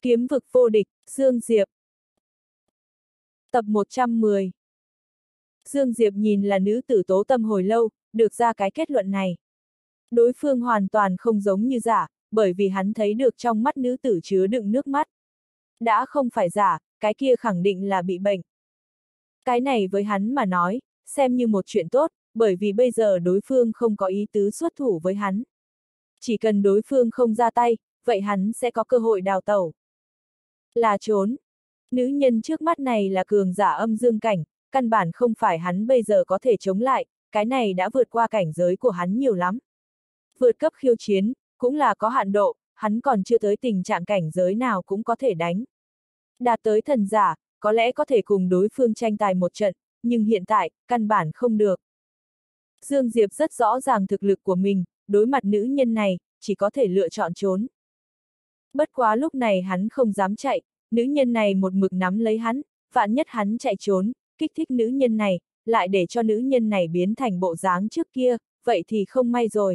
Kiếm vực vô địch, Dương Diệp. Tập 110. Dương Diệp nhìn là nữ tử Tố Tâm hồi lâu, được ra cái kết luận này. Đối phương hoàn toàn không giống như giả, bởi vì hắn thấy được trong mắt nữ tử chứa đựng nước mắt. Đã không phải giả, cái kia khẳng định là bị bệnh. Cái này với hắn mà nói, xem như một chuyện tốt, bởi vì bây giờ đối phương không có ý tứ xuất thủ với hắn. Chỉ cần đối phương không ra tay, vậy hắn sẽ có cơ hội đào tẩu. Là trốn. Nữ nhân trước mắt này là cường giả âm dương cảnh, căn bản không phải hắn bây giờ có thể chống lại, cái này đã vượt qua cảnh giới của hắn nhiều lắm. Vượt cấp khiêu chiến, cũng là có hạn độ, hắn còn chưa tới tình trạng cảnh giới nào cũng có thể đánh. Đạt tới thần giả, có lẽ có thể cùng đối phương tranh tài một trận, nhưng hiện tại, căn bản không được. Dương Diệp rất rõ ràng thực lực của mình, đối mặt nữ nhân này, chỉ có thể lựa chọn trốn. Bất quá lúc này hắn không dám chạy, nữ nhân này một mực nắm lấy hắn, vạn nhất hắn chạy trốn, kích thích nữ nhân này, lại để cho nữ nhân này biến thành bộ dáng trước kia, vậy thì không may rồi.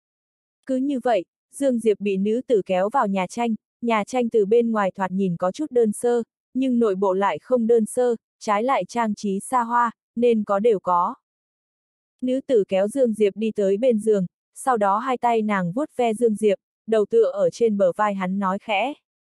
Cứ như vậy, Dương Diệp bị nữ tử kéo vào nhà tranh từ bên ngoài thoạt nhìn có chút đơn sơ, nhưng nội bộ lại không đơn sơ, trái lại trang trí xa hoa, nên có đều có. Nữ tử kéo Dương Diệp đi tới bên giường, sau đó hai tay nàng vuốt ve Dương Diệp, đầu tựa ở trên bờ vai hắn nói khẽ.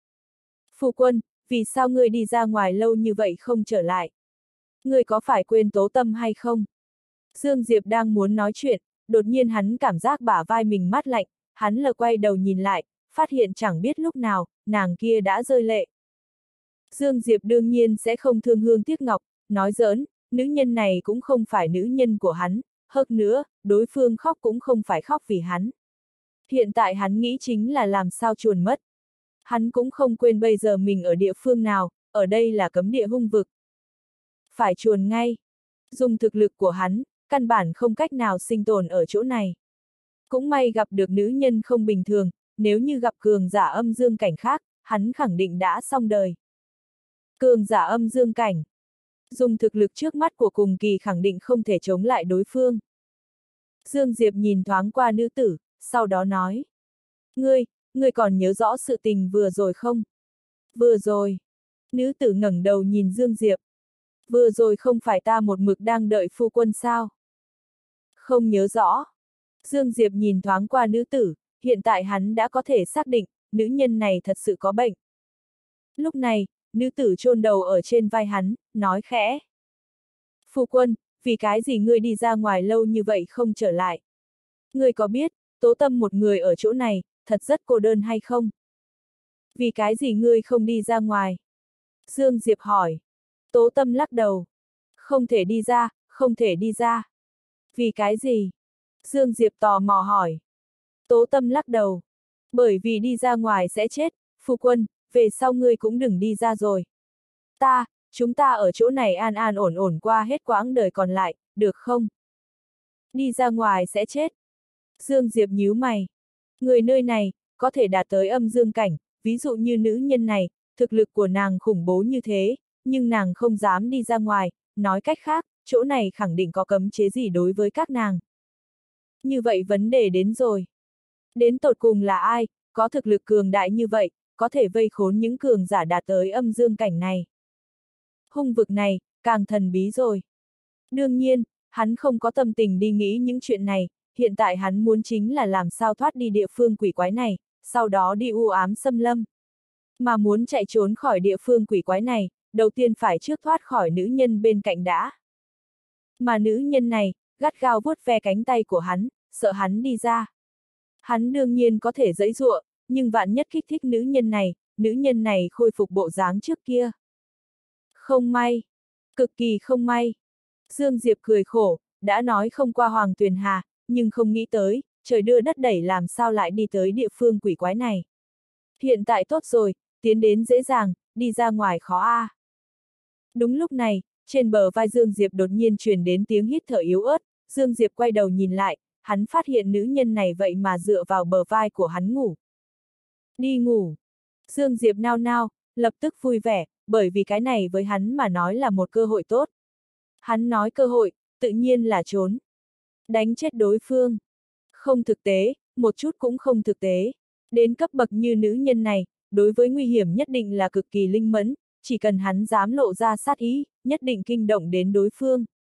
Phu quân, vì sao ngươi đi ra ngoài lâu như vậy không trở lại? Ngươi có phải quên Tố Tâm hay không? Dương Diệp đang muốn nói chuyện, đột nhiên hắn cảm giác bả vai mình mát lạnh, hắn lờ quay đầu nhìn lại, phát hiện chẳng biết lúc nào, nàng kia đã rơi lệ. Dương Diệp đương nhiên sẽ không thương hương tiếc ngọc, nói giỡn, nữ nhân này cũng không phải nữ nhân của hắn, hơn nữa, đối phương khóc cũng không phải khóc vì hắn. Hiện tại hắn nghĩ chính là làm sao chuồn mất. Hắn cũng không quên bây giờ mình ở địa phương nào, ở đây là cấm địa hung vực. Phải chuồn ngay. Dùng thực lực của hắn, căn bản không cách nào sinh tồn ở chỗ này. Cũng may gặp được nữ nhân không bình thường, nếu như gặp cường giả âm dương cảnh khác, hắn khẳng định đã xong đời. Cường giả âm dương cảnh. Dùng thực lực trước mắt của cùng kỳ khẳng định không thể chống lại đối phương. Dương Diệp nhìn thoáng qua nữ tử, sau đó nói. Ngươi còn nhớ rõ sự tình vừa rồi không? Vừa rồi. Nữ tử ngẩng đầu nhìn Dương Diệp. Vừa rồi không phải ta một mực đang đợi phu quân sao? Không nhớ rõ. Dương Diệp nhìn thoáng qua nữ tử, hiện tại hắn đã có thể xác định, nữ nhân này thật sự có bệnh. Lúc này, nữ tử chôn đầu ở trên vai hắn, nói khẽ. Phu quân, vì cái gì ngươi đi ra ngoài lâu như vậy không trở lại? Ngươi có biết, Tố Tâm một người ở chỗ này, thật rất cô đơn hay không? Vì cái gì ngươi không đi ra ngoài? Dương Diệp hỏi. Tố Tâm lắc đầu. Không thể đi ra, không thể đi ra. Vì cái gì? Dương Diệp tò mò hỏi. Tố Tâm lắc đầu. Bởi vì đi ra ngoài sẽ chết, phu quân, về sau ngươi cũng đừng đi ra rồi. Chúng ta ở chỗ này an an ổn ổn qua hết quãng đời còn lại, được không? Đi ra ngoài sẽ chết. Dương Diệp nhíu mày. Người nơi này, có thể đạt tới âm dương cảnh, ví dụ như nữ nhân này, thực lực của nàng khủng bố như thế, nhưng nàng không dám đi ra ngoài, nói cách khác, chỗ này khẳng định có cấm chế gì đối với các nàng. Như vậy vấn đề đến rồi. Đến tột cùng là ai, có thực lực cường đại như vậy, có thể vây khốn những cường giả đạt tới âm dương cảnh này. Hung vực này, càng thần bí rồi. Đương nhiên, hắn không có tâm tình đi nghĩ những chuyện này, hiện tại hắn muốn chính là làm sao thoát đi địa phương quỷ quái này, sau đó đi u ám xâm lâm. Mà muốn chạy trốn khỏi địa phương quỷ quái này, đầu tiên phải trước thoát khỏi nữ nhân bên cạnh đã. Mà nữ nhân này, gắt gao vuốt ve cánh tay của hắn, sợ hắn đi ra. Hắn đương nhiên có thể giãy giụa, nhưng vạn nhất kích thích nữ nhân này khôi phục bộ dáng trước kia. Không may. Cực kỳ không may. Dương Diệp cười khổ, đã nói không qua Hoàng Tuyền Hà, nhưng không nghĩ tới, trời đưa đất đẩy làm sao lại đi tới địa phương quỷ quái này. Hiện tại tốt rồi, tiến đến dễ dàng, đi ra ngoài khó a. Đúng lúc này, trên bờ vai Dương Diệp đột nhiên truyền đến tiếng hít thở yếu ớt, Dương Diệp quay đầu nhìn lại, hắn phát hiện nữ nhân này vậy mà dựa vào bờ vai của hắn ngủ. Đi ngủ. Dương Diệp nao nao, lập tức vui vẻ, bởi vì cái này với hắn mà nói là một cơ hội tốt. Hắn nói cơ hội, tự nhiên là trốn. Đánh chết đối phương. Không thực tế, một chút cũng không thực tế. Đến cấp bậc như nữ nhân này, đối với nguy hiểm nhất định là cực kỳ linh mẫn, chỉ cần hắn dám lộ ra sát ý, nhất định kinh động đến đối phương.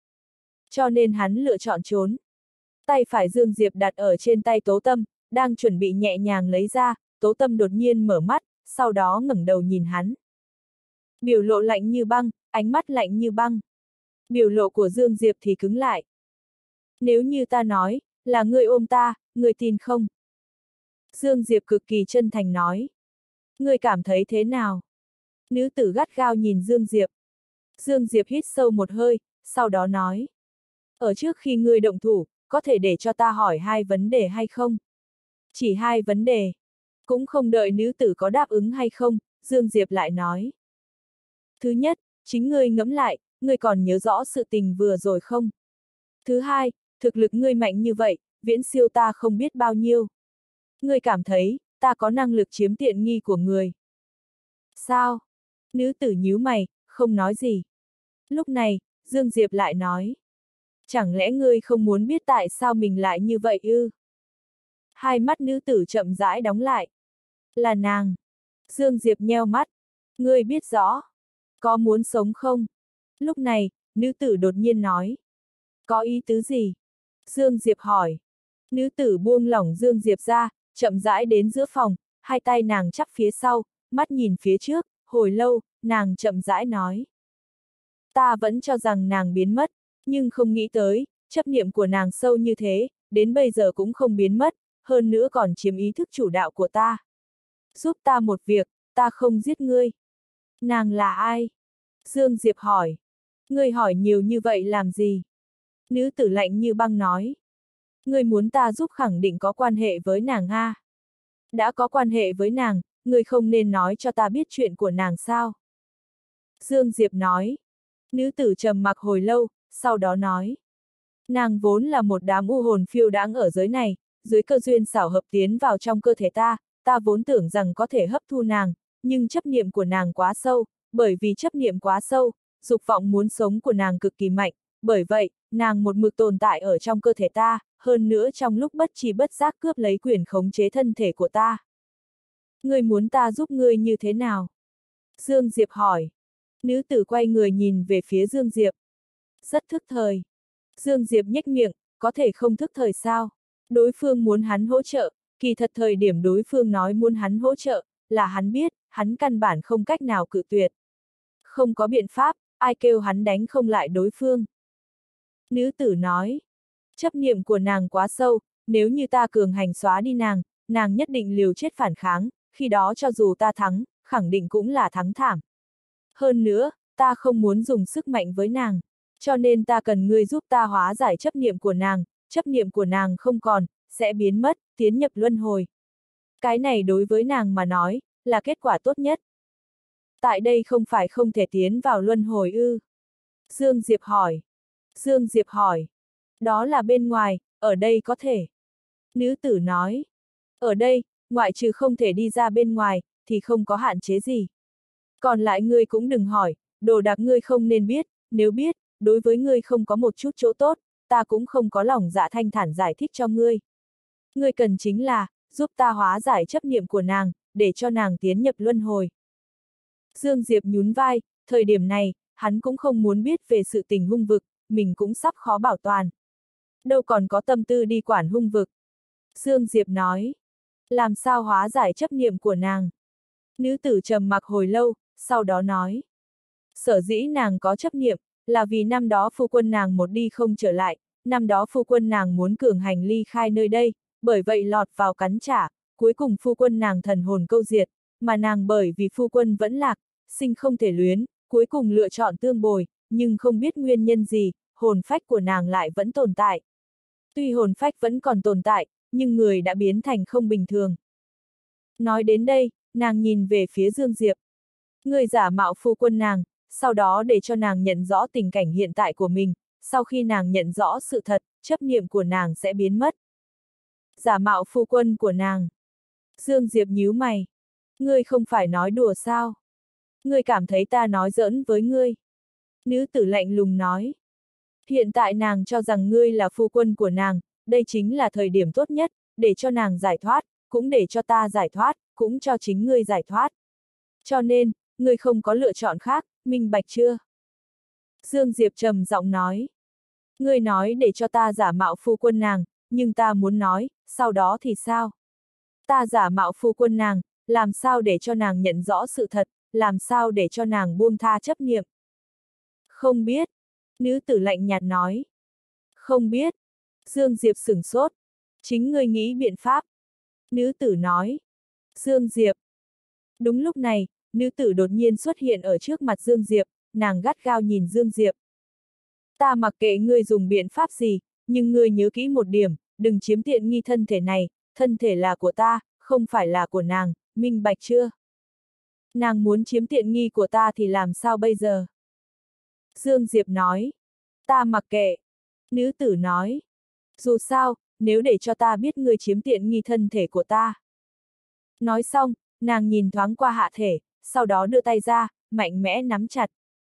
Cho nên hắn lựa chọn trốn. Tay phải Dương Diệp đặt ở trên tay Tố Tâm, đang chuẩn bị nhẹ nhàng lấy ra, Tố Tâm đột nhiên mở mắt, sau đó ngẩng đầu nhìn hắn. Biểu lộ lạnh như băng, ánh mắt lạnh như băng. Biểu lộ của Dương Diệp thì cứng lại. Nếu như ta nói, là ngươi ôm ta, ngươi tin không? Dương Diệp cực kỳ chân thành nói. Ngươi cảm thấy thế nào? Nữ tử gắt gao nhìn Dương Diệp. Dương Diệp hít sâu một hơi, sau đó nói. Ở trước khi ngươi động thủ, có thể để cho ta hỏi 2 vấn đề hay không? Chỉ 2 vấn đề. Cũng không đợi nữ tử có đáp ứng hay không, Dương Diệp lại nói. Thứ nhất, chính ngươi ngẫm lại, ngươi còn nhớ rõ sự tình vừa rồi không? Thứ hai, thực lực ngươi mạnh như vậy, viễn siêu ta không biết bao nhiêu. Ngươi cảm thấy, ta có năng lực chiếm tiện nghi của người. Sao? Nữ tử nhíu mày, không nói gì. Lúc này, Dương Diệp lại nói. Chẳng lẽ ngươi không muốn biết tại sao mình lại như vậy ư? Hai mắt nữ tử chậm rãi đóng lại. Là nàng. Dương Diệp nheo mắt. Ngươi biết rõ. Có muốn sống không? Lúc này, nữ tử đột nhiên nói. Có ý tứ gì? Dương Diệp hỏi. Nữ tử buông lỏng Dương Diệp ra, chậm rãi đến giữa phòng, hai tay nàng chắp phía sau, mắt nhìn phía trước, hồi lâu, nàng chậm rãi nói. Ta vẫn cho rằng nàng biến mất, nhưng không nghĩ tới, chấp niệm của nàng sâu như thế, đến bây giờ cũng không biến mất, hơn nữa còn chiếm ý thức chủ đạo của ta. Giúp ta một việc, ta không giết ngươi. Nàng là ai? Dương Diệp hỏi. Ngươi hỏi nhiều như vậy làm gì? Nữ tử lạnh như băng nói. Ngươi muốn ta giúp khẳng định có quan hệ với nàng a. Đã có quan hệ với nàng, ngươi không nên nói cho ta biết chuyện của nàng sao? Dương Diệp nói. Nữ tử trầm mặc hồi lâu, sau đó nói. Nàng vốn là một đám u hồn phiêu đãng ở giới này, dưới cơ duyên xảo hợp tiến vào trong cơ thể ta, ta vốn tưởng rằng có thể hấp thu nàng, nhưng chấp niệm của nàng quá sâu, bởi vì chấp niệm quá sâu, dục vọng muốn sống của nàng cực kỳ mạnh, bởi vậy, nàng một mực tồn tại ở trong cơ thể ta, hơn nữa trong lúc bất tri bất giác cướp lấy quyền khống chế thân thể của ta. Ngươi muốn ta giúp ngươi như thế nào? Dương Diệp hỏi. Nữ tử quay người nhìn về phía Dương Diệp. Rất thức thời. Dương Diệp nhếch miệng, có thể không thức thời sao? Đối phương muốn hắn hỗ trợ, kỳ thật thời điểm đối phương nói muốn hắn hỗ trợ, là hắn biết, hắn căn bản không cách nào cự tuyệt. Không có biện pháp, ai kêu hắn đánh không lại đối phương. Nữ tử nói, chấp niệm của nàng quá sâu, nếu như ta cường hành xóa đi nàng, nàng nhất định liều chết phản kháng, khi đó cho dù ta thắng, khẳng định cũng là thắng thảm. Hơn nữa, ta không muốn dùng sức mạnh với nàng, cho nên ta cần ngươi giúp ta hóa giải chấp niệm của nàng không còn, sẽ biến mất, tiến nhập luân hồi. Cái này đối với nàng mà nói, là kết quả tốt nhất. Tại đây không phải không thể tiến vào luân hồi ư? Dương Diệp hỏi. Dương Diệp hỏi. Đó là bên ngoài, ở đây có thể. Nữ tử nói. Ở đây, ngoại trừ không thể đi ra bên ngoài, thì không có hạn chế gì. Còn lại ngươi cũng đừng hỏi, đồ đạc ngươi không nên biết, nếu biết, đối với ngươi không có một chút chỗ tốt, ta cũng không có lòng dạ thanh thản giải thích cho ngươi. Ngươi cần chính là, giúp ta hóa giải chấp niệm của nàng, để cho nàng tiến nhập luân hồi. Dương Diệp nhún vai, thời điểm này, hắn cũng không muốn biết về sự tình hung vực, mình cũng sắp khó bảo toàn. Đâu còn có tâm tư đi quản hung vực. Dương Diệp nói, làm sao hóa giải chấp niệm của nàng? Nữ tử trầm mặc hồi lâu, sau đó nói. Sở dĩ nàng có chấp niệm, là vì năm đó phu quân nàng một đi không trở lại, năm đó phu quân nàng muốn cường hành ly khai nơi đây, bởi vậy lọt vào cắn trả, cuối cùng phu quân nàng thần hồn câu diệt, mà nàng bởi vì phu quân vẫn lạc, sinh không thể luyến, cuối cùng lựa chọn tương bồi, nhưng không biết nguyên nhân gì, hồn phách của nàng lại vẫn tồn tại. Tuy hồn phách vẫn còn tồn tại, nhưng người đã biến thành không bình thường. Nói đến đây, nàng nhìn về phía Dương Diệp. Người giả mạo phu quân nàng, sau đó để cho nàng nhận rõ tình cảnh hiện tại của mình, sau khi nàng nhận rõ sự thật, chấp niệm của nàng sẽ biến mất. Giả mạo phu quân của nàng. Dương Diệp nhíu mày. Ngươi không phải nói đùa sao? Ngươi cảm thấy ta nói giỡn với ngươi. Nữ tử lạnh lùng nói. Hiện tại nàng cho rằng ngươi là phu quân của nàng, đây chính là thời điểm tốt nhất, để cho nàng giải thoát, cũng để cho ta giải thoát, cũng cho chính ngươi giải thoát. Cho nên, ngươi không có lựa chọn khác, minh bạch chưa? Dương Diệp trầm giọng nói. Ngươi nói để cho ta giả mạo phu quân nàng, nhưng ta muốn nói, sau đó thì sao? Ta giả mạo phu quân nàng, làm sao để cho nàng nhận rõ sự thật, làm sao để cho nàng buông tha chấp niệm? Không biết. Nữ tử lạnh nhạt nói. Không biết. Dương Diệp sửng sốt. Chính ngươi nghĩ biện pháp. Nữ tử nói. Dương Diệp. Đúng lúc này, nữ tử đột nhiên xuất hiện ở trước mặt Dương Diệp, nàng gắt gao nhìn Dương Diệp. Ta mặc kệ ngươi dùng biện pháp gì, nhưng ngươi nhớ kỹ một điểm, đừng chiếm tiện nghi thân thể này, thân thể là của ta, không phải là của nàng, minh bạch chưa? Nàng muốn chiếm tiện nghi của ta thì làm sao bây giờ? Dương Diệp nói. Ta mặc kệ. Nữ tử nói. Dù sao, nếu để cho ta biết ngươi chiếm tiện nghi thân thể của ta. Nói xong, nàng nhìn thoáng qua hạ thể, sau đó đưa tay ra, mạnh mẽ nắm chặt.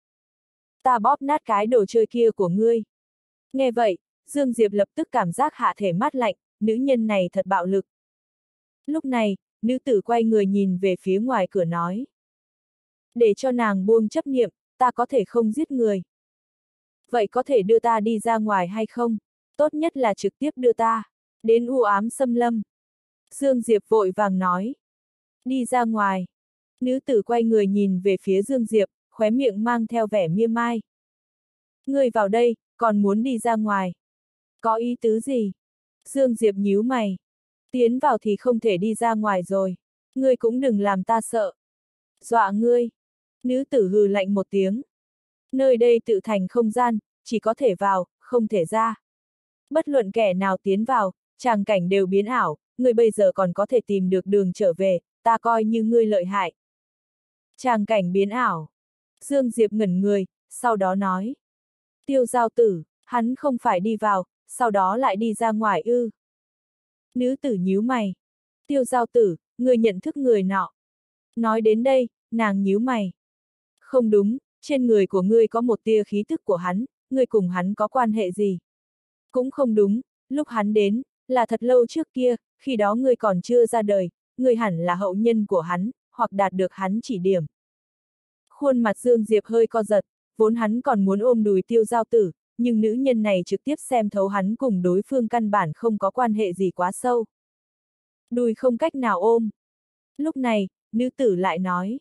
Ta bóp nát cái đồ chơi kia của ngươi. Nghe vậy, Dương Diệp lập tức cảm giác hạ thể mát lạnh, nữ nhân này thật bạo lực. Lúc này, nữ tử quay người nhìn về phía ngoài cửa nói. Để cho nàng buông chấp niệm, ta có thể không giết người. Vậy có thể đưa ta đi ra ngoài hay không? Tốt nhất là trực tiếp đưa ta đến u ám xâm lâm. Dương Diệp vội vàng nói. Đi ra ngoài. Nữ tử quay người nhìn về phía Dương Diệp, khóe miệng mang theo vẻ mỉa mai. Ngươi vào đây, còn muốn đi ra ngoài. Có ý tứ gì? Dương Diệp nhíu mày. Tiến vào thì không thể đi ra ngoài rồi. Ngươi cũng đừng làm ta sợ. Dọa ngươi. Nữ tử hừ lạnh một tiếng. Nơi đây tự thành không gian, chỉ có thể vào, không thể ra. Bất luận kẻ nào tiến vào, tràng cảnh đều biến ảo, ngươi bây giờ còn có thể tìm được đường trở về, ta coi như ngươi lợi hại. Tràng cảnh biến ảo. Dương Diệp ngẩn người, sau đó nói. Tiêu giao tử, hắn không phải đi vào, sau đó lại đi ra ngoài ư. Nữ tử nhíu mày. Tiêu giao tử, ngươi nhận thức người nọ. Nói đến đây, nàng nhíu mày. Không đúng, trên người của ngươi có một tia khí tức của hắn, ngươi cùng hắn có quan hệ gì? Cũng không đúng, lúc hắn đến, là thật lâu trước kia, khi đó ngươi còn chưa ra đời, ngươi hẳn là hậu nhân của hắn, hoặc đạt được hắn chỉ điểm. Khuôn mặt Dương Diệp hơi co giật, vốn hắn còn muốn ôm đùi tiêu giao tử, nhưng nữ nhân này trực tiếp xem thấu hắn cùng đối phương căn bản không có quan hệ gì quá sâu. Đùi không cách nào ôm. Lúc này, nữ tử lại nói.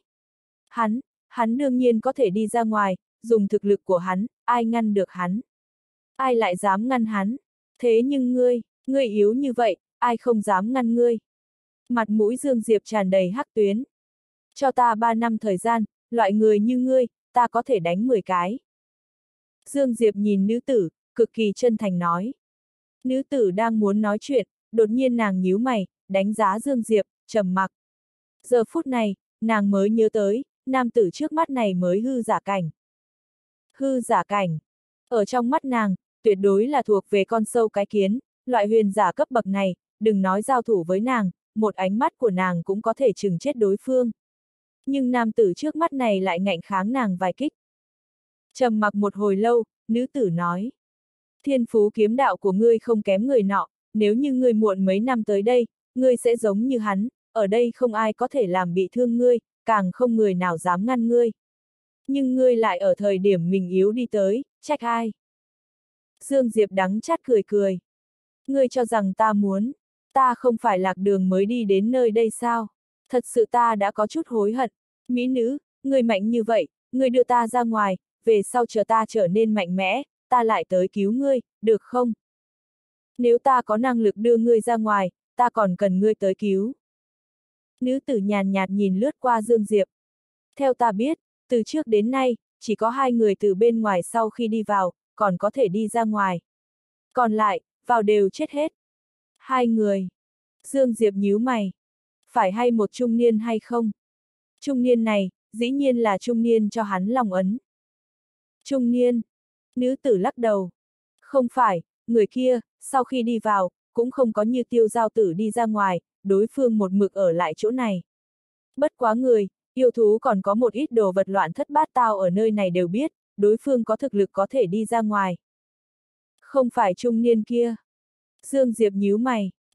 Hắn đương nhiên có thể đi ra ngoài, dùng thực lực của hắn, ai ngăn được hắn? Ai lại dám ngăn hắn? Thế nhưng ngươi yếu như vậy, ai không dám ngăn ngươi? Mặt mũi Dương Diệp tràn đầy hắc tuyến. Cho ta 3 năm thời gian, loại người như ngươi, ta có thể đánh 10 cái. Dương Diệp nhìn nữ tử, cực kỳ chân thành nói. Nữ tử đang muốn nói chuyện, đột nhiên nàng nhíu mày, đánh giá Dương Diệp, trầm mặc. Giờ phút này, nàng mới nhớ tới, nam tử trước mắt này mới hư giả cảnh. Hư giả cảnh. Ở trong mắt nàng, tuyệt đối là thuộc về con sâu cái kiến, loại huyền giả cấp bậc này, đừng nói giao thủ với nàng, một ánh mắt của nàng cũng có thể chừng chết đối phương. Nhưng nam tử trước mắt này lại ngạnh kháng nàng vài kích. Trầm mặc một hồi lâu, nữ tử nói. Thiên phú kiếm đạo của ngươi không kém người nọ, nếu như ngươi muộn mấy năm tới đây, ngươi sẽ giống như hắn, ở đây không ai có thể làm bị thương ngươi, càng không người nào dám ngăn ngươi. Nhưng ngươi lại ở thời điểm mình yếu đi tới, trách ai? Dương Diệp đắng chát cười cười. Ngươi cho rằng ta không phải lạc đường mới đi đến nơi đây sao? Thật sự ta đã có chút hối hận. Mỹ nữ, ngươi mạnh như vậy, ngươi đưa ta ra ngoài, về sau chờ ta trở nên mạnh mẽ, ta lại tới cứu ngươi, được không? Nếu ta có năng lực đưa ngươi ra ngoài, ta còn cần ngươi tới cứu. Nữ tử nhàn nhạt nhìn lướt qua Dương Diệp. Theo ta biết, từ trước đến nay, chỉ có 2 người từ bên ngoài sau khi đi vào, còn có thể đi ra ngoài. Còn lại, vào đều chết hết. 2 người. Dương Diệp nhíu mày. Phải hay một trung niên hay không? Trung niên này, dĩ nhiên là trung niên cho hắn lòng ấn. Trung niên. Nữ tử lắc đầu. Không phải, người kia, sau khi đi vào, cũng không có như tiêu giao tử đi ra ngoài, đối phương một mực ở lại chỗ này. Bất quá người, yêu thú còn có một ít đồ vật loạn thất bát tao ở nơi này đều biết, đối phương có thực lực có thể đi ra ngoài. Không phải trung niên kia. Dương Diệp nhíu mày,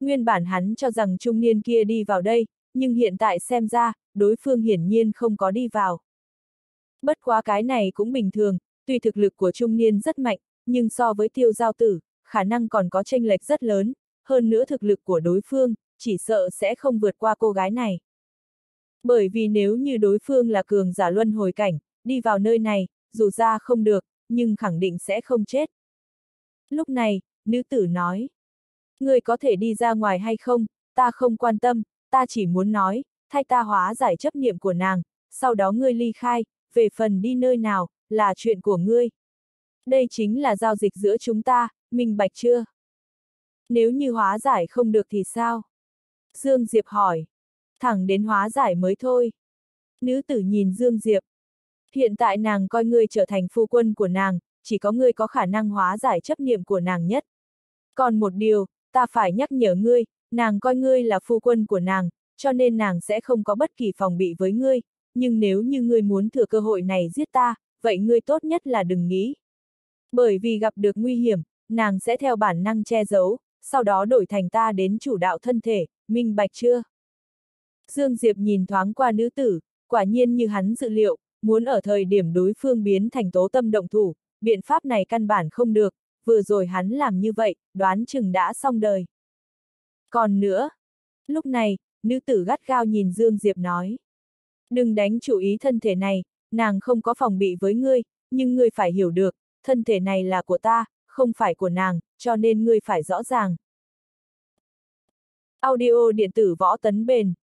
Nguyên bản hắn cho rằng trung niên kia đi vào đây, nhưng hiện tại xem ra, đối phương hiển nhiên không có đi vào. Bất quá cái này cũng bình thường, tuy thực lực của trung niên rất mạnh, nhưng so với Tiêu Giao Tử, khả năng còn có chênh lệch rất lớn, hơn nữa thực lực của đối phương, chỉ sợ sẽ không vượt qua cô gái này. Bởi vì nếu như đối phương là cường giả luân hồi cảnh, đi vào nơi này, dù ra không được, nhưng khẳng định sẽ không chết. Lúc này, nữ tử nói, ngươi có thể đi ra ngoài hay không, ta không quan tâm, ta chỉ muốn nói, thay ta hóa giải chấp niệm của nàng, sau đó ngươi ly khai, về phần đi nơi nào, là chuyện của ngươi. Đây chính là giao dịch giữa chúng ta, minh bạch chưa? Nếu như hóa giải không được thì sao? Dương Diệp hỏi. Thẳng đến hóa giải mới thôi. Nữ tử nhìn Dương Diệp. Hiện tại nàng coi ngươi trở thành phu quân của nàng, chỉ có ngươi có khả năng hóa giải chấp niệm của nàng nhất. Còn một điều, ta phải nhắc nhở ngươi, nàng coi ngươi là phu quân của nàng, cho nên nàng sẽ không có bất kỳ phòng bị với ngươi, nhưng nếu như ngươi muốn thừa cơ hội này giết ta, vậy ngươi tốt nhất là đừng nghĩ. Bởi vì gặp được nguy hiểm, nàng sẽ theo bản năng che giấu, sau đó đổi thành ta đến chủ đạo thân thể, minh bạch chưa? Dương Diệp nhìn thoáng qua nữ tử, quả nhiên như hắn dự liệu, muốn ở thời điểm đối phương biến thành Tố Tâm động thủ, biện pháp này căn bản không được, vừa rồi hắn làm như vậy, đoán chừng đã xong đời. Còn nữa, lúc này, nữ tử gắt gao nhìn Dương Diệp nói. Đừng đánh chủ ý thân thể này, nàng không có phòng bị với ngươi, nhưng ngươi phải hiểu được, thân thể này là của ta, không phải của nàng, cho nên ngươi phải rõ ràng. Audio điện tử Võ Tấn Bền.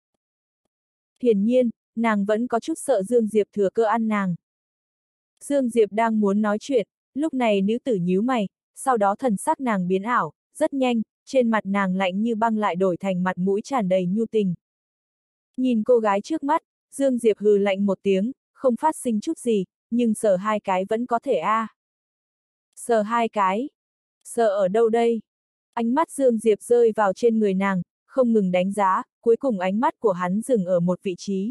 Hiển nhiên, nàng vẫn có chút sợ Dương Diệp thừa cơ ăn nàng. Dương Diệp đang muốn nói chuyện, lúc này nữ tử nhíu mày, sau đó thần sắc nàng biến ảo, rất nhanh, trên mặt nàng lạnh như băng lại đổi thành mặt mũi tràn đầy nhu tình. Nhìn cô gái trước mắt, Dương Diệp hừ lạnh một tiếng, không phát sinh chút gì, nhưng sờ hai cái vẫn có thể a. Sờ hai cái? Sờ ở đâu đây? Ánh mắt Dương Diệp rơi vào trên người nàng, không ngừng đánh giá, cuối cùng ánh mắt của hắn dừng ở một vị trí.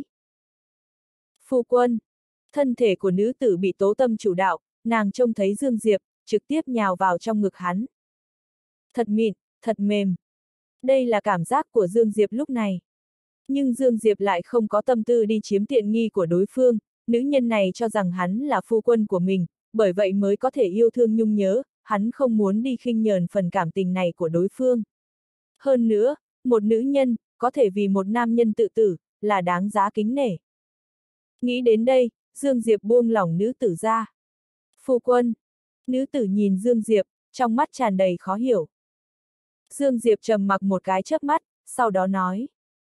Phu quân. Thân thể của nữ tử bị Tố Tâm chủ đạo, nàng trông thấy Dương Diệp, trực tiếp nhào vào trong ngực hắn. Thật mịn, thật mềm. Đây là cảm giác của Dương Diệp lúc này. Nhưng Dương Diệp lại không có tâm tư đi chiếm tiện nghi của đối phương, nữ nhân này cho rằng hắn là phu quân của mình, bởi vậy mới có thể yêu thương nhung nhớ, hắn không muốn đi khinh nhờn phần cảm tình này của đối phương. Hơn nữa, một nữ nhân, có thể vì một nam nhân tự tử, là đáng giá kính nể. Nghĩ đến đây, Dương Diệp buông lỏng nữ tử ra. Phu quân. Nữ tử nhìn Dương Diệp, trong mắt tràn đầy khó hiểu. Dương Diệp trầm mặc một cái chớp mắt, sau đó nói.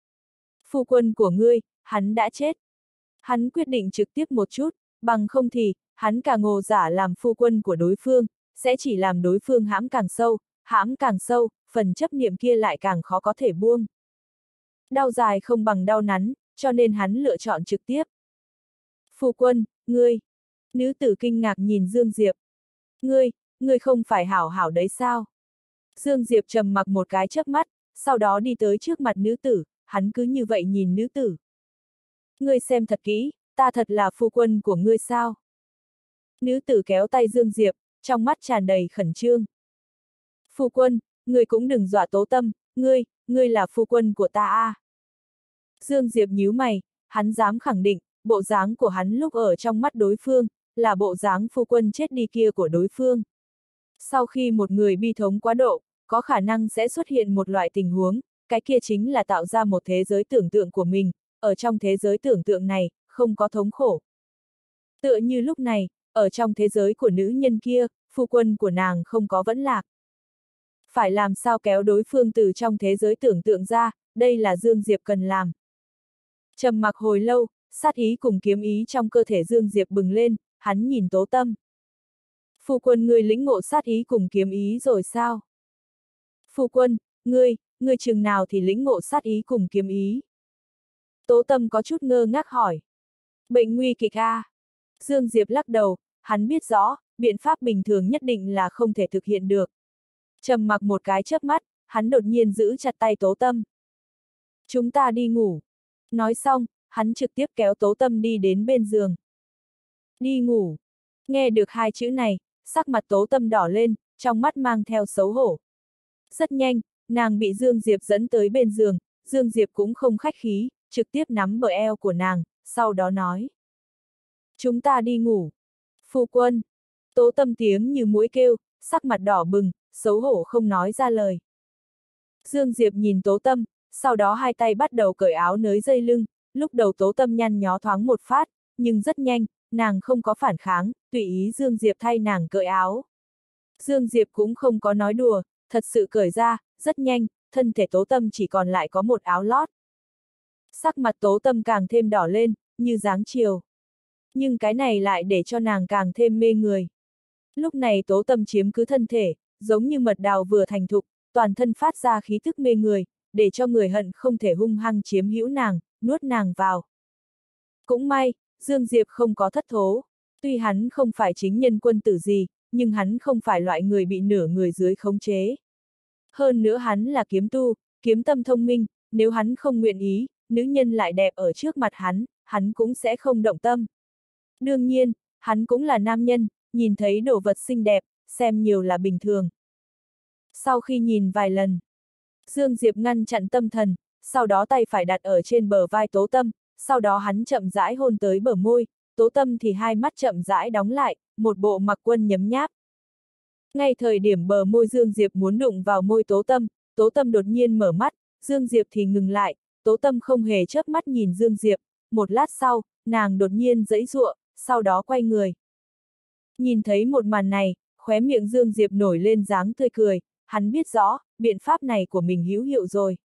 Phu quân của ngươi, hắn đã chết. Hắn quyết định trực tiếp một chút, bằng không thì, hắn cả ngộ giả làm phu quân của đối phương, sẽ chỉ làm đối phương hãm càng sâu, phần chấp niệm kia lại càng khó có thể buông. Đau dài không bằng đau nắn, cho nên hắn lựa chọn trực tiếp. Phu quân, ngươi. Nữ tử kinh ngạc nhìn Dương Diệp. Ngươi không phải hảo hảo đấy sao? Dương Diệp trầm mặc một cái chớp mắt, sau đó đi tới trước mặt nữ tử, hắn cứ như vậy nhìn nữ tử. Ngươi xem thật kỹ, ta thật là phu quân của ngươi sao? Nữ tử kéo tay Dương Diệp, trong mắt tràn đầy khẩn trương. Phu quân, ngươi cũng đừng dọa Tố Tâm, ngươi là phu quân của ta à? Dương Diệp nhíu mày, hắn dám khẳng định, bộ dáng của hắn lúc ở trong mắt đối phương, là bộ dáng phu quân chết đi kia của đối phương. Sau khi một người bi thống quá độ, có khả năng sẽ xuất hiện một loại tình huống, cái kia chính là tạo ra một thế giới tưởng tượng của mình, ở trong thế giới tưởng tượng này, không có thống khổ. Tựa như lúc này, ở trong thế giới của nữ nhân kia, phu quân của nàng không có vẫn lạc. Phải làm sao kéo đối phương từ trong thế giới tưởng tượng ra, đây là Dương Diệp cần làm. Trầm mặc hồi lâu, sát ý cùng kiếm ý trong cơ thể Dương Diệp bừng lên, hắn nhìn Tố Tâm. Phu quân ngươi lĩnh ngộ sát ý cùng kiếm ý rồi sao? Phu quân, ngươi chừng nào thì lĩnh ngộ sát ý cùng kiếm ý? Tố Tâm có chút ngơ ngác hỏi. Bệnh nguy kịch a. Dương Diệp lắc đầu, hắn biết rõ, biện pháp bình thường nhất định là không thể thực hiện được. Trầm mặc một cái chớp mắt, hắn đột nhiên giữ chặt tay Tố Tâm. Chúng ta đi ngủ. Nói xong, hắn trực tiếp kéo Tố Tâm đi đến bên giường. Đi ngủ. Nghe được hai chữ này, sắc mặt Tố Tâm đỏ lên, trong mắt mang theo xấu hổ. Rất nhanh, nàng bị Dương Diệp dẫn tới bên giường, Dương Diệp cũng không khách khí, trực tiếp nắm bờ eo của nàng, sau đó nói. Chúng ta đi ngủ. Phu quân. Tố Tâm tiếng như mũi kêu, sắc mặt đỏ bừng, xấu hổ không nói ra lời. Dương Diệp nhìn Tố Tâm, sau đó hai tay bắt đầu cởi áo nới dây lưng, lúc đầu Tố Tâm nhăn nhó thoáng một phát, nhưng rất nhanh, nàng không có phản kháng, tùy ý Dương Diệp thay nàng cởi áo. Dương Diệp cũng không có nói đùa, thật sự cởi ra, rất nhanh, thân thể Tố Tâm chỉ còn lại có một áo lót. Sắc mặt Tố Tâm càng thêm đỏ lên, như dáng chiều. Nhưng cái này lại để cho nàng càng thêm mê người. Lúc này Tố Tâm chiếm cứ thân thể, giống như mật đào vừa thành thục, toàn thân phát ra khí thức mê người, để cho người hận không thể hung hăng chiếm hữu nàng, nuốt nàng vào. Cũng may, Dương Diệp không có thất thố. Tuy hắn không phải chính nhân quân tử gì, nhưng hắn không phải loại người bị nửa người dưới khống chế. Hơn nữa hắn là kiếm tu, kiếm tâm thông minh, nếu hắn không nguyện ý, nữ nhân lại đẹp ở trước mặt hắn cũng sẽ không động tâm. Đương nhiên, hắn cũng là nam nhân, nhìn thấy đồ vật xinh đẹp, xem nhiều là bình thường. Sau khi nhìn vài lần, Dương Diệp ngăn chặn tâm thần, sau đó tay phải đặt ở trên bờ vai Tố Tâm, sau đó hắn chậm rãi hôn tới bờ môi, Tố Tâm thì hai mắt chậm rãi đóng lại, một bộ mặc quân nhấm nháp. Ngay thời điểm bờ môi Dương Diệp muốn đụng vào môi Tố Tâm đột nhiên mở mắt, Dương Diệp thì ngừng lại, Tố Tâm không hề chớp mắt nhìn Dương Diệp, một lát sau, nàng đột nhiên giãy giụa, sau đó quay người. Nhìn thấy một màn này, khóe miệng Dương Diệp nổi lên dáng tươi cười, hắn biết rõ, biện pháp này của mình hữu hiệu rồi.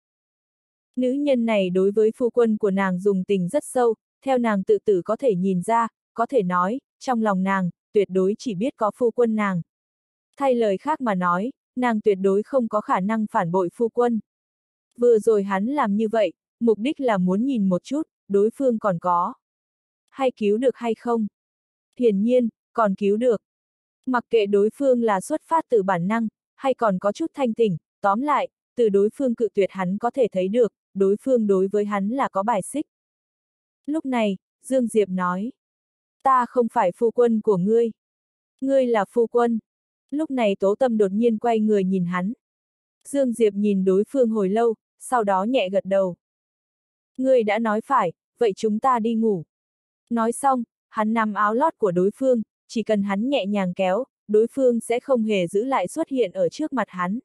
Nữ nhân này đối với phu quân của nàng dùng tình rất sâu, theo nàng tự tử có thể nhìn ra, có thể nói, trong lòng nàng, tuyệt đối chỉ biết có phu quân nàng. Thay lời khác mà nói, nàng tuyệt đối không có khả năng phản bội phu quân. Vừa rồi hắn làm như vậy, mục đích là muốn nhìn một chút, đối phương còn có hay cứu được hay không. Hiển nhiên, còn cứu được. Mặc kệ đối phương là xuất phát từ bản năng, hay còn có chút thanh tỉnh, tóm lại, từ đối phương cự tuyệt hắn có thể thấy được, đối phương đối với hắn là có bài xích. Lúc này, Dương Diệp nói, ta không phải phu quân của ngươi. Ngươi là phu quân. Lúc này Tố Tâm đột nhiên quay người nhìn hắn. Dương Diệp nhìn đối phương hồi lâu, sau đó nhẹ gật đầu. Ngươi đã nói phải, vậy chúng ta đi ngủ. Nói xong, hắn nắm áo lót của đối phương, chỉ cần hắn nhẹ nhàng kéo, đối phương sẽ không hề giữ lại xuất hiện ở trước mặt hắn.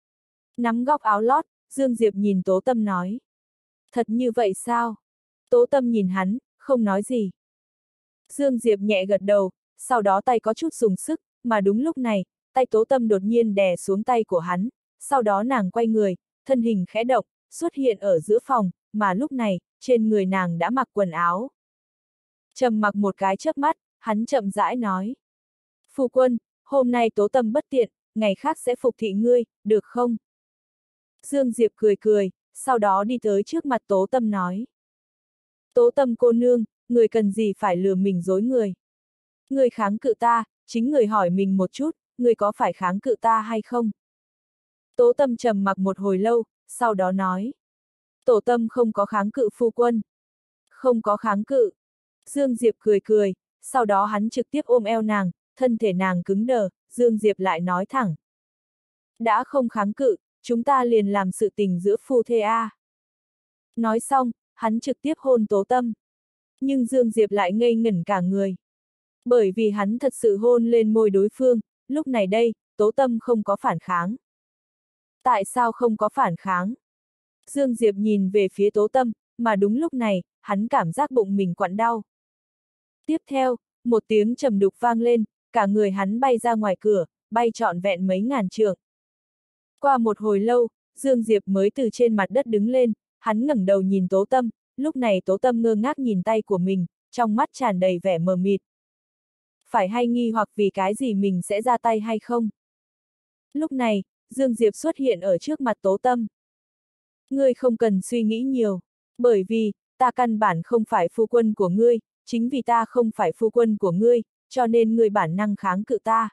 Nắm góc áo lót, Dương Diệp nhìn Tố Tâm nói. Thật như vậy sao? Tố Tâm nhìn hắn, không nói gì. Dương Diệp nhẹ gật đầu, sau đó tay có chút dùng sức, mà đúng lúc này, tay Tố Tâm đột nhiên đè xuống tay của hắn, sau đó nàng quay người, thân hình khẽ động, xuất hiện ở giữa phòng, mà lúc này, trên người nàng đã mặc quần áo. Trầm mặc một cái chớp mắt, hắn chậm rãi nói. Phu quân, hôm nay Tố Tâm bất tiện, ngày khác sẽ phục thị ngươi, được không? Dương Diệp cười cười, sau đó đi tới trước mặt Tố Tâm nói. Tố Tâm cô nương, người cần gì phải lừa mình dối người? Người kháng cự ta, chính người hỏi mình một chút, người có phải kháng cự ta hay không? Tố Tâm trầm mặc một hồi lâu, sau đó nói. Tố Tâm không có kháng cự phu quân. Không có kháng cự. Dương Diệp cười cười, sau đó hắn trực tiếp ôm eo nàng, thân thể nàng cứng đờ, Dương Diệp lại nói thẳng. Đã không kháng cự, chúng ta liền làm sự tình giữa phu thê a. Nói xong, hắn trực tiếp hôn Tố Tâm. Nhưng Dương Diệp lại ngây ngẩn cả người. Bởi vì hắn thật sự hôn lên môi đối phương, lúc này đây, Tố Tâm không có phản kháng. Tại sao không có phản kháng? Dương Diệp nhìn về phía Tố Tâm, mà đúng lúc này, hắn cảm giác bụng mình quặn đau. Tiếp theo, một tiếng trầm đục vang lên, cả người hắn bay ra ngoài cửa, bay trọn vẹn mấy ngàn trượng. Qua một hồi lâu, Dương Diệp mới từ trên mặt đất đứng lên, hắn ngẩng đầu nhìn Tố Tâm, lúc này Tố Tâm ngơ ngác nhìn tay của mình, trong mắt tràn đầy vẻ mờ mịt. Phải hay nghi hoặc vì cái gì mình sẽ ra tay hay không? Lúc này, Dương Diệp xuất hiện ở trước mặt Tố Tâm. Ngươi không cần suy nghĩ nhiều, bởi vì, ta căn bản không phải phu quân của ngươi, chính vì ta không phải phu quân của ngươi, cho nên ngươi bản năng kháng cự ta.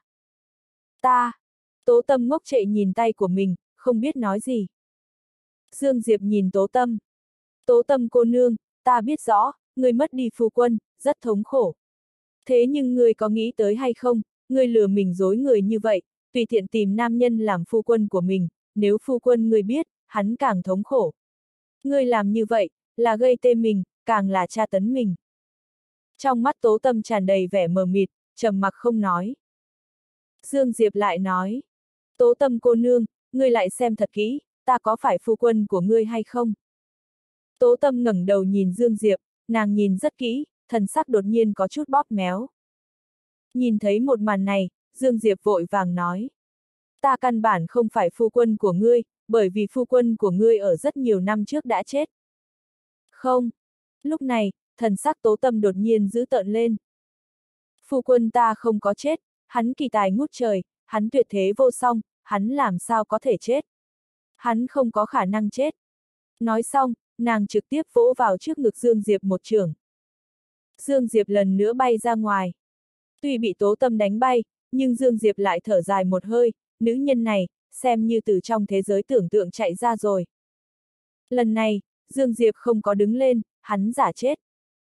Ta, Tố Tâm ngốc trệ nhìn tay của mình, không biết nói gì. Dương Diệp nhìn Tố Tâm. Tố Tâm cô nương, ta biết rõ, ngươi mất đi phu quân, rất thống khổ. Thế nhưng ngươi có nghĩ tới hay không, ngươi lừa mình dối người như vậy, tùy tiện tìm nam nhân làm phu quân của mình, nếu phu quân ngươi biết, hắn càng thống khổ. Ngươi làm như vậy, là gây tê mình, càng là tra tấn mình. Trong mắt Tố Tâm tràn đầy vẻ mờ mịt, trầm mặc không nói. Dương Diệp lại nói, Tố Tâm cô nương, ngươi lại xem thật kỹ, ta có phải phu quân của ngươi hay không? Tố Tâm ngẩng đầu nhìn Dương Diệp, nàng nhìn rất kỹ, thần sắc đột nhiên có chút bóp méo. Nhìn thấy một màn này, Dương Diệp vội vàng nói. Ta căn bản không phải phu quân của ngươi, bởi vì phu quân của ngươi ở rất nhiều năm trước đã chết. Không. Lúc này, thần sắc Tố Tâm đột nhiên dữ tợn lên. Phu quân ta không có chết, hắn kỳ tài ngút trời, hắn tuyệt thế vô song, hắn làm sao có thể chết? Hắn không có khả năng chết. Nói xong, nàng trực tiếp vỗ vào trước ngực Dương Diệp một chưởng. Dương Diệp lần nữa bay ra ngoài. Tuy bị Tố Tâm đánh bay, nhưng Dương Diệp lại thở dài một hơi, nữ nhân này, xem như từ trong thế giới tưởng tượng chạy ra rồi. Lần này, Dương Diệp không có đứng lên, hắn giả chết.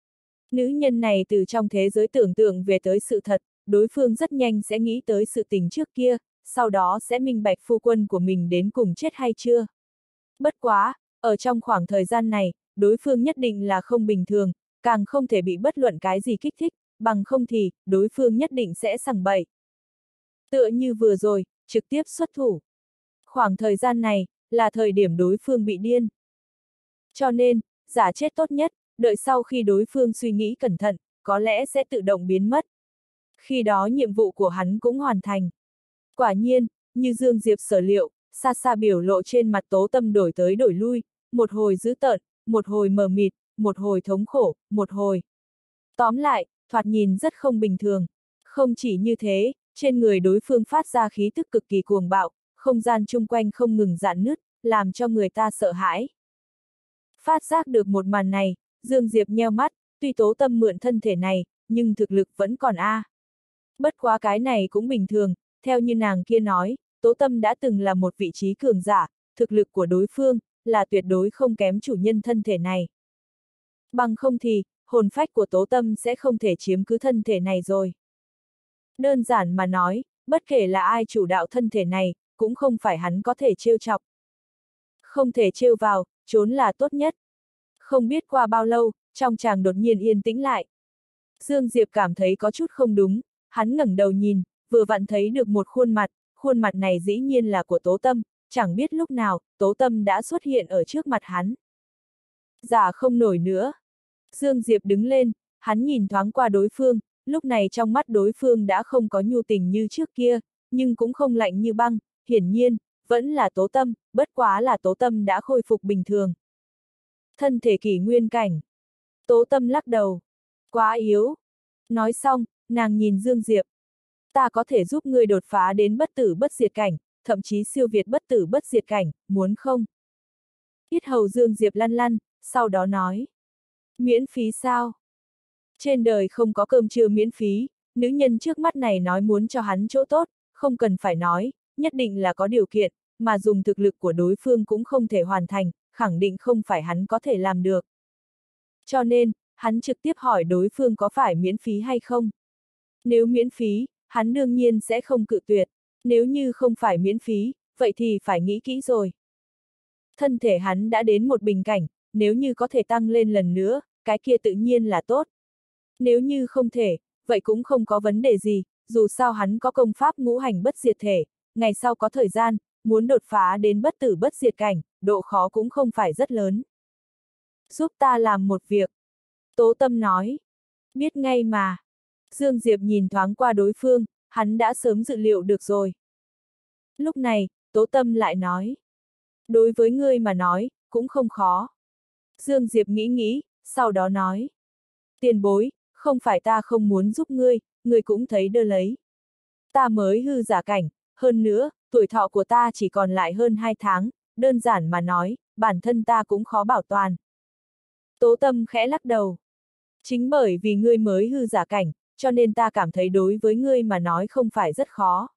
Nữ nhân này từ trong thế giới tưởng tượng về tới sự thật, đối phương rất nhanh sẽ nghĩ tới sự tình trước kia, sau đó sẽ minh bạch phu quân của mình đến cùng chết hay chưa. Bất quá, ở trong khoảng thời gian này, đối phương nhất định là không bình thường, càng không thể bị bất luận cái gì kích thích, bằng không thì, đối phương nhất định sẽ sằng bậy. Tựa như vừa rồi, trực tiếp xuất thủ. Khoảng thời gian này, là thời điểm đối phương bị điên. Cho nên, giả chết tốt nhất, đợi sau khi đối phương suy nghĩ cẩn thận, có lẽ sẽ tự động biến mất. Khi đó nhiệm vụ của hắn cũng hoàn thành. Quả nhiên, như Dương Diệp sở liệu, xa xa biểu lộ trên mặt Tố Tâm đổi tới đổi lui, một hồi dữ tợn, một hồi mờ mịt, một hồi thống khổ, một hồi. Tóm lại, thoạt nhìn rất không bình thường. Không chỉ như thế, trên người đối phương phát ra khí tức cực kỳ cuồng bạo, không gian chung quanh không ngừng rạn nứt, làm cho người ta sợ hãi. Phát giác được một màn này, Dương Diệp nheo mắt, tuy Tố Tâm mượn thân thể này, nhưng thực lực vẫn còn a. Bất quá cái này cũng bình thường, theo như nàng kia nói, Tố Tâm đã từng là một vị trí cường giả, thực lực của đối phương, là tuyệt đối không kém chủ nhân thân thể này. Bằng không thì, hồn phách của Tố Tâm sẽ không thể chiếm cứ thân thể này rồi. Đơn giản mà nói, bất kể là ai chủ đạo thân thể này, cũng không phải hắn có thể trêu chọc. Không thể trêu vào, trốn là tốt nhất. Không biết qua bao lâu, trong tràng đột nhiên yên tĩnh lại. Dương Diệp cảm thấy có chút không đúng, hắn ngẩng đầu nhìn, vừa vặn thấy được một khuôn mặt này dĩ nhiên là của Tố Tâm, chẳng biết lúc nào, Tố Tâm đã xuất hiện ở trước mặt hắn. Giả không nổi nữa. Dương Diệp đứng lên, hắn nhìn thoáng qua đối phương, lúc này trong mắt đối phương đã không có nhu tình như trước kia, nhưng cũng không lạnh như băng, hiển nhiên, vẫn là Tố Tâm, bất quá là Tố Tâm đã khôi phục bình thường. Thân thể kỷ nguyên cảnh. Tố Tâm lắc đầu. Quá yếu. Nói xong, nàng nhìn Dương Diệp. Ta có thể giúp ngươi đột phá đến bất tử bất diệt cảnh, thậm chí siêu việt bất tử bất diệt cảnh, muốn không? Yết hầu Dương Diệp lăn lăn, sau đó nói. Miễn phí sao? Trên đời không có cơm trưa miễn phí, nữ nhân trước mắt này nói muốn cho hắn chỗ tốt, không cần phải nói, nhất định là có điều kiện, mà dùng thực lực của đối phương cũng không thể hoàn thành, khẳng định không phải hắn có thể làm được. Cho nên, hắn trực tiếp hỏi đối phương có phải miễn phí hay không. Nếu miễn phí, hắn đương nhiên sẽ không cự tuyệt, nếu như không phải miễn phí, vậy thì phải nghĩ kỹ rồi. Thân thể hắn đã đến một bình cảnh, nếu như có thể tăng lên lần nữa, cái kia tự nhiên là tốt. Nếu như không thể, vậy cũng không có vấn đề gì, dù sao hắn có công pháp ngũ hành bất diệt thể, ngày sau có thời gian, muốn đột phá đến bất tử bất diệt cảnh, độ khó cũng không phải rất lớn. Giúp ta làm một việc. Tố Tâm nói. Biết ngay mà. Dương Diệp nhìn thoáng qua đối phương, hắn đã sớm dự liệu được rồi. Lúc này, Tố Tâm lại nói. Đối với ngươi mà nói, cũng không khó. Dương Diệp nghĩ nghĩ, sau đó nói. Tiền bối, không phải ta không muốn giúp ngươi, ngươi cũng thấy đơ lấy. Ta mới hư giả cảnh, hơn nữa, tuổi thọ của ta chỉ còn lại hơn 2 tháng, đơn giản mà nói, bản thân ta cũng khó bảo toàn. Tố Tâm khẽ lắc đầu. Chính bởi vì ngươi mới hư giả cảnh, cho nên ta cảm thấy đối với ngươi mà nói không phải rất khó.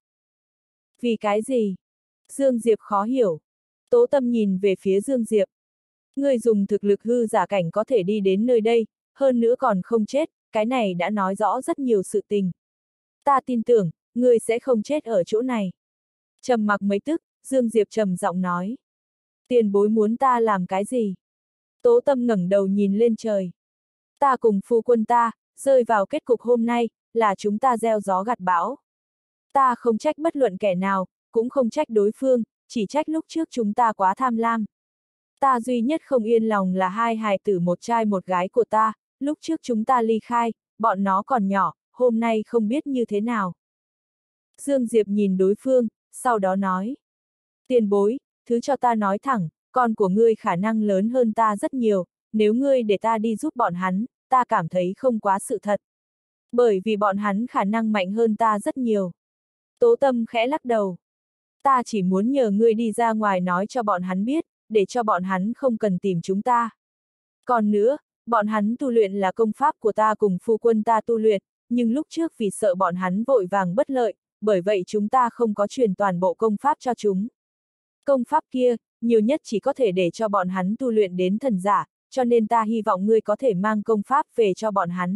Vì cái gì? Dương Diệp khó hiểu. Tố Tâm nhìn về phía Dương Diệp. Ngươi dùng thực lực hư giả cảnh có thể đi đến nơi đây, hơn nữa còn không chết, cái này đã nói rõ rất nhiều sự tình. Ta tin tưởng, ngươi sẽ không chết ở chỗ này. Trầm mặc mấy tức, Dương Diệp trầm giọng nói. Tiền bối muốn ta làm cái gì? Tố Tâm ngẩng đầu nhìn lên trời. Ta cùng phu quân ta, rơi vào kết cục hôm nay, là chúng ta gieo gió gặt bão. Ta không trách bất luận kẻ nào, cũng không trách đối phương, chỉ trách lúc trước chúng ta quá tham lam. Ta duy nhất không yên lòng là hai hài tử một trai một gái của ta, lúc trước chúng ta ly khai, bọn nó còn nhỏ, hôm nay không biết như thế nào. Dương Diệp nhìn đối phương, sau đó nói. Tiền bối, thứ cho ta nói thẳng, con của ngươi khả năng lớn hơn ta rất nhiều, nếu ngươi để ta đi giúp bọn hắn, ta cảm thấy không quá sự thật. Bởi vì bọn hắn khả năng mạnh hơn ta rất nhiều. Tố Tâm khẽ lắc đầu. Ta chỉ muốn nhờ ngươi đi ra ngoài nói cho bọn hắn biết, để cho bọn hắn không cần tìm chúng ta. Còn nữa, bọn hắn tu luyện là công pháp của ta cùng phu quân ta tu luyện, nhưng lúc trước vì sợ bọn hắn vội vàng bất lợi, bởi vậy chúng ta không có truyền toàn bộ công pháp cho chúng. Công pháp kia, nhiều nhất chỉ có thể để cho bọn hắn tu luyện đến thần giả, cho nên ta hy vọng ngươi có thể mang công pháp về cho bọn hắn.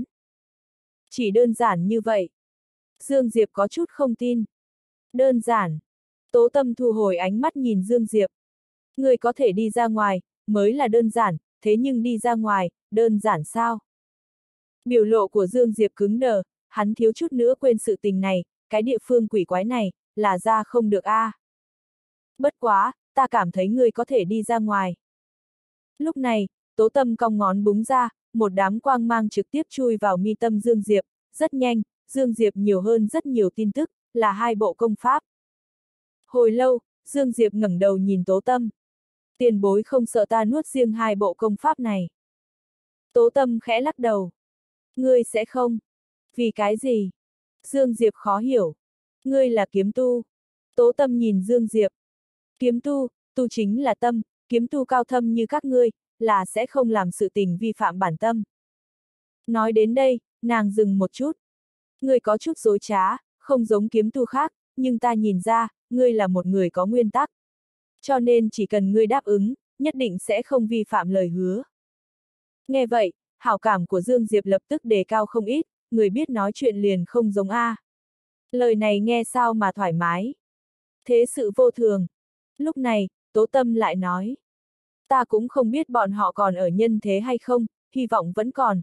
Chỉ đơn giản như vậy. Dương Diệp có chút không tin. Đơn giản. Tố Tâm thu hồi ánh mắt nhìn Dương Diệp. Ngươi có thể đi ra ngoài, mới là đơn giản, thế nhưng đi ra ngoài, đơn giản sao? Biểu lộ của Dương Diệp cứng đờ, hắn thiếu chút nữa quên sự tình này, cái địa phương quỷ quái này, là ra không được a. Bất quá, ta cảm thấy ngươi có thể đi ra ngoài. Lúc này, Tố Tâm cong ngón búng ra, một đám quang mang trực tiếp chui vào mi tâm Dương Diệp, rất nhanh, Dương Diệp nhiều hơn rất nhiều tin tức, là hai bộ công pháp. Hồi lâu, Dương Diệp ngẩng đầu nhìn Tố Tâm. Tiền bối không sợ ta nuốt riêng hai bộ công pháp này. Tố Tâm khẽ lắc đầu. Ngươi sẽ không? Vì cái gì? Dương Diệp khó hiểu. Ngươi là kiếm tu. Tố Tâm nhìn Dương Diệp. Kiếm tu, tu chính là tâm, kiếm tu cao thâm như các ngươi, là sẽ không làm sự tình vi phạm bản tâm. Nói đến đây, nàng dừng một chút. Ngươi có chút dối trá, không giống kiếm tu khác, nhưng ta nhìn ra, ngươi là một người có nguyên tắc. Cho nên chỉ cần ngươi đáp ứng, nhất định sẽ không vi phạm lời hứa. Nghe vậy, hảo cảm của Dương Diệp lập tức đề cao không ít, người biết nói chuyện liền không giống a. Lời này nghe sao mà thoải mái. Thế sự vô thường. Lúc này, Tố Tâm lại nói. Ta cũng không biết bọn họ còn ở nhân thế hay không, hy vọng vẫn còn.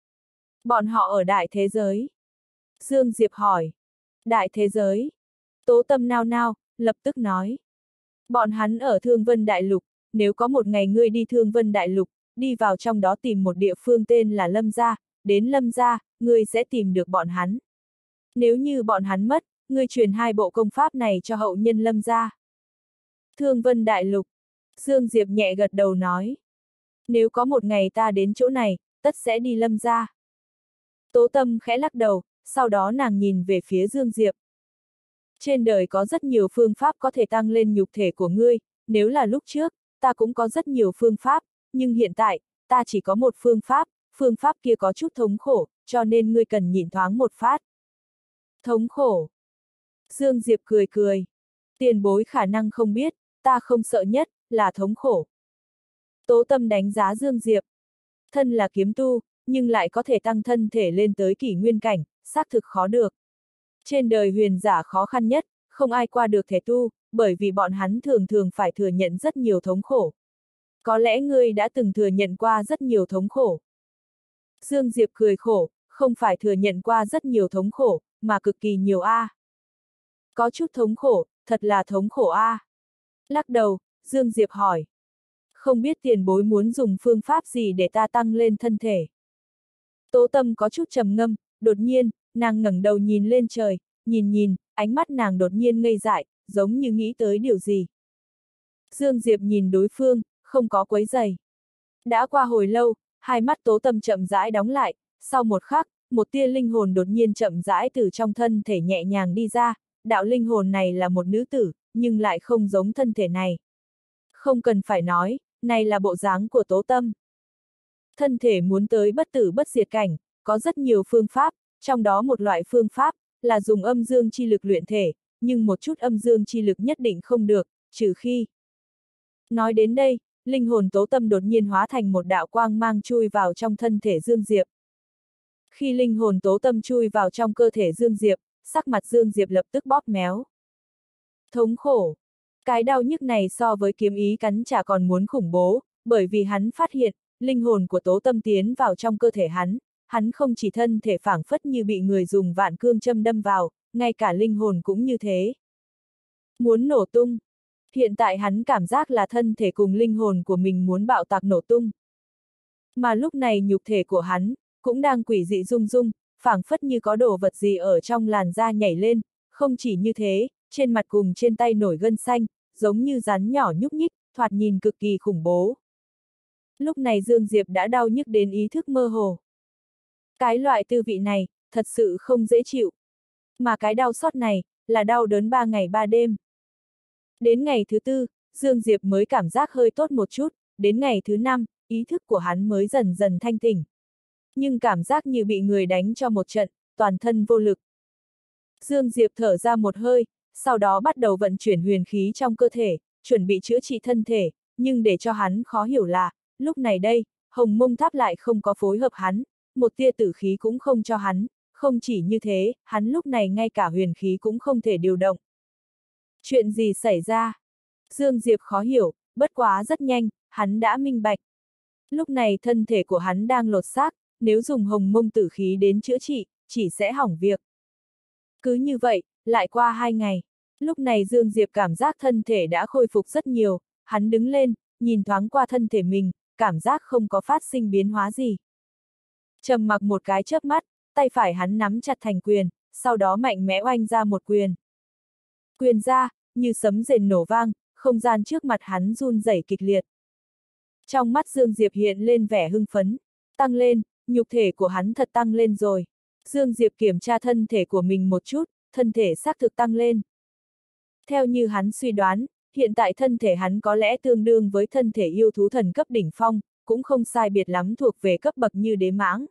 Bọn họ ở đại thế giới. Dương Diệp hỏi. Đại thế giới. Tố Tâm nao nao, lập tức nói. Bọn hắn ở Thương Vân Đại Lục, nếu có một ngày ngươi đi Thương Vân Đại Lục, đi vào trong đó tìm một địa phương tên là Lâm Gia, đến Lâm Gia, ngươi sẽ tìm được bọn hắn. Nếu như bọn hắn mất, ngươi truyền hai bộ công pháp này cho hậu nhân Lâm Gia. Thương Vân Đại Lục. Dương Diệp nhẹ gật đầu nói. Nếu có một ngày ta đến chỗ này, tất sẽ đi Lâm Gia. Tố Tâm khẽ lắc đầu, sau đó nàng nhìn về phía Dương Diệp. Trên đời có rất nhiều phương pháp có thể tăng lên nhục thể của ngươi, nếu là lúc trước, ta cũng có rất nhiều phương pháp, nhưng hiện tại, ta chỉ có một phương pháp kia có chút thống khổ, cho nên ngươi cần nhịn thoáng một phát. Thống khổ. Dương Diệp cười cười. Tiền bối khả năng không biết, ta không sợ nhất, là thống khổ. Tố Tâm đánh giá Dương Diệp. Thân là kiếm tu, nhưng lại có thể tăng thân thể lên tới kỷ nguyên cảnh, xác thực khó được. Trên đời huyền giả khó khăn nhất, không ai qua được thể tu, bởi vì bọn hắn thường thường phải thừa nhận rất nhiều thống khổ. Có lẽ ngươi đã từng thừa nhận qua rất nhiều thống khổ. Dương Diệp cười khổ, không phải thừa nhận qua rất nhiều thống khổ, mà cực kỳ nhiều a. Có chút thống khổ, thật là thống khổ a. Lắc đầu, Dương Diệp hỏi. Không biết tiền bối muốn dùng phương pháp gì để ta tăng lên thân thể. Tố Tâm có chút trầm ngâm, đột nhiên, nàng ngẩng đầu nhìn lên trời, nhìn, ánh mắt nàng đột nhiên ngây dại, giống như nghĩ tới điều gì. Dương Diệp nhìn đối phương, không có quấy giày. Đã qua hồi lâu, hai mắt Tố Tâm chậm rãi đóng lại, sau một khắc, một tia linh hồn đột nhiên chậm rãi từ trong thân thể nhẹ nhàng đi ra, đạo linh hồn này là một nữ tử, nhưng lại không giống thân thể này. Không cần phải nói, này là bộ dáng của Tố Tâm. Thân thể muốn tới bất tử bất diệt cảnh, có rất nhiều phương pháp, trong đó một loại phương pháp, là dùng âm dương chi lực luyện thể, nhưng một chút âm dương chi lực nhất định không được, trừ khi. Nói đến đây, linh hồn Tố Tâm đột nhiên hóa thành một đạo quang mang chui vào trong thân thể Dương Diệp. Khi linh hồn Tố Tâm chui vào trong cơ thể Dương Diệp, sắc mặt Dương Diệp lập tức bóp méo. Thống khổ. Cái đau nhức này so với kiếm ý cắn trả còn muốn khủng bố, bởi vì hắn phát hiện, linh hồn của Tố Tâm tiến vào trong cơ thể hắn không chỉ thân thể phảng phất như bị người dùng vạn cương châm đâm vào, ngay cả linh hồn cũng như thế. Muốn nổ tung. Hiện tại hắn cảm giác là thân thể cùng linh hồn của mình muốn bạo tạc nổ tung. Mà lúc này nhục thể của hắn, cũng đang quỷ dị rung rung, phảng phất như có đồ vật gì ở trong làn da nhảy lên, không chỉ như thế, trên mặt cùng trên tay nổi gân xanh, giống như rắn nhỏ nhúc nhích, thoạt nhìn cực kỳ khủng bố. Lúc này Dương Diệp đã đau nhức đến ý thức mơ hồ. Cái loại tư vị này, thật sự không dễ chịu. Mà cái đau xót này, là đau đớn 3 ngày 3 đêm. Đến ngày thứ 4, Dương Diệp mới cảm giác hơi tốt một chút, đến ngày thứ 5, ý thức của hắn mới dần dần thanh tỉnh. Nhưng cảm giác như bị người đánh cho một trận, toàn thân vô lực. Dương Diệp thở ra một hơi, sau đó bắt đầu vận chuyển huyền khí trong cơ thể, chuẩn bị chữa trị thân thể, nhưng để cho hắn khó hiểu là, lúc này đây, Hồng Mông Tháp lại không có phối hợp hắn, một tia tử khí cũng không cho hắn, không chỉ như thế, hắn lúc này ngay cả huyền khí cũng không thể điều động. Chuyện gì xảy ra? Dương Diệp khó hiểu, bất quá rất nhanh, hắn đã minh bạch. Lúc này thân thể của hắn đang lột xác, nếu dùng Hồng Mông tử khí đến chữa trị, chỉ sẽ hỏng việc. Cứ như vậy, lại qua 2 ngày. Lúc này Dương Diệp cảm giác thân thể đã khôi phục rất nhiều, hắn đứng lên, nhìn thoáng qua thân thể mình, cảm giác không có phát sinh biến hóa gì. Trầm mặc một cái chớp mắt, tay phải hắn nắm chặt thành quyền, sau đó mạnh mẽ oanh ra một quyền. Quyền ra, như sấm rền nổ vang, không gian trước mặt hắn run rẩy kịch liệt. Trong mắt Dương Diệp hiện lên vẻ hưng phấn, tăng lên, nhục thể của hắn thật tăng lên rồi. Dương Diệp kiểm tra thân thể của mình một chút, thân thể xác thực tăng lên. Theo như hắn suy đoán, hiện tại thân thể hắn có lẽ tương đương với thân thể yêu thú thần cấp đỉnh phong, cũng không sai biệt lắm thuộc về cấp bậc như đế mãng.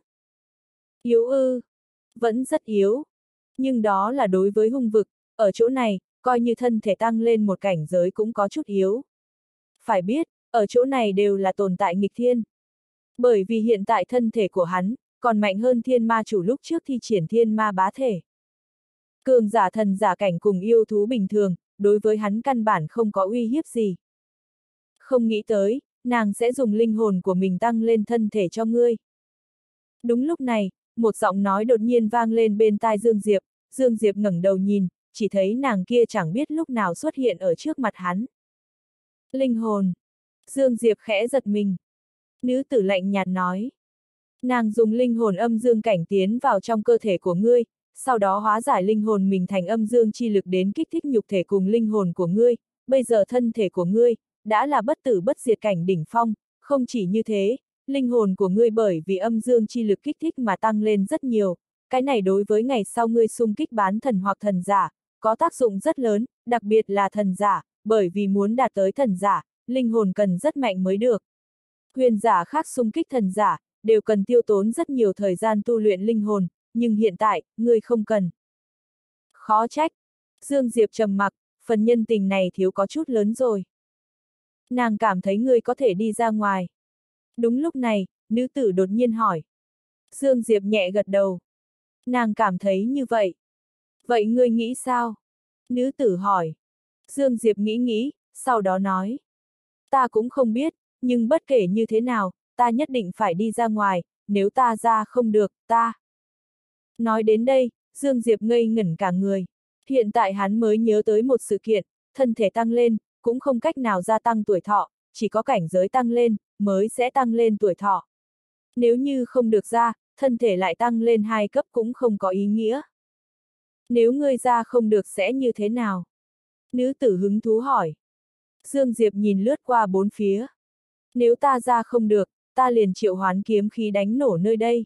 Yếu ư? Vẫn rất yếu. Nhưng đó là đối với hung vực, ở chỗ này, coi như thân thể tăng lên một cảnh giới cũng có chút yếu. Phải biết, ở chỗ này đều là tồn tại nghịch thiên. Bởi vì hiện tại thân thể của hắn, còn mạnh hơn thiên ma chủ lúc trước thi triển thiên ma bá thể. Cường giả thần giả cảnh cùng yêu thú bình thường, đối với hắn căn bản không có uy hiếp gì. Không nghĩ tới, nàng sẽ dùng linh hồn của mình tăng lên thân thể cho ngươi. Đúng lúc này, một giọng nói đột nhiên vang lên bên tai Dương Diệp ngẩng đầu nhìn, chỉ thấy nàng kia chẳng biết lúc nào xuất hiện ở trước mặt hắn. Linh hồn. Dương Diệp khẽ giật mình. Nữ tử lạnh nhạt nói. Nàng dùng linh hồn âm dương cảnh tiến vào trong cơ thể của ngươi, sau đó hóa giải linh hồn mình thành âm dương chi lực đến kích thích nhục thể cùng linh hồn của ngươi, bây giờ thân thể của ngươi, đã là bất tử bất diệt cảnh đỉnh phong, không chỉ như thế, linh hồn của ngươi bởi vì âm dương chi lực kích thích mà tăng lên rất nhiều, cái này đối với ngày sau ngươi xung kích bán thần hoặc thần giả, có tác dụng rất lớn, đặc biệt là thần giả, bởi vì muốn đạt tới thần giả, linh hồn cần rất mạnh mới được. Huyền giả khác xung kích thần giả, đều cần tiêu tốn rất nhiều thời gian tu luyện linh hồn, nhưng hiện tại, ngươi không cần. Khó trách. Dương Diệp trầm mặc, phần nhân tình này thiếu có chút lớn rồi. Nàng cảm thấy ngươi có thể đi ra ngoài. Đúng lúc này, nữ tử đột nhiên hỏi. Dương Diệp nhẹ gật đầu. Nàng cảm thấy như vậy. Vậy ngươi nghĩ sao? Nữ tử hỏi. Dương Diệp nghĩ, sau đó nói. Ta cũng không biết, nhưng bất kể như thế nào, ta nhất định phải đi ra ngoài, nếu ta ra không được, ta. Nói đến đây, Dương Diệp ngây ngẩn cả người. Hiện tại hắn mới nhớ tới một sự kiện, thân thể tăng lên, cũng không cách nào gia tăng tuổi thọ, chỉ có cảnh giới tăng lên, mới sẽ tăng lên tuổi thọ. Nếu như không được ra, thân thể lại tăng lên 2 cấp cũng không có ý nghĩa. Nếu ngươi ra không được sẽ như thế nào? Nữ tử hứng thú hỏi. Dương Diệp nhìn lướt qua bốn phía. Nếu ta ra không được, ta liền triệu hoán kiếm khí đánh nổ nơi đây.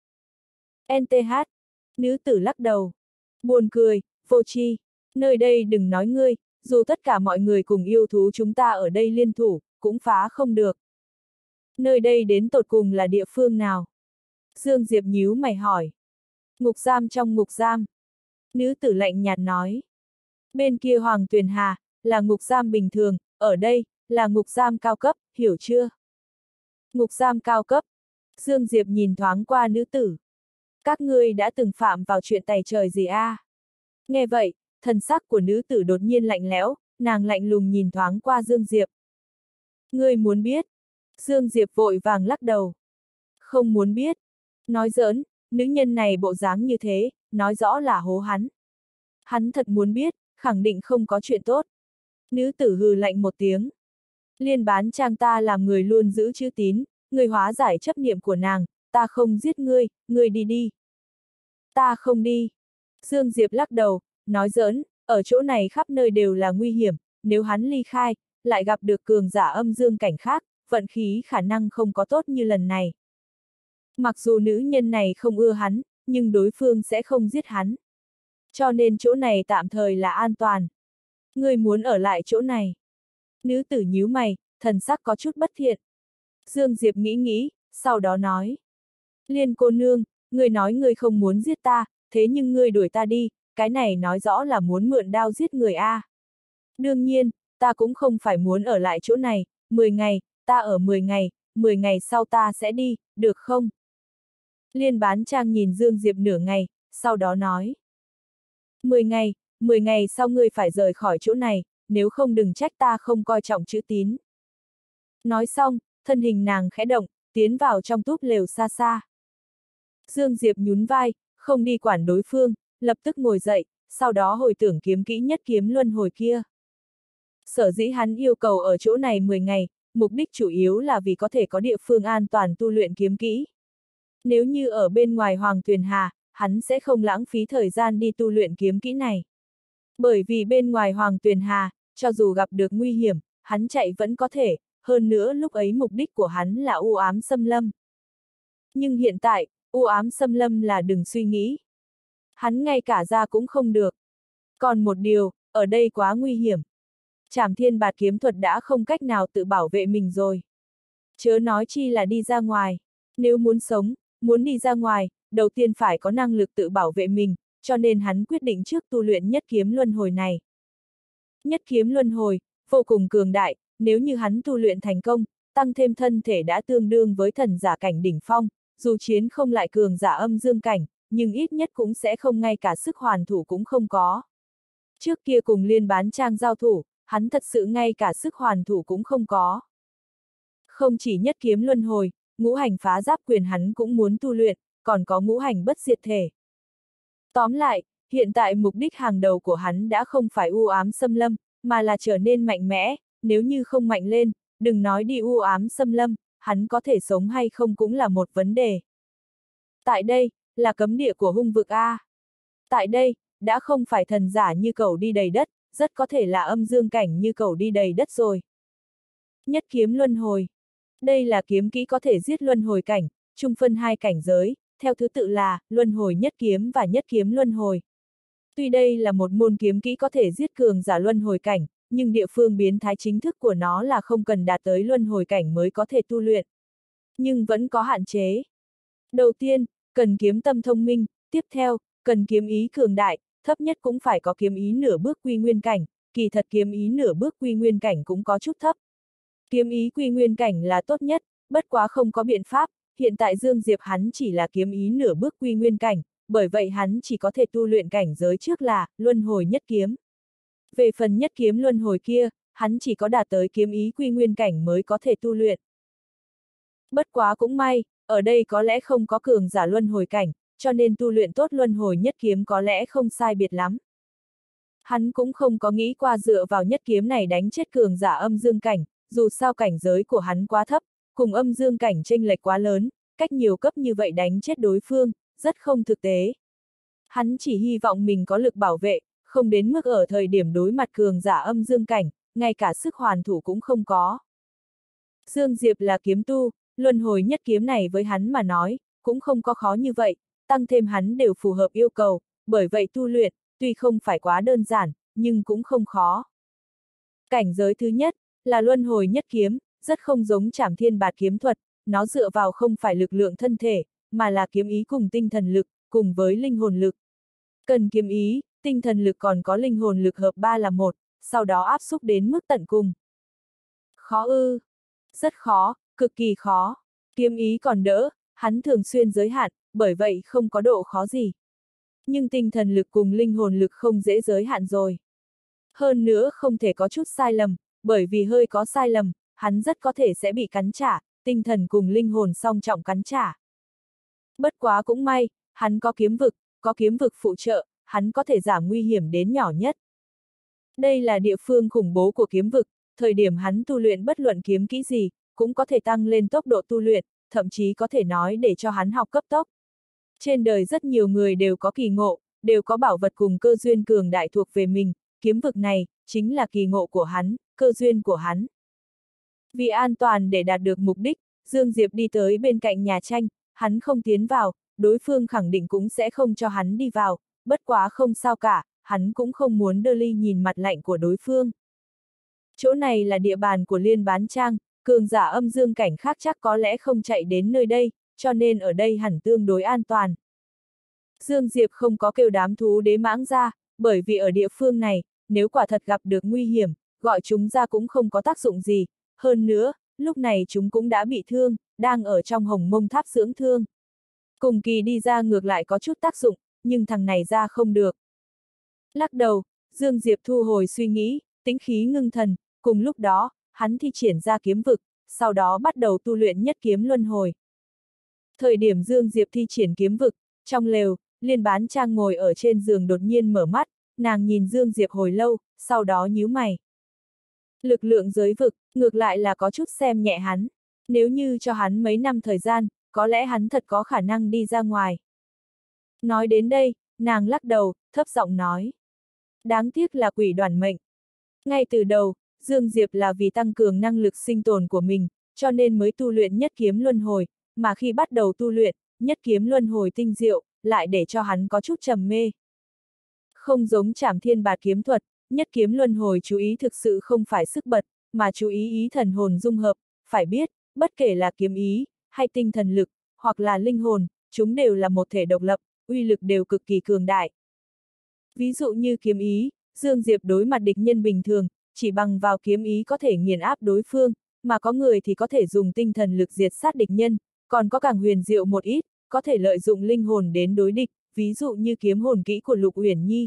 NTH. Nữ tử lắc đầu. Buồn cười, vô tri. Nơi đây đừng nói ngươi, dù tất cả mọi người cùng yêu thú chúng ta ở đây liên thủ, cũng phá không được. Nơi đây đến tột cùng là địa phương nào? Dương Diệp nhíu mày hỏi. Ngục giam trong ngục giam. Nữ tử lạnh nhạt nói. Bên kia Hoàng Tuyền Hà, là ngục giam bình thường, ở đây, là ngục giam cao cấp, hiểu chưa? Ngục giam cao cấp. Dương Diệp nhìn thoáng qua nữ tử. Các ngươi đã từng phạm vào chuyện tày trời gì a? Nghe vậy, thần sắc của nữ tử đột nhiên lạnh lẽo, nàng lạnh lùng nhìn thoáng qua Dương Diệp. Ngươi muốn biết? Dương Diệp vội vàng lắc đầu. Không muốn biết. Nói giỡn, nữ nhân này bộ dáng như thế, nói rõ là hố hắn. Hắn thật muốn biết, khẳng định không có chuyện tốt. Nữ tử hừ lạnh một tiếng. Liên Bán Trang ta làm người luôn giữ chữ tín, người hóa giải chấp niệm của nàng, ta không giết ngươi, ngươi đi đi. Ta không đi. Dương Diệp lắc đầu, nói giỡn, ở chỗ này khắp nơi đều là nguy hiểm, nếu hắn ly khai, lại gặp được cường giả âm dương cảnh khác, vận khí khả năng không có tốt như lần này. Mặc dù nữ nhân này không ưa hắn, nhưng đối phương sẽ không giết hắn. Cho nên chỗ này tạm thời là an toàn. Ngươi muốn ở lại chỗ này. Nữ tử nhíu mày, thần sắc có chút bất thiện. Dương Diệp nghĩ nghĩ, sau đó nói. Liên cô nương, ngươi nói ngươi không muốn giết ta, thế nhưng ngươi đuổi ta đi, cái này nói rõ là muốn mượn đao giết người a. Đương nhiên, ta cũng không phải muốn ở lại chỗ này, 10 ngày, ta ở 10 ngày, 10 ngày sau ta sẽ đi, được không? Liên Bán Trang nhìn Dương Diệp nửa ngày, sau đó nói. 10 ngày sau ngươi phải rời khỏi chỗ này, nếu không đừng trách ta không coi trọng chữ tín. Nói xong, thân hình nàng khẽ động, tiến vào trong túp lều xa xa. Dương Diệp nhún vai, không đi quản đối phương, lập tức ngồi dậy, sau đó hồi tưởng kiếm kỹ nhất kiếm luân hồi kia. Sở dĩ hắn yêu cầu ở chỗ này 10 ngày, mục đích chủ yếu là vì có thể có địa phương an toàn tu luyện kiếm kỹ. Nếu như ở bên ngoài Hoàng Tuyền Hà, hắn sẽ không lãng phí thời gian đi tu luyện kiếm kỹ này. Bởi vì bên ngoài Hoàng Tuyền Hà, cho dù gặp được nguy hiểm, hắn chạy vẫn có thể, hơn nữa lúc ấy mục đích của hắn là u ám xâm lâm. Nhưng hiện tại, u ám xâm lâm là đừng suy nghĩ. Hắn ngay cả ra cũng không được. Còn một điều, ở đây quá nguy hiểm. Trảm Thiên Bạt kiếm thuật đã không cách nào tự bảo vệ mình rồi. Chớ nói chi là đi ra ngoài. Nếu muốn sống, muốn đi ra ngoài, đầu tiên phải có năng lực tự bảo vệ mình, cho nên hắn quyết định trước tu luyện nhất kiếm luân hồi này. Nhất kiếm luân hồi, vô cùng cường đại, nếu như hắn tu luyện thành công, tăng thêm thân thể đã tương đương với thần giả cảnh đỉnh phong, dù chiến không lại cường giả âm dương cảnh, nhưng ít nhất cũng sẽ không ngay cả sức hoàn thủ cũng không có. Trước kia cùng Liên Bán Trang giao thủ, hắn thật sự ngay cả sức hoàn thủ cũng không có. Không chỉ nhất kiếm luân hồi, ngũ hành phá giáp quyền hắn cũng muốn tu luyện, còn có ngũ hành bất diệt thể. Tóm lại, hiện tại mục đích hàng đầu của hắn đã không phải u ám xâm lâm, mà là trở nên mạnh mẽ, nếu như không mạnh lên, đừng nói đi u ám xâm lâm, hắn có thể sống hay không cũng là một vấn đề. Tại đây, là cấm địa của hung vực A. Tại đây, đã không phải thần giả như cẩu đi đầy đất, rất có thể là âm dương cảnh như cẩu đi đầy đất rồi. Nhất kiếm luân hồi. Đây là kiếm kỹ có thể giết luân hồi cảnh, chung phân hai cảnh giới, theo thứ tự là luân hồi nhất kiếm và nhất kiếm luân hồi. Tuy đây là một môn kiếm kỹ có thể giết cường giả luân hồi cảnh, nhưng địa phương biến thái chính thức của nó là không cần đạt tới luân hồi cảnh mới có thể tu luyện. Nhưng vẫn có hạn chế. Đầu tiên, cần kiếm tâm thông minh, tiếp theo, cần kiếm ý cường đại, thấp nhất cũng phải có kiếm ý nửa bước quy nguyên cảnh, kỳ thật kiếm ý nửa bước quy nguyên cảnh cũng có chút thấp. Kiếm ý quy nguyên cảnh là tốt nhất, bất quá không có biện pháp, hiện tại Dương Diệp hắn chỉ là kiếm ý nửa bước quy nguyên cảnh, bởi vậy hắn chỉ có thể tu luyện cảnh giới trước là luân hồi nhất kiếm. Về phần nhất kiếm luân hồi kia, hắn chỉ có đạt tới kiếm ý quy nguyên cảnh mới có thể tu luyện. Bất quá cũng may, ở đây có lẽ không có cường giả luân hồi cảnh, cho nên tu luyện tốt luân hồi nhất kiếm có lẽ không sai biệt lắm. Hắn cũng không có nghĩ qua dựa vào nhất kiếm này đánh chết cường giả âm dương cảnh, dù sao cảnh giới của hắn quá thấp, cùng âm dương cảnh chênh lệch quá lớn, cách nhiều cấp như vậy đánh chết đối phương, rất không thực tế. Hắn chỉ hy vọng mình có lực bảo vệ, không đến mức ở thời điểm đối mặt cường giả âm dương cảnh, ngay cả sức hoàn thủ cũng không có. Dương Diệp là kiếm tu, luân hồi nhất kiếm này với hắn mà nói, cũng không có khó như vậy, tăng thêm hắn đều phù hợp yêu cầu, bởi vậy tu luyện, tuy không phải quá đơn giản, nhưng cũng không khó. Cảnh giới thứ nhất, là luân hồi nhất kiếm, rất không giống Trảm Thiên Bạt kiếm thuật, nó dựa vào không phải lực lượng thân thể, mà là kiếm ý cùng tinh thần lực, cùng với linh hồn lực. Cần kiếm ý, tinh thần lực còn có linh hồn lực hợp 3 là một, sau đó áp xúc đến mức tận cùng. Khó ư? Rất khó, cực kỳ khó. Kiếm ý còn đỡ, hắn thường xuyên giới hạn, bởi vậy không có độ khó gì. Nhưng tinh thần lực cùng linh hồn lực không dễ giới hạn rồi. Hơn nữa không thể có chút sai lầm, bởi vì hơi có sai lầm, hắn rất có thể sẽ bị cắn trả, tinh thần cùng linh hồn song trọng cắn trả. Bất quá cũng may, hắn có kiếm vực phụ trợ, hắn có thể giảm nguy hiểm đến nhỏ nhất. Đây là địa phương khủng bố của kiếm vực, thời điểm hắn tu luyện bất luận kiếm kỹ gì, cũng có thể tăng lên tốc độ tu luyện, thậm chí có thể nói để cho hắn học cấp tốc. Trên đời rất nhiều người đều có kỳ ngộ, đều có bảo vật cùng cơ duyên cường đại thuộc về mình, kiếm vực này, chính là kỳ ngộ của hắn, cơ duyên của hắn. Vì an toàn để đạt được mục đích, Dương Diệp đi tới bên cạnh nhà tranh, hắn không tiến vào, đối phương khẳng định cũng sẽ không cho hắn đi vào, bất quá không sao cả, hắn cũng không muốn đơ ly nhìn mặt lạnh của đối phương. Chỗ này là địa bàn của Liên Bán Trang, cường giả âm dương cảnh khác chắc có lẽ không chạy đến nơi đây, cho nên ở đây hẳn tương đối an toàn. Dương Diệp không có kêu đám thú đế mãng ra, bởi vì ở địa phương này, nếu quả thật gặp được nguy hiểm, gọi chúng ra cũng không có tác dụng gì, hơn nữa, lúc này chúng cũng đã bị thương, đang ở trong hồng mông tháp dưỡng thương. Cùng kỳ đi ra ngược lại có chút tác dụng, nhưng thằng này ra không được. Lắc đầu, Dương Diệp thu hồi suy nghĩ, tĩnh khí ngưng thần, cùng lúc đó, hắn thi triển ra kiếm vực, sau đó bắt đầu tu luyện nhất kiếm luân hồi. Thời điểm Dương Diệp thi triển kiếm vực, trong lều, Liên Bán Trang ngồi ở trên giường đột nhiên mở mắt, nàng nhìn Dương Diệp hồi lâu, sau đó nhíu mày. Lực lượng giới vực, ngược lại là có chút xem nhẹ hắn. Nếu như cho hắn mấy năm thời gian, có lẽ hắn thật có khả năng đi ra ngoài. Nói đến đây, nàng lắc đầu, thấp giọng nói. Đáng tiếc là quỷ đoàn mệnh. Ngay từ đầu, Dương Diệp là vì tăng cường năng lực sinh tồn của mình, cho nên mới tu luyện nhất kiếm luân hồi, mà khi bắt đầu tu luyện, nhất kiếm luân hồi tinh diệu, lại để cho hắn có chút trầm mê. Không giống Trảm Thiên Bạt kiếm thuật, nhất kiếm luân hồi chú ý thực sự không phải sức bật, mà chú ý ý thần hồn dung hợp, phải biết, bất kể là kiếm ý, hay tinh thần lực, hoặc là linh hồn, chúng đều là một thể độc lập, uy lực đều cực kỳ cường đại. Ví dụ như kiếm ý, Dương Diệp đối mặt địch nhân bình thường, chỉ bằng vào kiếm ý có thể nghiền áp đối phương, mà có người thì có thể dùng tinh thần lực diệt sát địch nhân, còn có càng huyền diệu một ít, có thể lợi dụng linh hồn đến đối địch, ví dụ như kiếm hồn kỹ của Lục Uyển Nhi.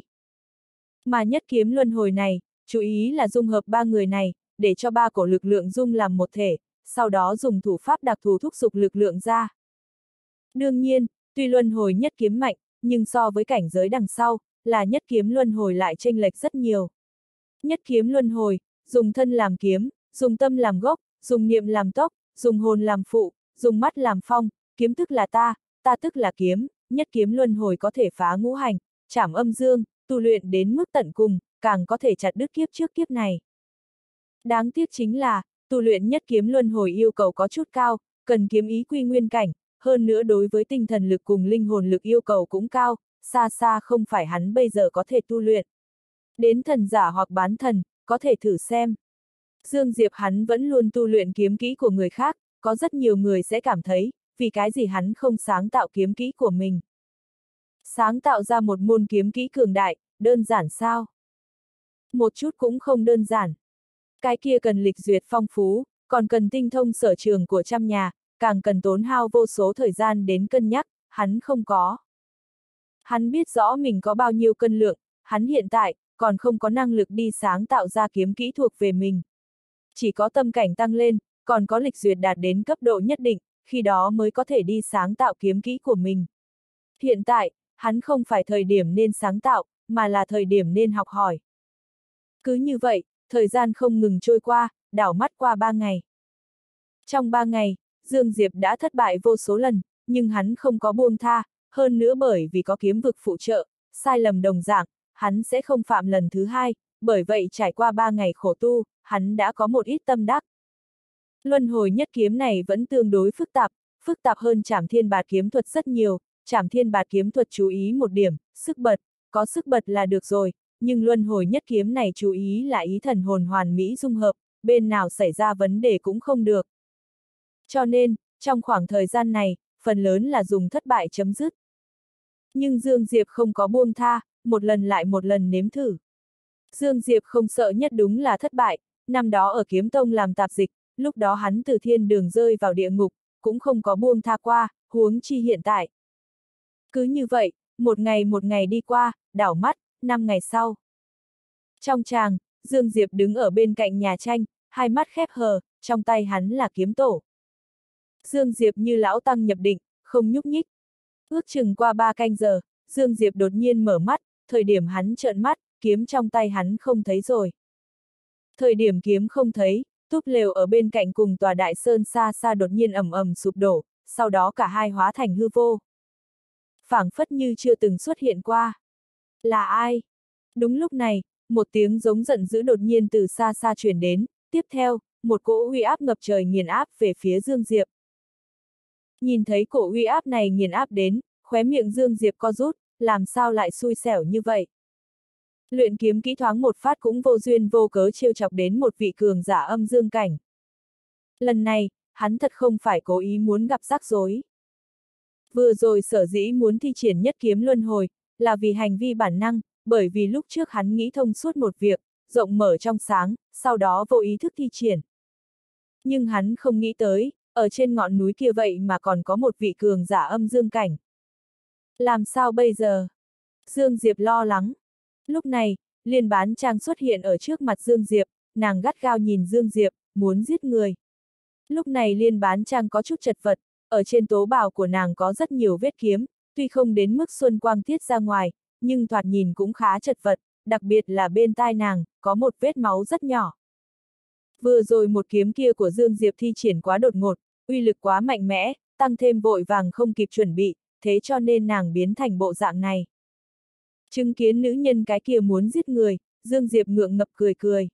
Mà nhất kiếm luân hồi này, chú ý là dung hợp ba người này, để cho ba cổ lực lượng dung làm một thể, sau đó dùng thủ pháp đặc thù thúc giục lực lượng ra. Đương nhiên, tuy luân hồi nhất kiếm mạnh, nhưng so với cảnh giới đằng sau, là nhất kiếm luân hồi lại chênh lệch rất nhiều. Nhất kiếm luân hồi, dùng thân làm kiếm, dùng tâm làm gốc, dùng niệm làm tốc, dùng hồn làm phụ, dùng mắt làm phong, kiếm tức là ta tức là kiếm, nhất kiếm luân hồi có thể phá ngũ hành, trảm âm dương, tu luyện đến mức tận cùng, càng có thể chặt đứt kiếp trước kiếp này. Đáng tiếc chính là, tu luyện nhất kiếm luân hồi yêu cầu có chút cao, cần kiếm ý quy nguyên cảnh, hơn nữa đối với tinh thần lực cùng linh hồn lực yêu cầu cũng cao, xa xa không phải hắn bây giờ có thể tu luyện. Đến thần giả hoặc bán thần, có thể thử xem. Dương Diệp hắn vẫn luôn tu luyện kiếm kỹ của người khác, có rất nhiều người sẽ cảm thấy, vì cái gì hắn không sáng tạo kiếm kỹ của mình. Sáng tạo ra một môn kiếm kỹ cường đại, đơn giản sao? Một chút cũng không đơn giản. Cái kia cần lịch duyệt phong phú, còn cần tinh thông sở trường của trăm nhà, càng cần tốn hao vô số thời gian đến cân nhắc, hắn không có. Hắn biết rõ mình có bao nhiêu cân lượng, hắn hiện tại, còn không có năng lực đi sáng tạo ra kiếm kỹ thuộc về mình. Chỉ có tâm cảnh tăng lên, còn có lịch duyệt đạt đến cấp độ nhất định, khi đó mới có thể đi sáng tạo kiếm kỹ của mình. Hiện tại, hắn không phải thời điểm nên sáng tạo, mà là thời điểm nên học hỏi. Cứ như vậy, thời gian không ngừng trôi qua, đảo mắt qua 3 ngày. Trong 3 ngày, Dương Diệp đã thất bại vô số lần, nhưng hắn không có buông tha, hơn nữa bởi vì có kiếm vực phụ trợ, sai lầm đồng dạng, hắn sẽ không phạm lần thứ hai, bởi vậy trải qua 3 ngày khổ tu, hắn đã có một ít tâm đắc. Luân hồi nhất kiếm này vẫn tương đối phức tạp hơn Trảm Thiên Bạt kiếm thuật rất nhiều, Trảm Thiên Bạt kiếm thuật chú ý một điểm, sức bật, có sức bật là được rồi, nhưng luân hồi nhất kiếm này chú ý là ý thần hồn hoàn mỹ dung hợp, bên nào xảy ra vấn đề cũng không được. Cho nên, trong khoảng thời gian này, phần lớn là dùng thất bại chấm dứt. Nhưng Dương Diệp không có buông tha, một lần lại một lần nếm thử. Dương Diệp không sợ nhất đúng là thất bại, năm đó ở Kiếm Tông làm tạp dịch, lúc đó hắn từ thiên đường rơi vào địa ngục, cũng không có buông tha qua, huống chi hiện tại. Cứ như vậy, một ngày đi qua, đảo mắt, 5 ngày sau. Trong tràng, Dương Diệp đứng ở bên cạnh nhà tranh, hai mắt khép hờ, trong tay hắn là kiếm tổ. Dương Diệp như lão tăng nhập định, không nhúc nhích. Ước chừng qua 3 canh giờ, Dương Diệp đột nhiên mở mắt, thời điểm hắn trợn mắt, kiếm trong tay hắn không thấy rồi. Thời điểm kiếm không thấy, túp lều ở bên cạnh cùng tòa đại sơn xa xa đột nhiên ầm ầm sụp đổ, sau đó cả hai hóa thành hư vô. Phảng phất như chưa từng xuất hiện qua. Là ai? Đúng lúc này, một tiếng giống giận dữ đột nhiên từ xa xa truyền đến, tiếp theo, một cỗ uy áp ngập trời nghiền áp về phía Dương Diệp. Nhìn thấy cỗ uy áp này nghiền áp đến, khóe miệng Dương Diệp co rút, làm sao lại xui xẻo như vậy? Luyện kiếm kỹ thoáng một phát cũng vô duyên vô cớ trêu chọc đến một vị cường giả âm dương cảnh. Lần này, hắn thật không phải cố ý muốn gặp rắc rối. Vừa rồi sở dĩ muốn thi triển nhất kiếm luân hồi, là vì hành vi bản năng, bởi vì lúc trước hắn nghĩ thông suốt một việc, rộng mở trong sáng, sau đó vô ý thức thi triển. Nhưng hắn không nghĩ tới, ở trên ngọn núi kia vậy mà còn có một vị cường giả âm dương cảnh. Làm sao bây giờ? Dương Diệp lo lắng. Lúc này, Liên Bán Trang xuất hiện ở trước mặt Dương Diệp, nàng gắt gao nhìn Dương Diệp, muốn giết người. Lúc này Liên Bán Trang có chút chật vật, ở trên tố bào của nàng có rất nhiều vết kiếm, tuy không đến mức xuân quang tiết ra ngoài, nhưng thoạt nhìn cũng khá chật vật, đặc biệt là bên tai nàng, có một vết máu rất nhỏ. Vừa rồi một kiếm kia của Dương Diệp thi triển quá đột ngột, uy lực quá mạnh mẽ, tăng thêm vội vàng không kịp chuẩn bị, thế cho nên nàng biến thành bộ dạng này. Chứng kiến nữ nhân cái kia muốn giết người, Dương Diệp ngượng ngập cười cười.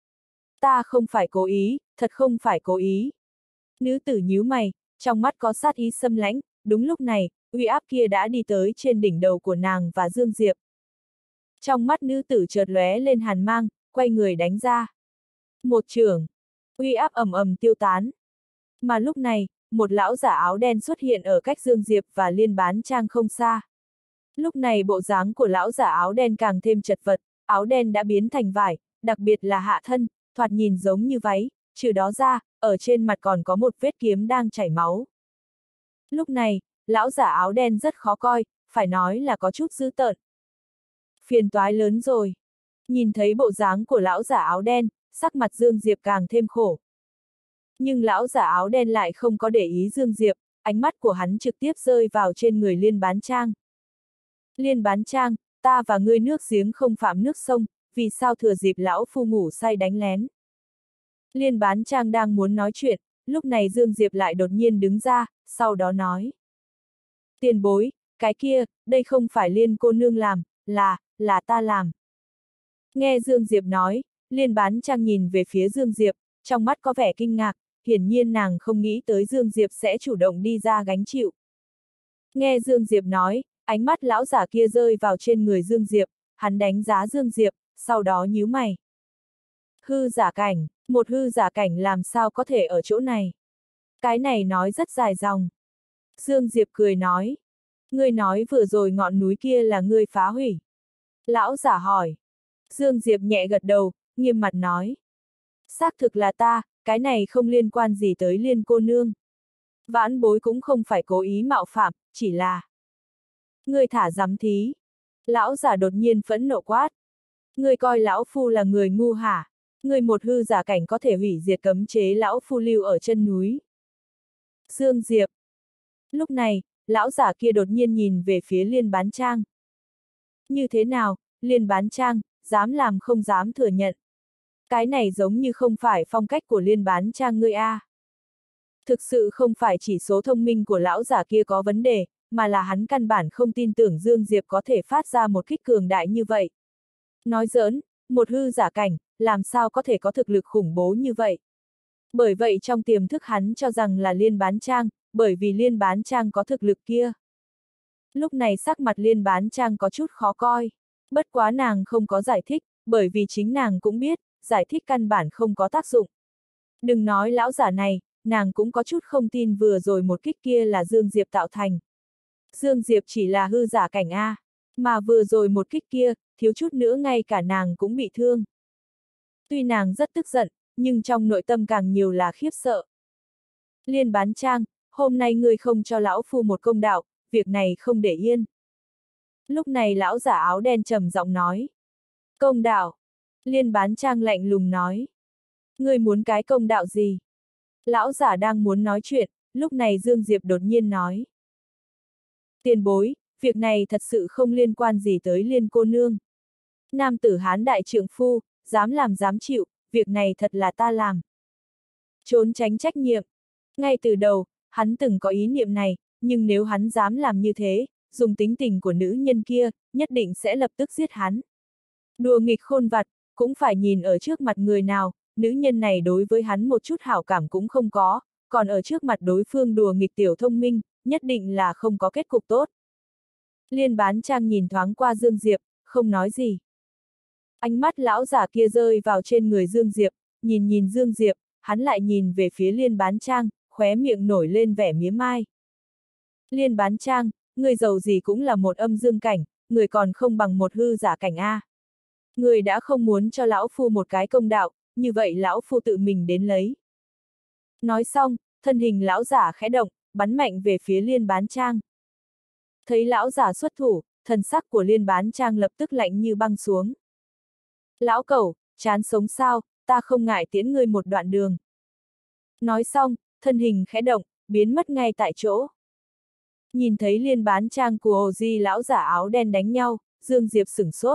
Ta không phải cố ý, thật không phải cố ý. Nữ tử nhíu mày, trong mắt có sát ý xâm lãnh, đúng lúc này, uy áp kia đã đi tới trên đỉnh đầu của nàng và Dương Diệp. Trong mắt nữ tử chợt lóe lên hàn mang, quay người đánh ra. Một chưởng, uy áp ầm ầm tiêu tán. Mà lúc này, một lão giả áo đen xuất hiện ở cách Dương Diệp và Liên Bán Trang không xa. Lúc này bộ dáng của lão giả áo đen càng thêm chật vật, áo đen đã biến thành vải, đặc biệt là hạ thân, thoạt nhìn giống như váy, trừ đó ra, ở trên mặt còn có một vết kiếm đang chảy máu. Lúc này, lão giả áo đen rất khó coi, phải nói là có chút dữ tợn. Phiền toái lớn rồi. Nhìn thấy bộ dáng của lão giả áo đen, sắc mặt Dương Diệp càng thêm khổ. Nhưng lão giả áo đen lại không có để ý Dương Diệp, ánh mắt của hắn trực tiếp rơi vào trên người Liên Bán Trang. Liên Bán Trang, ta và ngươi nước giếng không phạm nước sông, vì sao thừa dịp lão phu ngủ say đánh lén? Liên Bán Trang đang muốn nói chuyện, lúc này Dương Diệp lại đột nhiên đứng ra, sau đó nói. Tiền bối, cái kia, đây không phải Liên cô nương làm, là ta làm. Nghe Dương Diệp nói, Liên Bán Trang nhìn về phía Dương Diệp, trong mắt có vẻ kinh ngạc, hiển nhiên nàng không nghĩ tới Dương Diệp sẽ chủ động đi ra gánh chịu. Nghe Dương Diệp nói, ánh mắt lão giả kia rơi vào trên người Dương Diệp, hắn đánh giá Dương Diệp, sau đó nhíu mày. Hư giả cảnh, một hư giả cảnh làm sao có thể ở chỗ này? Cái này nói rất dài dòng. Dương Diệp cười nói. Ngươi nói vừa rồi ngọn núi kia là ngươi phá hủy. Lão giả hỏi. Dương Diệp nhẹ gật đầu, nghiêm mặt nói. Xác thực là ta, cái này không liên quan gì tới Liên cô nương. Vãn bối cũng không phải cố ý mạo phạm, chỉ là... Ngươi thả giám thí. Lão giả đột nhiên phẫn nộ quát. Ngươi coi lão phu là người ngu hả? Ngươi một hư giả cảnh có thể hủy diệt cấm chế lão phu lưu ở chân núi. Dương Diệp. Lúc này, lão giả kia đột nhiên nhìn về phía Liên Bán Trang. Như thế nào, Liên Bán Trang, dám làm không dám thừa nhận. Cái này giống như không phải phong cách của Liên Bán Trang ngươi a. Thực sự không phải chỉ số thông minh của lão giả kia có vấn đề, mà là hắn căn bản không tin tưởng Dương Diệp có thể phát ra một kích cường đại như vậy. Nói giỡn, một hư giả cảnh, làm sao có thể có thực lực khủng bố như vậy? Bởi vậy trong tiềm thức hắn cho rằng là Liên Bán Trang, bởi vì Liên Bán Trang có thực lực kia. Lúc này sắc mặt Liên Bán Trang có chút khó coi. Bất quá nàng không có giải thích, bởi vì chính nàng cũng biết, giải thích căn bản không có tác dụng. Đừng nói lão giả này, nàng cũng có chút không tin vừa rồi một kích kia là Dương Diệp tạo thành. Dương Diệp chỉ là hư giả cảnh A, mà vừa rồi một kích kia, thiếu chút nữa ngay cả nàng cũng bị thương. Tuy nàng rất tức giận, nhưng trong nội tâm càng nhiều là khiếp sợ. Liên Bán Trang, hôm nay ngươi không cho lão phu một công đạo, việc này không để yên. Lúc này lão giả áo đen trầm giọng nói. Công đạo. Liên Bán Trang lạnh lùng nói. Ngươi muốn cái công đạo gì? Lão giả đang muốn nói chuyện, lúc này Dương Diệp đột nhiên nói. Tiền bối, việc này thật sự không liên quan gì tới Liên cô nương. Nam tử Hán đại trượng phu, dám làm dám chịu, việc này thật là ta làm. Trốn tránh trách nhiệm. Ngay từ đầu, hắn từng có ý niệm này, nhưng nếu hắn dám làm như thế, dùng tính tình của nữ nhân kia, nhất định sẽ lập tức giết hắn. Đùa nghịch khôn vặt, cũng phải nhìn ở trước mặt người nào, nữ nhân này đối với hắn một chút hảo cảm cũng không có, còn ở trước mặt đối phương đùa nghịch tiểu thông minh, nhất định là không có kết cục tốt. Liên Bán Trang nhìn thoáng qua Dương Diệp, không nói gì. Ánh mắt lão giả kia rơi vào trên người Dương Diệp, nhìn Dương Diệp, hắn lại nhìn về phía Liên Bán Trang, khóe miệng nổi lên vẻ mía mai. Liên Bán Trang, người giàu gì cũng là một âm dương cảnh, người còn không bằng một hư giả cảnh A. Người đã không muốn cho lão phu một cái công đạo, như vậy lão phu tự mình đến lấy. Nói xong, thân hình lão giả khẽ động, bắn mạnh về phía Liên Bán Trang. Thấy lão giả xuất thủ, thần sắc của Liên Bán Trang lập tức lạnh như băng xuống. Lão cẩu, chán sống sao, ta không ngại tiễn ngươi một đoạn đường. Nói xong, thân hình khẽ động, biến mất ngay tại chỗ. Nhìn thấy Liên Bán Trang của Hồ Di lão giả áo đen đánh nhau, Dương Diệp sửng sốt.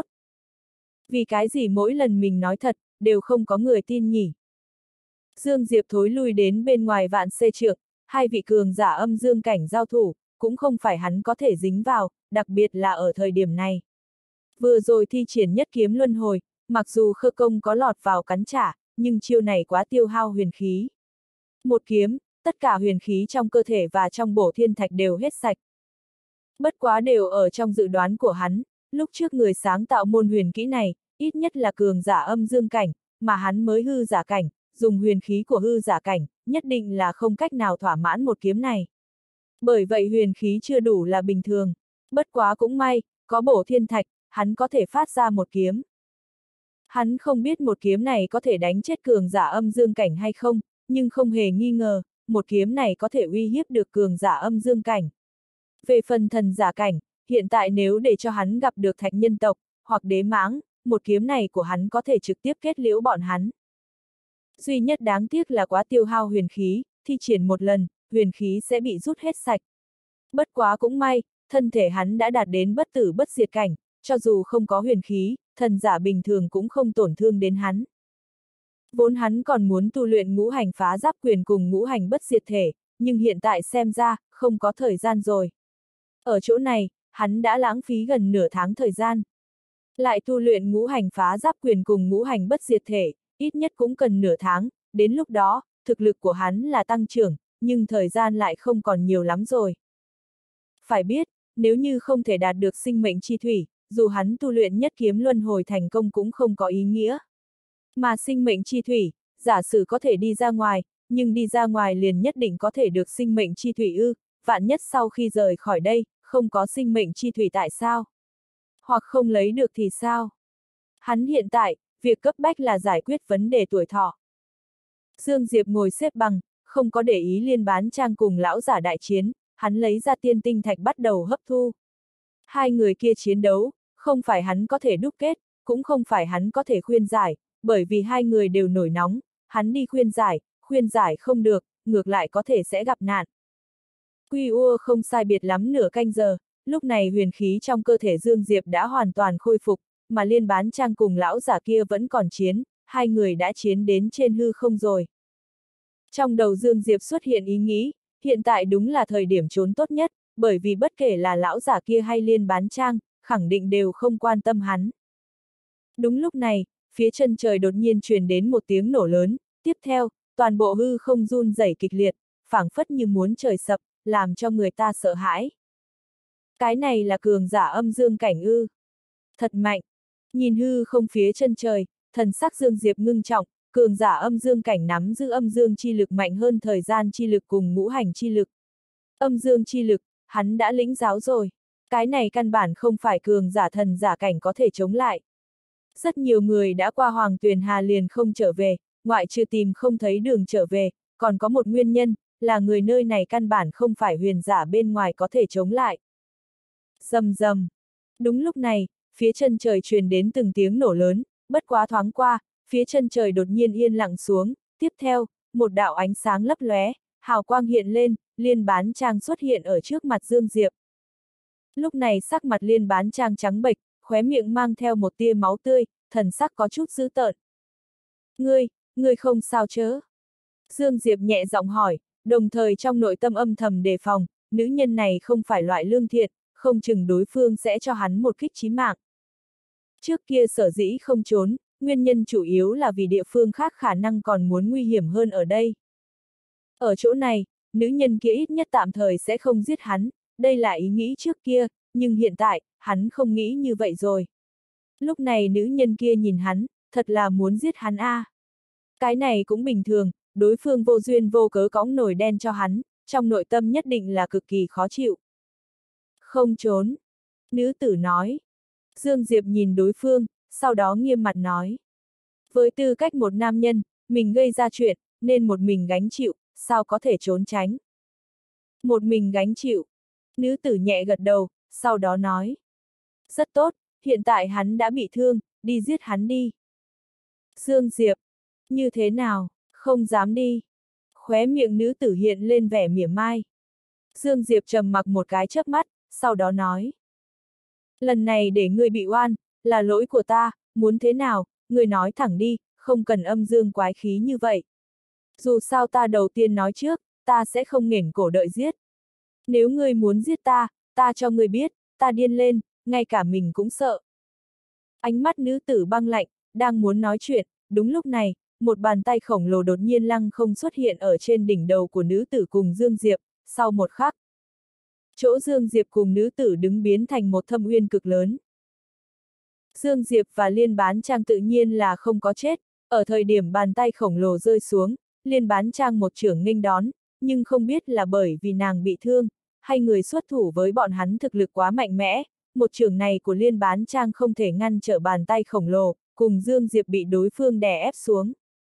Vì cái gì mỗi lần mình nói thật, đều không có người tin nhỉ? Dương Diệp thối lui đến bên ngoài vạn xê trượng, hai vị cường giả âm dương cảnh giao thủ, cũng không phải hắn có thể dính vào, đặc biệt là ở thời điểm này. Vừa rồi thi triển nhất kiếm luân hồi, mặc dù khơ công có lọt vào cắn trả, nhưng chiêu này quá tiêu hao huyền khí. Một kiếm, tất cả huyền khí trong cơ thể và trong bổ thiên thạch đều hết sạch. Bất quá đều ở trong dự đoán của hắn, lúc trước người sáng tạo môn huyền kỹ này, ít nhất là cường giả âm dương cảnh, mà hắn mới hư giả cảnh, dùng huyền khí của hư giả cảnh, nhất định là không cách nào thỏa mãn một kiếm này. Bởi vậy huyền khí chưa đủ là bình thường. Bất quá cũng may, có bổ thiên thạch, hắn có thể phát ra một kiếm. Hắn không biết một kiếm này có thể đánh chết cường giả âm dương cảnh hay không, nhưng không hề nghi ngờ, một kiếm này có thể uy hiếp được cường giả âm dương cảnh. Về phần thần giả cảnh, hiện tại nếu để cho hắn gặp được thạch nhân tộc, hoặc đế mãng, một kiếm này của hắn có thể trực tiếp kết liễu bọn hắn. Duy nhất đáng tiếc là quá tiêu hao huyền khí, thi triển một lần, huyền khí sẽ bị rút hết sạch. Bất quá cũng may, thân thể hắn đã đạt đến bất tử bất diệt cảnh, cho dù không có huyền khí, thần giả bình thường cũng không tổn thương đến hắn. Vốn hắn còn muốn tu luyện ngũ hành phá giáp quyền cùng ngũ hành bất diệt thể, nhưng hiện tại xem ra, không có thời gian rồi. Ở chỗ này, hắn đã lãng phí gần nửa tháng thời gian. Lại tu luyện ngũ hành phá giáp quyền cùng ngũ hành bất diệt thể, ít nhất cũng cần nửa tháng, đến lúc đó, thực lực của hắn là tăng trưởng, nhưng thời gian lại không còn nhiều lắm rồi. Phải biết, nếu như không thể đạt được sinh mệnh chi thủy, dù hắn tu luyện nhất kiếm luân hồi thành công cũng không có ý nghĩa. Mà sinh mệnh chi thủy, giả sử có thể đi ra ngoài, nhưng đi ra ngoài liền nhất định có thể được sinh mệnh chi thủy ư, vạn nhất sau khi rời khỏi đây, không có sinh mệnh chi thủy tại sao? Hoặc không lấy được thì sao? Hắn hiện tại, việc cấp bách là giải quyết vấn đề tuổi thọ. Dương Diệp ngồi xếp bằng, không có để ý Liên Bán Trang cùng lão giả đại chiến, hắn lấy ra tiên tinh thạch bắt đầu hấp thu. Hai người kia chiến đấu, không phải hắn có thể đúc kết, cũng không phải hắn có thể khuyên giải, bởi vì hai người đều nổi nóng, hắn đi khuyên giải không được, ngược lại có thể sẽ gặp nạn. Quy ua không sai biệt lắm nửa canh giờ, lúc này huyền khí trong cơ thể Dương Diệp đã hoàn toàn khôi phục, mà Liên Bán Trang cùng lão giả kia vẫn còn chiến, hai người đã chiến đến trên hư không rồi. Trong đầu Dương Diệp xuất hiện ý nghĩ, hiện tại đúng là thời điểm trốn tốt nhất, bởi vì bất kể là lão giả kia hay Liên Bán Trang, khẳng định đều không quan tâm hắn. Đúng lúc này, phía chân trời đột nhiên truyền đến một tiếng nổ lớn, tiếp theo, toàn bộ hư không run rẩy kịch liệt, phảng phất như muốn trời sập, làm cho người ta sợ hãi. Cái này là cường giả âm dương cảnh ư. Thật mạnh. Nhìn hư không phía chân trời, thần sắc Dương Diệp ngưng trọng, cường giả âm dương cảnh nắm giữ âm dương chi lực mạnh hơn thời gian chi lực cùng ngũ hành chi lực. Âm dương chi lực, hắn đã lĩnh giáo rồi. Cái này căn bản không phải cường giả thần giả cảnh có thể chống lại. Rất nhiều người đã qua Hoàng Tuyền Hà liền không trở về, ngoại trừ tìm không thấy đường trở về, còn có một nguyên nhân, là người nơi này căn bản không phải huyền giả bên ngoài có thể chống lại. Rầm rầm. Đúng lúc này, phía chân trời truyền đến từng tiếng nổ lớn, bất quá thoáng qua, phía chân trời đột nhiên yên lặng xuống, tiếp theo, một đạo ánh sáng lấp lóe, hào quang hiện lên, Liên Bán Trang xuất hiện ở trước mặt Dương Diệp. Lúc này sắc mặt Liên Bán Trang trắng bệch, khóe miệng mang theo một tia máu tươi, thần sắc có chút dữ tợn. Ngươi không sao chớ? Dương Diệp nhẹ giọng hỏi, đồng thời trong nội tâm âm thầm đề phòng, nữ nhân này không phải loại lương thiện, không chừng đối phương sẽ cho hắn một kích chí mạng. Trước kia sở dĩ không trốn, nguyên nhân chủ yếu là vì địa phương khác khả năng còn muốn nguy hiểm hơn ở đây. Ở chỗ này, nữ nhân kia ít nhất tạm thời sẽ không giết hắn, đây là ý nghĩ trước kia, nhưng hiện tại, hắn không nghĩ như vậy rồi. Lúc này nữ nhân kia nhìn hắn, thật là muốn giết hắn a. Cái này cũng bình thường, đối phương vô duyên vô cớ cõng nồi đen cho hắn, trong nội tâm nhất định là cực kỳ khó chịu. Không trốn. Nữ tử nói. Dương Diệp nhìn đối phương, sau đó nghiêm mặt nói. Với tư cách một nam nhân, mình gây ra chuyện, nên một mình gánh chịu, sao có thể trốn tránh. Một mình gánh chịu. Nữ tử nhẹ gật đầu, sau đó nói. Rất tốt, hiện tại hắn đã bị thương, đi giết hắn đi. Dương Diệp. Như thế nào, không dám đi. Khóe miệng nữ tử hiện lên vẻ mỉa mai. Dương Diệp trầm mặc một cái chớp mắt, sau đó nói. Lần này để ngươi bị oan, là lỗi của ta, muốn thế nào, ngươi nói thẳng đi, không cần âm dương quái khí như vậy. Dù sao ta đầu tiên nói trước, ta sẽ không nghển cổ đợi giết. Nếu ngươi muốn giết ta cho ngươi biết, ta điên lên, ngay cả mình cũng sợ. Ánh mắt nữ tử băng lạnh, đang muốn nói chuyện, đúng lúc này, một bàn tay khổng lồ đột nhiên lăng không xuất hiện ở trên đỉnh đầu của nữ tử cùng Dương Diệp, sau một khắc. Chỗ Dương Diệp cùng nữ tử đứng biến thành một thâm uyên cực lớn. Dương Diệp và Liên Bán Trang tự nhiên là không có chết, ở thời điểm bàn tay khổng lồ rơi xuống, Liên Bán Trang một chưởng nghênh đón, nhưng không biết là bởi vì nàng bị thương, hay người xuất thủ với bọn hắn thực lực quá mạnh mẽ, một chưởng này của Liên Bán Trang không thể ngăn trở bàn tay khổng lồ, cùng Dương Diệp bị đối phương đè ép xuống.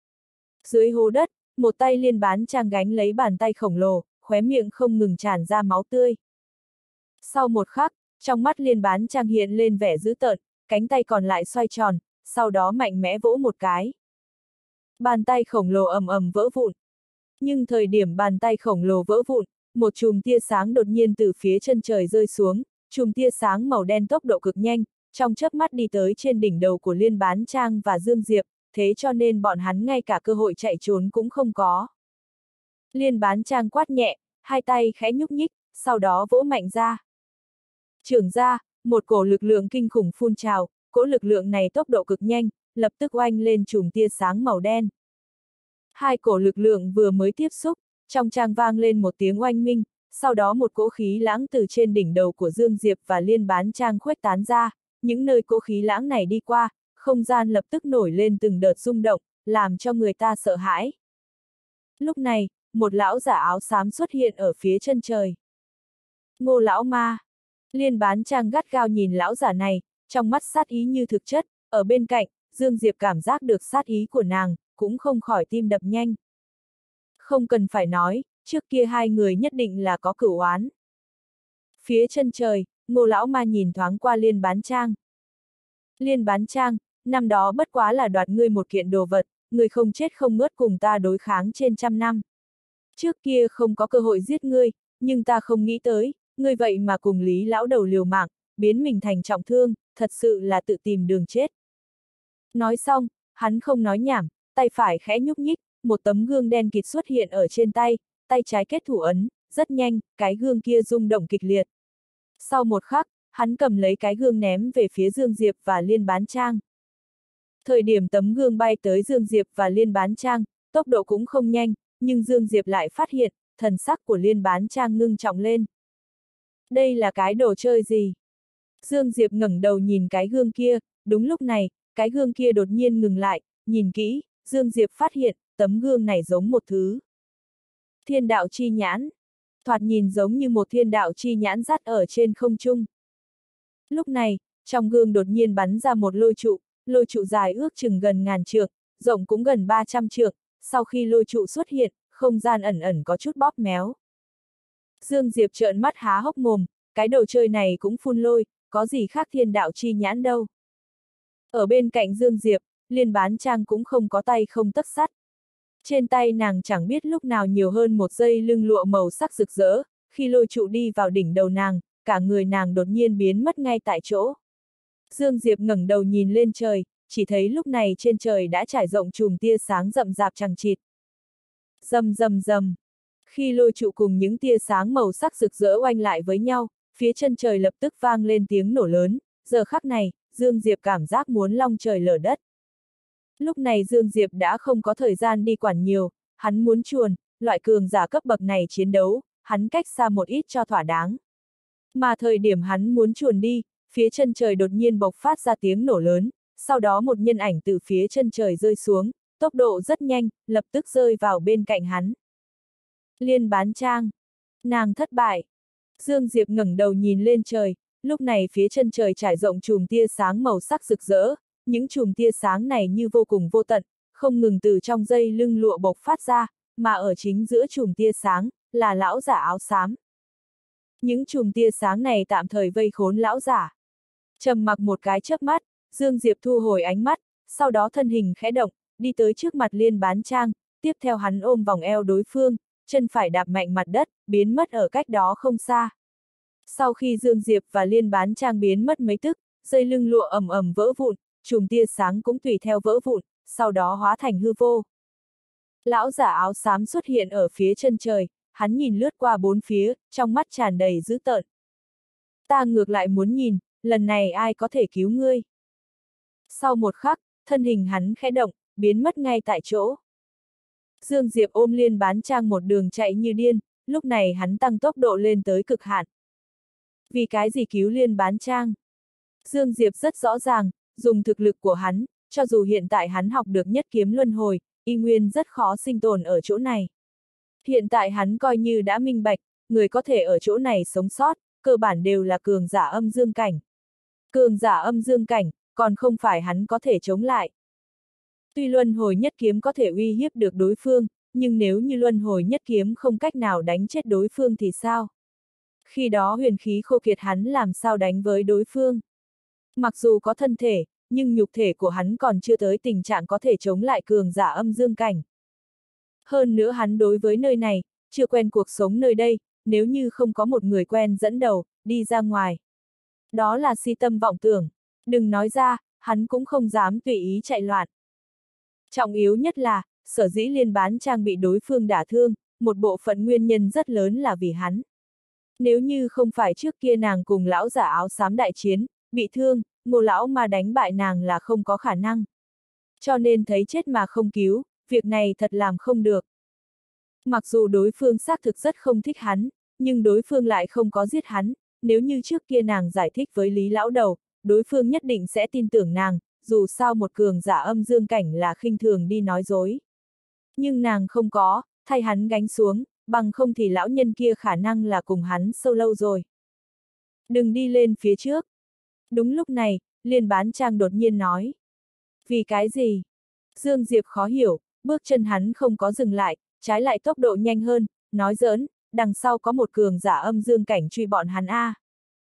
Dưới hố đất, một tay Liên Bán Trang gánh lấy bàn tay khổng lồ, khóe miệng không ngừng tràn ra máu tươi. Sau một khắc, trong mắt Liên Bán Trang hiện lên vẻ dữ tợn, cánh tay còn lại xoay tròn, sau đó mạnh mẽ vỗ một cái. Bàn tay khổng lồ ầm ầm vỡ vụn. Nhưng thời điểm bàn tay khổng lồ vỡ vụn, một chùm tia sáng đột nhiên từ phía chân trời rơi xuống, chùm tia sáng màu đen tốc độ cực nhanh, trong chớp mắt đi tới trên đỉnh đầu của Liên Bán Trang và Dương Diệp, thế cho nên bọn hắn ngay cả cơ hội chạy trốn cũng không có. Liên Bán Trang quát nhẹ, hai tay khẽ nhúc nhích, sau đó vỗ mạnh ra. Chưởng ra, một cổ lực lượng kinh khủng phun trào, cỗ lực lượng này tốc độ cực nhanh, lập tức oanh lên chùm tia sáng màu đen. Hai cổ lực lượng vừa mới tiếp xúc, trong trang vang lên một tiếng oanh minh, sau đó một cỗ khí lãng từ trên đỉnh đầu của Dương Diệp và Liên Bán Trang khuếch tán ra, những nơi cỗ khí lãng này đi qua, không gian lập tức nổi lên từng đợt rung động, làm cho người ta sợ hãi. Lúc này, một lão giả áo xám xuất hiện ở phía chân trời. Ngô lão ma. Liên Bán Trang gắt gao nhìn lão giả này, trong mắt sát ý như thực chất, ở bên cạnh, Dương Diệp cảm giác được sát ý của nàng, cũng không khỏi tim đập nhanh. Không cần phải nói, trước kia hai người nhất định là có cửu oán. Phía chân trời, Ngô lão ma nhìn thoáng qua Liên Bán Trang. Liên Bán Trang, năm đó bất quá là đoạt ngươi một kiện đồ vật, ngươi không chết không ngớt cùng ta đối kháng trên 100 năm. Trước kia không có cơ hội giết ngươi, nhưng ta không nghĩ tới, ngươi vậy mà cùng Lý lão đầu liều mạng, biến mình thành trọng thương, thật sự là tự tìm đường chết. Nói xong, hắn không nói nhảm, tay phải khẽ nhúc nhích, một tấm gương đen kịt xuất hiện ở trên tay, tay trái kết thủ ấn, rất nhanh, cái gương kia rung động kịch liệt. Sau một khắc, hắn cầm lấy cái gương ném về phía Dương Diệp và Liên Bán Trang. Thời điểm tấm gương bay tới Dương Diệp và Liên Bán Trang, tốc độ cũng không nhanh, nhưng Dương Diệp lại phát hiện, thần sắc của Liên Bán Trang ngưng trọng lên. Đây là cái đồ chơi gì? Dương Diệp ngẩng đầu nhìn cái gương kia, đúng lúc này, cái gương kia đột nhiên ngừng lại, nhìn kỹ, Dương Diệp phát hiện, tấm gương này giống một thứ. Thiên đạo chi nhãn. Thoạt nhìn giống như một thiên đạo chi nhãn dắt ở trên không trung. Lúc này, trong gương đột nhiên bắn ra một lôi trụ dài ước chừng gần 1000 trượng, rộng cũng gần 300 trượng, sau khi lôi trụ xuất hiện, không gian ẩn ẩn có chút bóp méo. Dương Diệp trợn mắt há hốc mồm, cái đồ chơi này cũng phun lôi, có gì khác thiên đạo chi nhãn đâu. Ở bên cạnh Dương Diệp, Liên Bán Trang cũng không có tay không tấc sắt. Trên tay nàng chẳng biết lúc nào nhiều hơn một dây lưng lụa màu sắc rực rỡ, khi lôi trụ đi vào đỉnh đầu nàng, cả người nàng đột nhiên biến mất ngay tại chỗ. Dương Diệp ngẩng đầu nhìn lên trời, chỉ thấy lúc này trên trời đã trải rộng chùm tia sáng rậm rạp chằng chịt. Rầm rầm rầm. Khi lôi trụ cùng những tia sáng màu sắc rực rỡ oanh lại với nhau, phía chân trời lập tức vang lên tiếng nổ lớn, giờ khắc này, Dương Diệp cảm giác muốn long trời lở đất. Lúc này Dương Diệp đã không có thời gian đi quản nhiều, hắn muốn chuồn, loại cường giả cấp bậc này chiến đấu, hắn cách xa một ít cho thỏa đáng. Mà thời điểm hắn muốn chuồn đi, phía chân trời đột nhiên bộc phát ra tiếng nổ lớn, sau đó một nhân ảnh từ phía chân trời rơi xuống, tốc độ rất nhanh, lập tức rơi vào bên cạnh hắn. Liên Bán Trang. Nàng thất bại. Dương Diệp ngẩng đầu nhìn lên trời, lúc này phía chân trời trải rộng chùm tia sáng màu sắc rực rỡ, những chùm tia sáng này như vô cùng vô tận, không ngừng từ trong dây lưng lụa bộc phát ra, mà ở chính giữa chùm tia sáng, là lão giả áo xám. Những chùm tia sáng này tạm thời vây khốn lão giả. Trầm mặc một cái chớp mắt, Dương Diệp thu hồi ánh mắt, sau đó thân hình khẽ động, đi tới trước mặt Liên Bán Trang, tiếp theo hắn ôm vòng eo đối phương, chân phải đạp mạnh mặt đất, biến mất ở cách đó không xa. Sau khi Dương Diệp và Liên Bán Trang biến mất mấy tức, dây lưng lụa ầm ầm vỡ vụn, chùm tia sáng cũng tùy theo vỡ vụn, sau đó hóa thành hư vô. Lão giả áo xám xuất hiện ở phía chân trời, hắn nhìn lướt qua bốn phía, trong mắt tràn đầy dữ tợn. Ta ngược lại muốn nhìn, lần này ai có thể cứu ngươi? Sau một khắc, thân hình hắn khẽ động, biến mất ngay tại chỗ. Dương Diệp ôm Liên Bán Trang một đường chạy như điên, lúc này hắn tăng tốc độ lên tới cực hạn. Vì cái gì cứu Liên Bán Trang? Dương Diệp rất rõ ràng, dùng thực lực của hắn, cho dù hiện tại hắn học được nhất kiếm luân hồi, y nguyên rất khó sinh tồn ở chỗ này. Hiện tại hắn coi như đã minh bạch, người có thể ở chỗ này sống sót, cơ bản đều là cường giả âm dương cảnh. Cường giả âm dương cảnh, còn không phải hắn có thể chống lại. Tuy luân hồi nhất kiếm có thể uy hiếp được đối phương, nhưng nếu như luân hồi nhất kiếm không cách nào đánh chết đối phương thì sao? Khi đó huyền khí khô kiệt hắn làm sao đánh với đối phương? Mặc dù có thân thể, nhưng nhục thể của hắn còn chưa tới tình trạng có thể chống lại cường giả âm dương cảnh. Hơn nữa hắn đối với nơi này, chưa quen cuộc sống nơi đây, nếu như không có một người quen dẫn đầu, đi ra ngoài. Đó là si tâm vọng tưởng. Đừng nói ra, hắn cũng không dám tùy ý chạy loạn. Trọng yếu nhất là, sở dĩ Liên Bán Trang bị đối phương đả thương, một bộ phận nguyên nhân rất lớn là vì hắn. Nếu như không phải trước kia nàng cùng lão giả áo xám đại chiến, bị thương, Ngô lão mà đánh bại nàng là không có khả năng. Cho nên thấy chết mà không cứu, việc này thật làm không được. Mặc dù đối phương xác thực rất không thích hắn, nhưng đối phương lại không có giết hắn, nếu như trước kia nàng giải thích với Lý lão đầu, đối phương nhất định sẽ tin tưởng nàng, dù sao một cường giả âm dương cảnh là khinh thường đi nói dối. Nhưng nàng không có, thay hắn gánh xuống, bằng không thì lão nhân kia khả năng là cùng hắn sâu lâu rồi. Đừng đi lên phía trước. Đúng lúc này, Liên Bán Trang đột nhiên nói. Vì cái gì? Dương Diệp khó hiểu, bước chân hắn không có dừng lại, trái lại tốc độ nhanh hơn, nói giỡn, đằng sau có một cường giả âm dương cảnh truy bọn hắn a.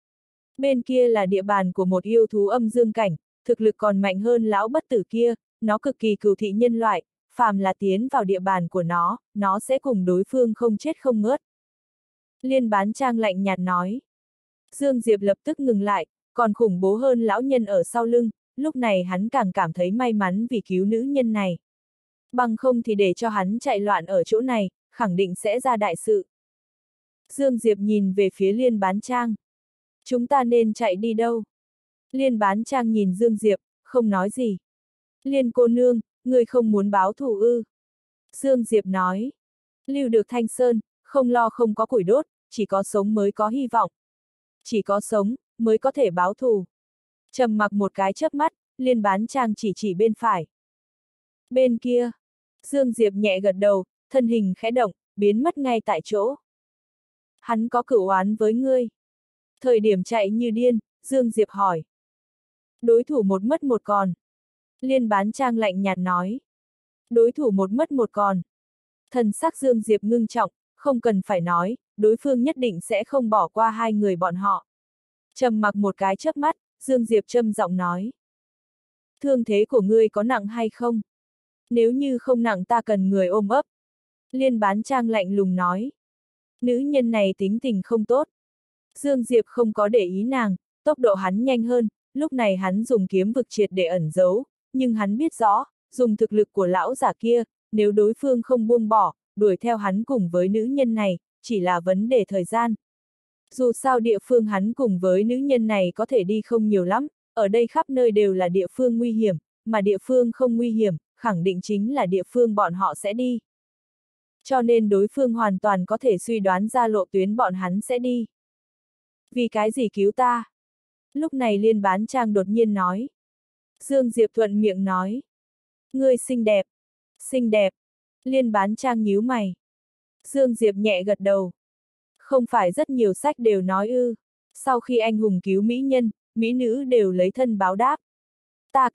Bên kia là địa bàn của một yêu thú âm dương cảnh, thực lực còn mạnh hơn lão bất tử kia, nó cực kỳ cừu thị nhân loại, phàm là tiến vào địa bàn của nó sẽ cùng đối phương không chết không ngớt. Liên Bán Trang lạnh nhạt nói. Dương Diệp lập tức ngừng lại, còn khủng bố hơn lão nhân ở sau lưng, lúc này hắn càng cảm thấy may mắn vì cứu nữ nhân này. Bằng không thì để cho hắn chạy loạn ở chỗ này, khẳng định sẽ ra đại sự. Dương Diệp nhìn về phía Liên Bán Trang. Chúng ta nên chạy đi đâu? Liên Bán Trang nhìn Dương Diệp, không nói gì. Liên cô nương, người không muốn báo thù ư? Dương Diệp nói. Lưu được Thanh Sơn, không lo không có củi đốt, chỉ có sống mới có hy vọng. Chỉ có sống, mới có thể báo thù. Trầm mặc một cái chớp mắt, Liên Bán Trang chỉ bên phải. Bên kia, Dương Diệp nhẹ gật đầu, thân hình khẽ động, biến mất ngay tại chỗ. Hắn có cửu oán với ngươi. Thời điểm chạy như điên, Dương Diệp hỏi. Đối thủ một mất một còn. Liên Bán Trang lạnh nhạt nói. Đối thủ một mất một còn. Thần sắc Dương Diệp ngưng trọng, không cần phải nói, đối phương nhất định sẽ không bỏ qua hai người bọn họ. Trầm mặc một cái chớp mắt, Dương Diệp trầm giọng nói. Thương thế của ngươi có nặng hay không? Nếu như không nặng ta cần người ôm ấp. Liên Bán Trang lạnh lùng nói. Nữ nhân này tính tình không tốt. Dương Diệp không có để ý nàng, tốc độ hắn nhanh hơn, lúc này hắn dùng kiếm vực triệt để ẩn giấu, nhưng hắn biết rõ, dùng thực lực của lão giả kia, nếu đối phương không buông bỏ, đuổi theo hắn cùng với nữ nhân này, chỉ là vấn đề thời gian. Dù sao địa phương hắn cùng với nữ nhân này có thể đi không nhiều lắm, ở đây khắp nơi đều là địa phương nguy hiểm, mà địa phương không nguy hiểm, khẳng định chính là địa phương bọn họ sẽ đi. Cho nên đối phương hoàn toàn có thể suy đoán ra lộ tuyến bọn hắn sẽ đi. Vì cái gì cứu ta? Lúc này Liên Bán Trang đột nhiên nói. Dương Diệp thuận miệng nói. Ngươi xinh đẹp. Xinh đẹp. Liên Bán Trang nhíu mày. Dương Diệp nhẹ gật đầu. Không phải rất nhiều sách đều nói ư. Sau khi anh hùng cứu mỹ nhân, mỹ nữ đều lấy thân báo đáp. Ta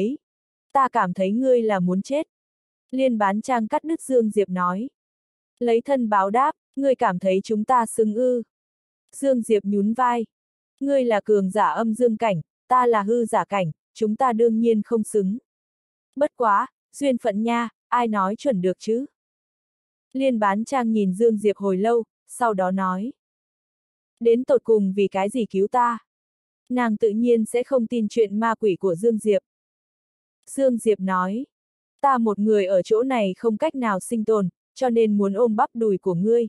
cảm thấy ngươi là muốn chết. Liên Bán Trang cắt đứt Dương Diệp nói. Lấy thân báo đáp, ngươi cảm thấy chúng ta xứng ư. Dương Diệp nhún vai. Ngươi là cường giả âm dương cảnh, ta là hư giả cảnh, chúng ta đương nhiên không xứng. Bất quá, duyên phận nha, ai nói chuẩn được chứ? Liên Bán Trang nhìn Dương Diệp hồi lâu, sau đó nói. Đến tột cùng vì cái gì cứu ta? Nàng tự nhiên sẽ không tin chuyện ma quỷ của Dương Diệp. Dương Diệp nói. Ta một người ở chỗ này không cách nào sinh tồn, cho nên muốn ôm bắp đùi của ngươi.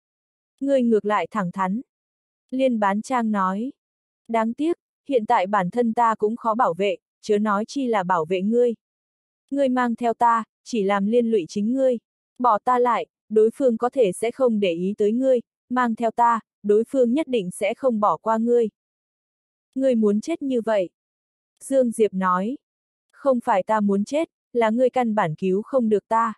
Ngươi ngược lại thẳng thắn. Liên Bán Trang nói. Đáng tiếc, hiện tại bản thân ta cũng khó bảo vệ, chớ nói chi là bảo vệ ngươi. Ngươi mang theo ta, chỉ làm liên lụy chính ngươi. Bỏ ta lại, đối phương có thể sẽ không để ý tới ngươi, mang theo ta, đối phương nhất định sẽ không bỏ qua ngươi. Ngươi muốn chết như vậy. Dương Diệp nói. Không phải ta muốn chết, là ngươi căn bản cứu không được ta.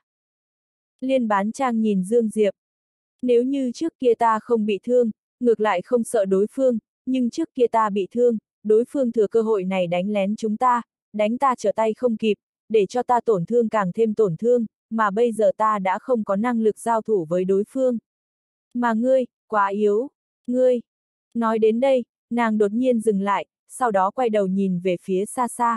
Liên Bán Trang nhìn Dương Diệp. Nếu như trước kia ta không bị thương, ngược lại không sợ đối phương, nhưng trước kia ta bị thương, đối phương thừa cơ hội này đánh lén chúng ta, đánh ta trở tay không kịp, để cho ta tổn thương càng thêm tổn thương, mà bây giờ ta đã không có năng lực giao thủ với đối phương. Mà ngươi, quá yếu, ngươi. Nói đến đây, nàng đột nhiên dừng lại, sau đó quay đầu nhìn về phía xa xa.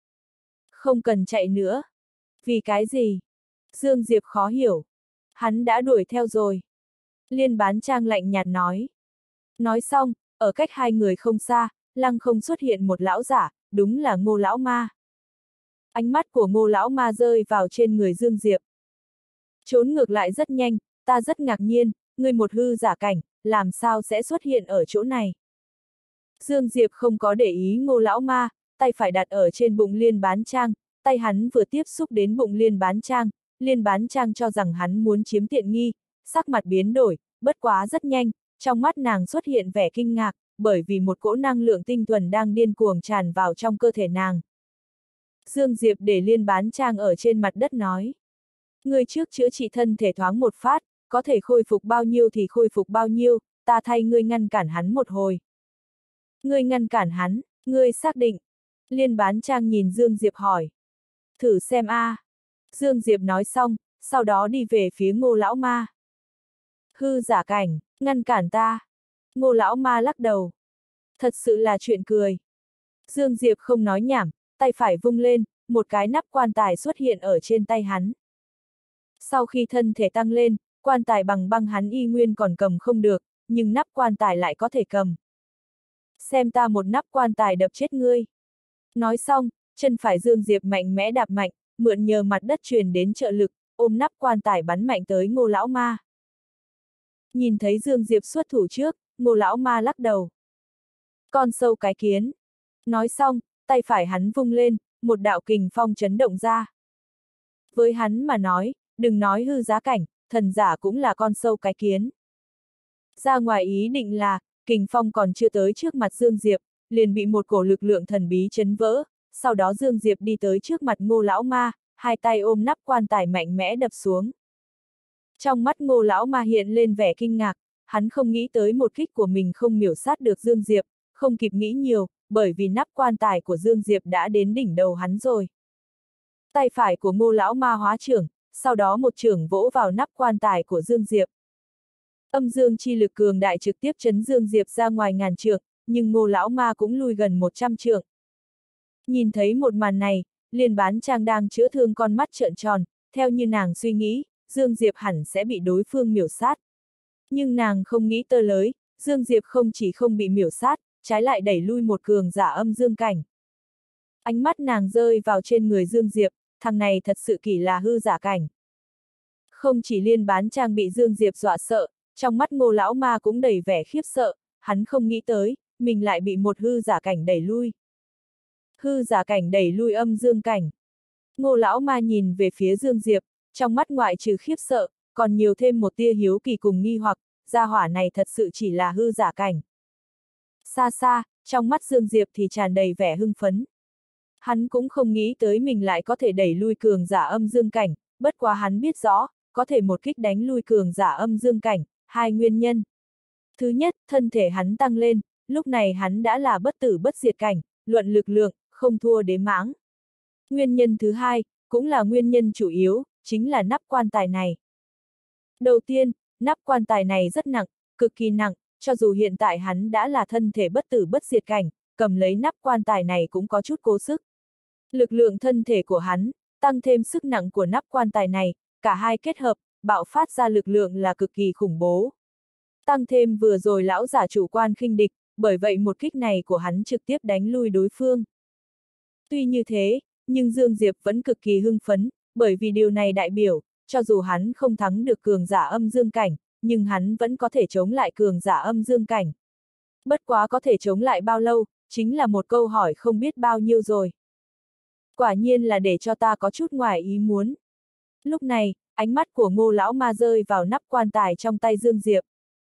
Không cần chạy nữa. Vì cái gì? Dương Diệp khó hiểu. Hắn đã đuổi theo rồi. Liên Bán Trang lạnh nhạt nói. Nói xong, ở cách hai người không xa, lăng không xuất hiện một lão giả, đúng là Ngô Lão Ma. Ánh mắt của Ngô Lão Ma rơi vào trên người Dương Diệp. Trốn ngược lại rất nhanh, ta rất ngạc nhiên, ngươi một hư giả cảnh, làm sao sẽ xuất hiện ở chỗ này? Dương Diệp không có để ý Ngô Lão Ma, tay phải đặt ở trên bụng Liên Bán Trang, tay hắn vừa tiếp xúc đến bụng Liên Bán Trang cho rằng hắn muốn chiếm tiện nghi, sắc mặt biến đổi, bất quá rất nhanh, trong mắt nàng xuất hiện vẻ kinh ngạc, bởi vì một cỗ năng lượng tinh thuần đang điên cuồng tràn vào trong cơ thể nàng. Dương Diệp để Liên Bán Trang ở trên mặt đất nói. Ngươi trước chữa trị thân thể thoáng một phát, có thể khôi phục bao nhiêu thì khôi phục bao nhiêu, ta thay ngươi ngăn cản hắn một hồi. Ngươi ngăn cản hắn, ngươi xác định. Liên Bán Trang nhìn Dương Diệp hỏi. Thử xem a. Dương Diệp nói xong, sau đó đi về phía Ngô Lão Ma. Hư giả cảnh, ngăn cản ta. Ngô Lão Ma lắc đầu. Thật sự là chuyện cười. Dương Diệp không nói nhảm, tay phải vung lên, một cái nắp quan tài xuất hiện ở trên tay hắn. Sau khi thân thể tăng lên, quan tài bằng băng hắn y nguyên còn cầm không được, nhưng nắp quan tài lại có thể cầm. Xem ta một nắp quan tài đập chết ngươi. Nói xong, chân phải Dương Diệp mạnh mẽ đạp mạnh, mượn nhờ mặt đất truyền đến trợ lực, ôm nắp quan tài bắn mạnh tới Ngô Lão Ma. Nhìn thấy Dương Diệp xuất thủ trước, Ngô Lão Ma lắc đầu. Con sâu cái kiến. Nói xong, tay phải hắn vung lên, một đạo kình phong chấn động ra. Với hắn mà nói, đừng nói hư giá cảnh, thần giả cũng là con sâu cái kiến. Ra ngoài ý định là, kình phong còn chưa tới trước mặt Dương Diệp, liền bị một cổ lực lượng thần bí chấn vỡ, sau đó Dương Diệp đi tới trước mặt Ngô Lão Ma, hai tay ôm nắp quan tài mạnh mẽ đập xuống. Trong mắt Ngô Lão Ma hiện lên vẻ kinh ngạc, hắn không nghĩ tới một kích của mình không miểu sát được Dương Diệp, không kịp nghĩ nhiều, bởi vì nắp quan tài của Dương Diệp đã đến đỉnh đầu hắn rồi. Tay phải của Ngô Lão Ma hóa trưởng, sau đó một chưởng vỗ vào nắp quan tài của Dương Diệp. Âm dương chi lực cường đại trực tiếp chấn Dương Diệp ra ngoài ngàn trượng, nhưng Ngô Lão Ma cũng lui gần 100 trượng. Nhìn thấy một màn này, Liên Bán Trang đang chữa thương con mắt trợn tròn, theo như nàng suy nghĩ, Dương Diệp hẳn sẽ bị đối phương miểu sát. Nhưng nàng không nghĩ tơ lới, Dương Diệp không chỉ không bị miểu sát, trái lại đẩy lui một cường giả âm dương cảnh. Ánh mắt nàng rơi vào trên người Dương Diệp, thằng này thật sự kỳ là hư giả cảnh. Không chỉ Liên Bán Trang bị Dương Diệp dọa sợ, trong mắt Ngô lão ma cũng đầy vẻ khiếp sợ, hắn không nghĩ tới, mình lại bị một hư giả cảnh đẩy lui. Hư giả cảnh đẩy lui âm dương cảnh. Ngô lão ma nhìn về phía Dương Diệp, trong mắt ngoại trừ khiếp sợ, còn nhiều thêm một tia hiếu kỳ cùng nghi hoặc, gia hỏa này thật sự chỉ là hư giả cảnh. Xa xa, trong mắt Dương Diệp thì tràn đầy vẻ hưng phấn. Hắn cũng không nghĩ tới mình lại có thể đẩy lui cường giả âm dương cảnh, bất quá hắn biết rõ, có thể một kích đánh lui cường giả âm dương cảnh, hai nguyên nhân. Thứ nhất, thân thể hắn tăng lên, lúc này hắn đã là bất tử bất diệt cảnh, luận lực lượng, không thua đế mãng. Nguyên nhân thứ hai, cũng là nguyên nhân chủ yếu, chính là nắp quan tài này. Đầu tiên, nắp quan tài này rất nặng, cực kỳ nặng, cho dù hiện tại hắn đã là thân thể bất tử bất diệt cảnh, cầm lấy nắp quan tài này cũng có chút cố sức. Lực lượng thân thể của hắn, tăng thêm sức nặng của nắp quan tài này, cả hai kết hợp, bạo phát ra lực lượng là cực kỳ khủng bố. Tăng thêm vừa rồi lão giả chủ quan khinh địch, bởi vậy một kích này của hắn trực tiếp đánh lui đối phương. Tuy như thế, nhưng Dương Diệp vẫn cực kỳ hưng phấn, bởi vì điều này đại biểu, cho dù hắn không thắng được cường giả âm dương cảnh, nhưng hắn vẫn có thể chống lại cường giả âm dương cảnh. Bất quá có thể chống lại bao lâu, chính là một câu hỏi không biết bao nhiêu rồi. Quả nhiên là để cho ta có chút ngoài ý muốn. Lúc này, ánh mắt của Ngô lão ma rơi vào nắp quan tài trong tay Dương Diệp.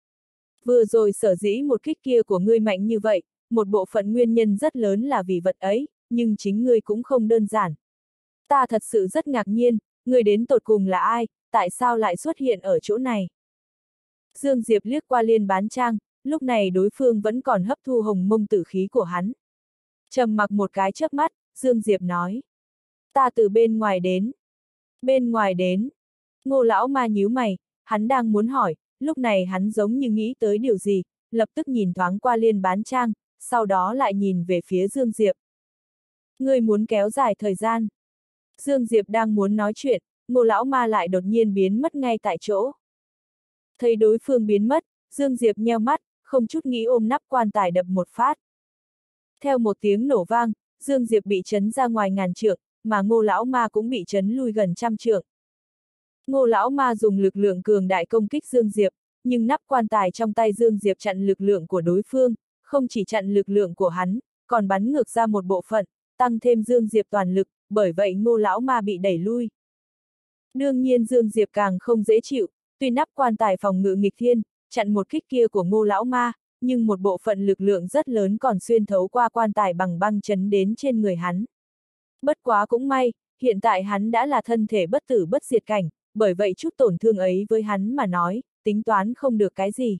Vừa rồi sở dĩ một kích kia của ngươi mạnh như vậy, một bộ phận nguyên nhân rất lớn là vì vật ấy, nhưng chính ngươi cũng không đơn giản. Ta thật sự rất ngạc nhiên, ngươi đến tột cùng là ai, tại sao lại xuất hiện ở chỗ này? Dương Diệp liếc qua Liên Bán Trang, lúc này đối phương vẫn còn hấp thu hồng mông tử khí của hắn. Trầm mặc một cái chớp mắt, Dương Diệp nói. Ta từ bên ngoài đến. Bên ngoài đến. Ngô lão ma nhíu mày, hắn đang muốn hỏi, lúc này hắn giống như nghĩ tới điều gì, lập tức nhìn thoáng qua Liên Bán Trang, sau đó lại nhìn về phía Dương Diệp. Ngươi muốn kéo dài thời gian. Dương Diệp đang muốn nói chuyện, Ngô lão ma lại đột nhiên biến mất ngay tại chỗ. Thấy đối phương biến mất, Dương Diệp nheo mắt, không chút nghĩ ôm nắp quan tài đập một phát. Theo một tiếng nổ vang, Dương Diệp bị chấn ra ngoài ngàn trượng, mà Ngô lão ma cũng bị chấn lui gần trăm trượng. Ngô lão ma dùng lực lượng cường đại công kích Dương Diệp, nhưng nắp quan tài trong tay Dương Diệp chặn lực lượng của đối phương, không chỉ chặn lực lượng của hắn, còn bắn ngược ra một bộ phận, tăng thêm Dương Diệp toàn lực, bởi vậy Ngô lão ma bị đẩy lui. Đương nhiên Dương Diệp càng không dễ chịu, tuy nắp quan tài phòng ngự nghịch thiên, chặn một kích kia của Ngô lão ma, nhưng một bộ phận lực lượng rất lớn còn xuyên thấu qua quan tài bằng băng chấn đến trên người hắn. Bất quá cũng may, hiện tại hắn đã là thân thể bất tử bất diệt cảnh, bởi vậy chút tổn thương ấy với hắn mà nói, tính toán không được cái gì.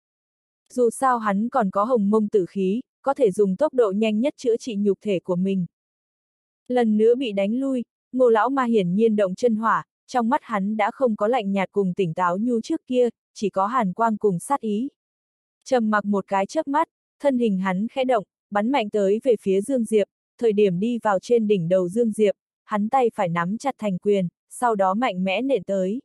Dù sao hắn còn có hồng mông tử khí, có thể dùng tốc độ nhanh nhất chữa trị nhục thể của mình. Lần nữa bị đánh lui, Ngô lão ma hiển nhiên động chân hỏa, trong mắt hắn đã không có lạnh nhạt cùng tỉnh táo như trước kia, chỉ có hàn quang cùng sát ý. Trầm mặc một cái chớp mắt, thân hình hắn khẽ động, bắn mạnh tới về phía Dương Diệp, thời điểm đi vào trên đỉnh đầu Dương Diệp, hắn tay phải nắm chặt thành quyền, sau đó mạnh mẽ nện tới.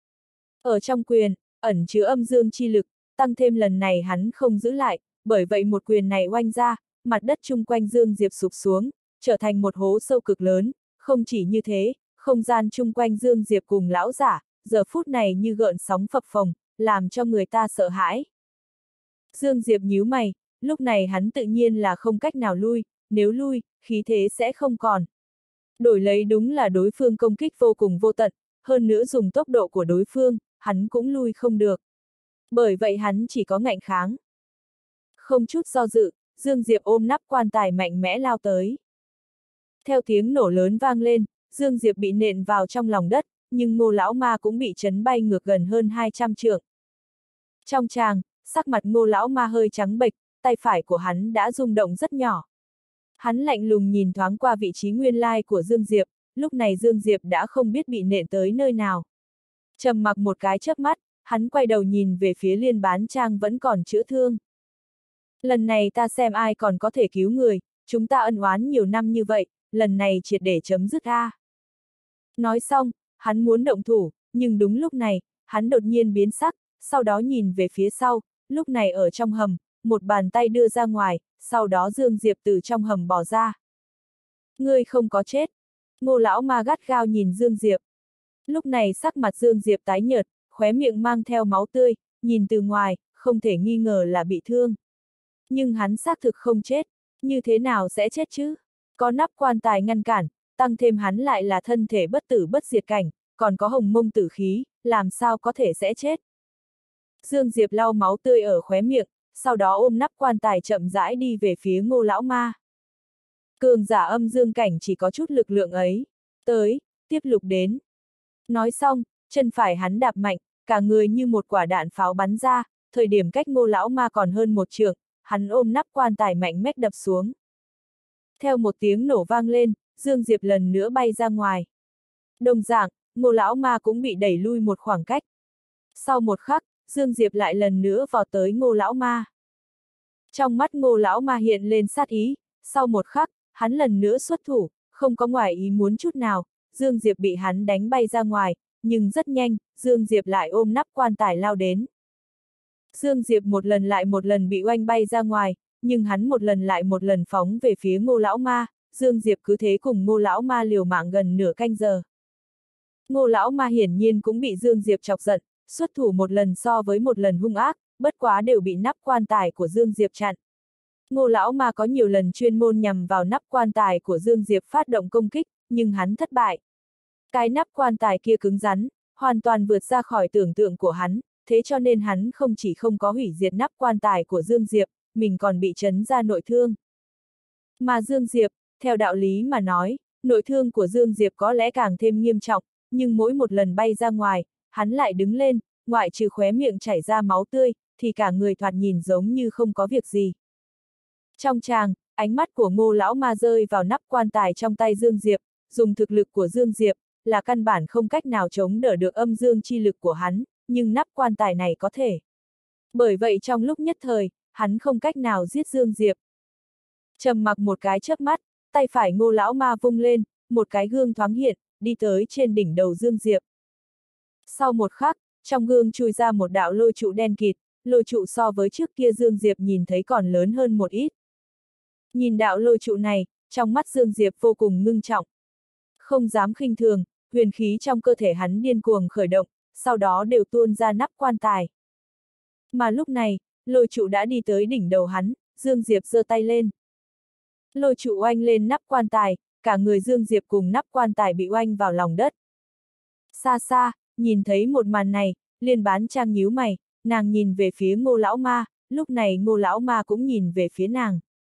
Ở trong quyền, ẩn chứa âm dương chi lực, tăng thêm lần này hắn không giữ lại, bởi vậy một quyền này oanh ra, mặt đất chung quanh Dương Diệp sụp xuống, trở thành một hố sâu cực lớn, không chỉ như thế, không gian chung quanh Dương Diệp cùng lão giả, giờ phút này như gợn sóng phập phồng, làm cho người ta sợ hãi. Dương Diệp nhíu mày, lúc này hắn tự nhiên là không cách nào lui, nếu lui, khí thế sẽ không còn. Đổi lấy đúng là đối phương công kích vô cùng vô tận, hơn nữa dùng tốc độ của đối phương, hắn cũng lui không được. Bởi vậy hắn chỉ có ngạnh kháng. Không chút do dự, Dương Diệp ôm nắp quan tài mạnh mẽ lao tới. Theo tiếng nổ lớn vang lên, Dương Diệp bị nện vào trong lòng đất, nhưng Ngô lão ma cũng bị chấn bay ngược gần hơn 200 trượng. Trong tràng, sắc mặt Ngô lão ma hơi trắng bệch, tay phải của hắn đã rung động rất nhỏ. Hắn lạnh lùng nhìn thoáng qua vị trí nguyên lai của Dương Diệp, lúc này Dương Diệp đã không biết bị nện tới nơi nào. Trầm mặc một cái chớp mắt, hắn quay đầu nhìn về phía Liên Bán Trang vẫn còn chữa thương. Lần này ta xem ai còn có thể cứu người, chúng ta ân oán nhiều năm như vậy, lần này triệt để chấm dứt a. Nói xong, hắn muốn động thủ, nhưng đúng lúc này, hắn đột nhiên biến sắc, sau đó nhìn về phía sau, lúc này ở trong hầm, một bàn tay đưa ra ngoài, sau đó Dương Diệp từ trong hầm bỏ ra. Ngươi không có chết. Ngô lão ma gắt gao nhìn Dương Diệp. Lúc này sắc mặt Dương Diệp tái nhợt, khóe miệng mang theo máu tươi, nhìn từ ngoài, không thể nghi ngờ là bị thương. Nhưng hắn xác thực không chết, như thế nào sẽ chết chứ? Có nắp quan tài ngăn cản, tăng thêm hắn lại là thân thể bất tử bất diệt cảnh, còn có hồng mông tử khí, làm sao có thể sẽ chết? Dương Diệp lau máu tươi ở khóe miệng, sau đó ôm nắp quan tài chậm rãi đi về phía Ngô lão ma. Cường giả âm dương cảnh chỉ có chút lực lượng ấy. Tới, tiếp lục đến. Nói xong, chân phải hắn đạp mạnh, cả người như một quả đạn pháo bắn ra, thời điểm cách Ngô lão ma còn hơn một trượng, hắn ôm nắp quan tài mạnh mẽ đập xuống. Theo một tiếng nổ vang lên, Dương Diệp lần nữa bay ra ngoài. Đồng dạng, Ngô lão ma cũng bị đẩy lui một khoảng cách. Sau một khắc, Dương Diệp lại lần nữa vọt tới Ngô lão ma. Trong mắt Ngô lão ma hiện lên sát ý, sau một khắc, hắn lần nữa xuất thủ, không có ngoài ý muốn chút nào, Dương Diệp bị hắn đánh bay ra ngoài, nhưng rất nhanh, Dương Diệp lại ôm nắp quan tài lao đến. Dương Diệp một lần lại một lần bị oanh bay ra ngoài, nhưng hắn một lần lại một lần phóng về phía Ngô lão ma, Dương Diệp cứ thế cùng Ngô lão ma liều mạng gần nửa canh giờ. Ngô lão ma hiển nhiên cũng bị Dương Diệp chọc giận, xuất thủ một lần so với một lần hung ác, bất quá đều bị nắp quan tài của Dương Diệp chặn. Ngô lão ma có nhiều lần chuyên môn nhằm vào nắp quan tài của Dương Diệp phát động công kích, nhưng hắn thất bại. Cái nắp quan tài kia cứng rắn, hoàn toàn vượt ra khỏi tưởng tượng của hắn, thế cho nên hắn không chỉ không có hủy diệt nắp quan tài của Dương Diệp, mình còn bị chấn ra nội thương. Mà Dương Diệp, theo đạo lý mà nói, nội thương của Dương Diệp có lẽ càng thêm nghiêm trọng, nhưng mỗi một lần bay ra ngoài, hắn lại đứng lên, ngoại trừ khóe miệng chảy ra máu tươi, thì cả người thoạt nhìn giống như không có việc gì. Trong tràng, ánh mắt của Ngô lão ma rơi vào nắp quan tài trong tay Dương Diệp, dùng thực lực của Dương Diệp, là căn bản không cách nào chống đỡ được âm dương chi lực của hắn, nhưng nắp quan tài này có thể. Bởi vậy trong lúc nhất thời, hắn không cách nào giết Dương Diệp. Trầm mặc một cái chớp mắt, tay phải Ngô lão ma vung lên, một cái gương thoáng hiện, đi tới trên đỉnh đầu Dương Diệp. Sau một khắc, trong gương chui ra một đạo lôi trụ đen kịt, lôi trụ so với trước kia Dương Diệp nhìn thấy còn lớn hơn một ít. Nhìn đạo lôi trụ này, trong mắt Dương Diệp vô cùng ngưng trọng. Không dám khinh thường, huyền khí trong cơ thể hắn điên cuồng khởi động, sau đó đều tuôn ra nắp quan tài. Mà lúc này, lôi trụ đã đi tới đỉnh đầu hắn, Dương Diệp giơ tay lên. Lôi trụ oanh lên nắp quan tài, cả người Dương Diệp cùng nắp quan tài bị oanh vào lòng đất. Xa xa, nhìn thấy một màn này, Liên Bán Trang nhíu mày, nàng nhìn về phía Ngô lão ma, lúc này Ngô lão ma cũng nhìn về phía nàng.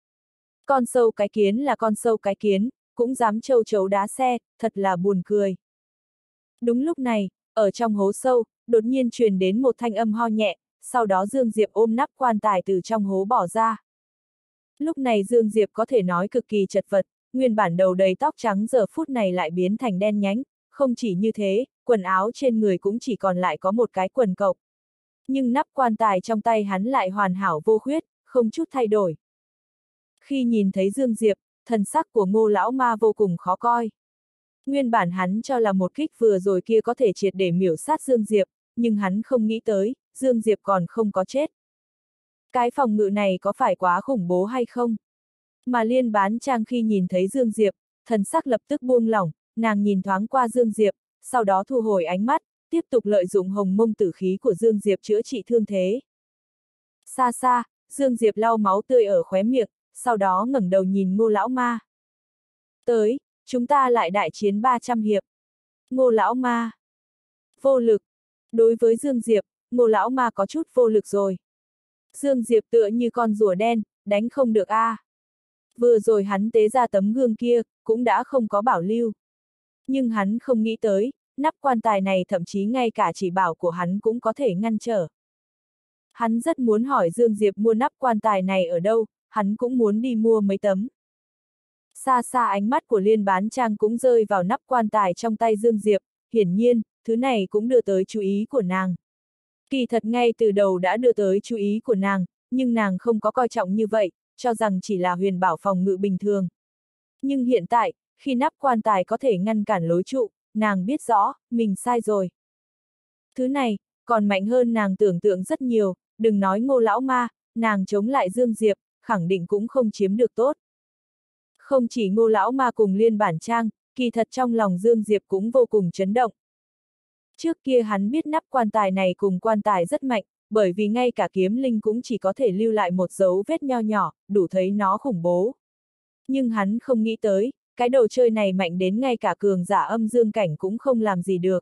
Con sâu cái kiến là con sâu cái kiến, cũng dám châu chấu đá xe, thật là buồn cười. Đúng lúc này, ở trong hố sâu, đột nhiên truyền đến một thanh âm ho nhẹ, sau đó Dương Diệp ôm nắp quan tài từ trong hố bỏ ra. Lúc này Dương Diệp có thể nói cực kỳ chật vật, nguyên bản đầu đầy tóc trắng giờ phút này lại biến thành đen nhánh, không chỉ như thế, quần áo trên người cũng chỉ còn lại có một cái quần cộc. Nhưng nắp quan tài trong tay hắn lại hoàn hảo vô khuyết, không chút thay đổi. Khi nhìn thấy Dương Diệp, thần sắc của Ngô lão ma vô cùng khó coi. Nguyên bản hắn cho là một kích vừa rồi kia có thể triệt để miểu sát Dương Diệp, nhưng hắn không nghĩ tới, Dương Diệp còn không có chết. Cái phòng ngự này có phải quá khủng bố hay không? Mà Liên Bán Trang khi nhìn thấy Dương Diệp, thần sắc lập tức buông lỏng, nàng nhìn thoáng qua Dương Diệp, sau đó thu hồi ánh mắt, tiếp tục lợi dụng hồng mông tử khí của Dương Diệp chữa trị thương thế. Xa xa, Dương Diệp lau máu tươi ở khóe miệng, sau đó ngẩng đầu nhìn Ngô lão ma. Tới, chúng ta lại đại chiến 300 hiệp. Ngô lão ma. Vô lực. Đối với Dương Diệp, Ngô lão ma có chút vô lực rồi. Dương Diệp tựa như con rùa đen, đánh không được a. Vừa rồi hắn tế ra tấm gương kia, cũng đã không có bảo lưu. Nhưng hắn không nghĩ tới, nắp quan tài này thậm chí ngay cả chỉ bảo của hắn cũng có thể ngăn trở. Hắn rất muốn hỏi Dương Diệp mua nắp quan tài này ở đâu, hắn cũng muốn đi mua mấy tấm. Xa xa ánh mắt của Liên Bán Trang cũng rơi vào nắp quan tài trong tay Dương Diệp, hiển nhiên, thứ này cũng đưa tới chú ý của nàng. Kỳ thật ngay từ đầu đã đưa tới chú ý của nàng, nhưng nàng không có coi trọng như vậy, cho rằng chỉ là huyền bảo phòng ngự bình thường. Nhưng hiện tại, khi nắp quan tài có thể ngăn cản lối trụ, nàng biết rõ, mình sai rồi. Thứ này, còn mạnh hơn nàng tưởng tượng rất nhiều, đừng nói Ngô lão ma, nàng chống lại Dương Diệp, khẳng định cũng không chiếm được tốt. Không chỉ Ngô lão ma cùng Liên Bản Trang, kỳ thật trong lòng Dương Diệp cũng vô cùng chấn động. Trước kia hắn biết nắp quan tài này cùng quan tài rất mạnh, bởi vì ngay cả kiếm linh cũng chỉ có thể lưu lại một dấu vết nho nhỏ, đủ thấy nó khủng bố. Nhưng hắn không nghĩ tới, cái đồ chơi này mạnh đến ngay cả cường giả âm dương cảnh cũng không làm gì được.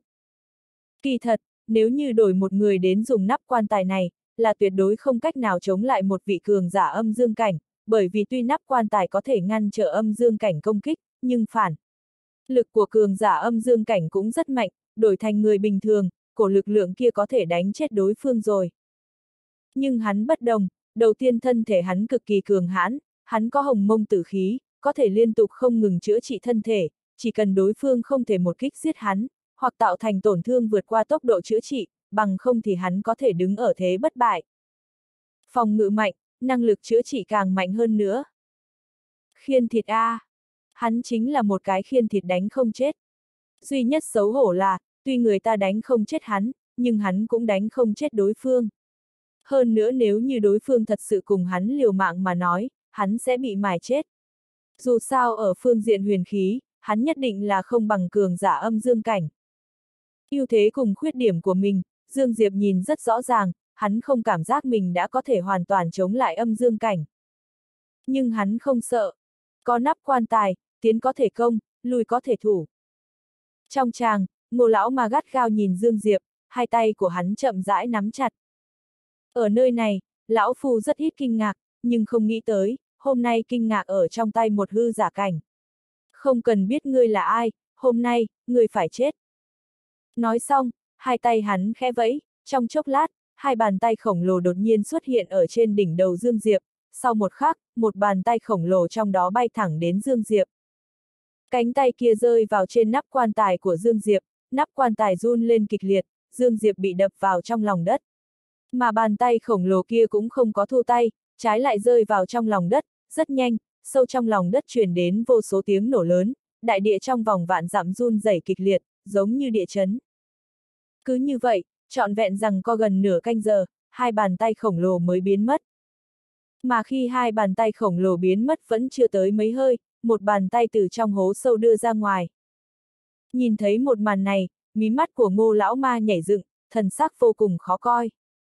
Kỳ thật, nếu như đổi một người đến dùng nắp quan tài này, là tuyệt đối không cách nào chống lại một vị cường giả âm dương cảnh, bởi vì tuy nắp quan tài có thể ngăn trở âm dương cảnh công kích, nhưng phản lực của cường giả âm dương cảnh cũng rất mạnh, đổi thành người bình thường, cổ lực lượng kia có thể đánh chết đối phương rồi. Nhưng hắn bất đồng, đầu tiên thân thể hắn cực kỳ cường hãn, hắn có hồng mông tử khí, có thể liên tục không ngừng chữa trị thân thể, chỉ cần đối phương không thể một kích giết hắn, hoặc tạo thành tổn thương vượt qua tốc độ chữa trị, bằng không thì hắn có thể đứng ở thế bất bại. Phòng ngự mạnh, năng lực chữa trị càng mạnh hơn nữa. Khiên thịt A. Hắn chính là một cái khiên thịt đánh không chết. Duy nhất xấu hổ là, tuy người ta đánh không chết hắn, nhưng hắn cũng đánh không chết đối phương. Hơn nữa nếu như đối phương thật sự cùng hắn liều mạng mà nói, hắn sẽ bị mài chết. Dù sao ở phương diện huyền khí, hắn nhất định là không bằng cường giả âm dương cảnh. Ưu thế cùng khuyết điểm của mình, Dương Diệp nhìn rất rõ ràng, hắn không cảm giác mình đã có thể hoàn toàn chống lại âm dương cảnh. Nhưng hắn không sợ. Có nắp quan tài, tiến có thể công, lui có thể thủ. Trong tràng, Ngô lão ma gắt gao nhìn Dương Diệp, hai tay của hắn chậm rãi nắm chặt. Ở nơi này, lão phu rất ít kinh ngạc, nhưng không nghĩ tới, hôm nay kinh ngạc ở trong tay một hư giả cảnh. Không cần biết ngươi là ai, hôm nay, ngươi phải chết. Nói xong, hai tay hắn khẽ vẫy, trong chốc lát, hai bàn tay khổng lồ đột nhiên xuất hiện ở trên đỉnh đầu Dương Diệp, sau một khắc, một bàn tay khổng lồ trong đó bay thẳng đến Dương Diệp. Cánh tay kia rơi vào trên nắp quan tài của Dương Diệp, nắp quan tài run lên kịch liệt, Dương Diệp bị đập vào trong lòng đất. Mà bàn tay khổng lồ kia cũng không có thu tay, trái lại rơi vào trong lòng đất, rất nhanh, sâu trong lòng đất truyền đến vô số tiếng nổ lớn, đại địa trong vòng vạn dặm run rẩy kịch liệt, giống như địa chấn. Cứ như vậy, trọn vẹn rằng có gần nửa canh giờ, hai bàn tay khổng lồ mới biến mất. Mà khi hai bàn tay khổng lồ biến mất vẫn chưa tới mấy hơi, một bàn tay từ trong hố sâu đưa ra ngoài. Nhìn thấy một màn này, mí mắt của Ngô lão ma nhảy dựng, thần sắc vô cùng khó coi.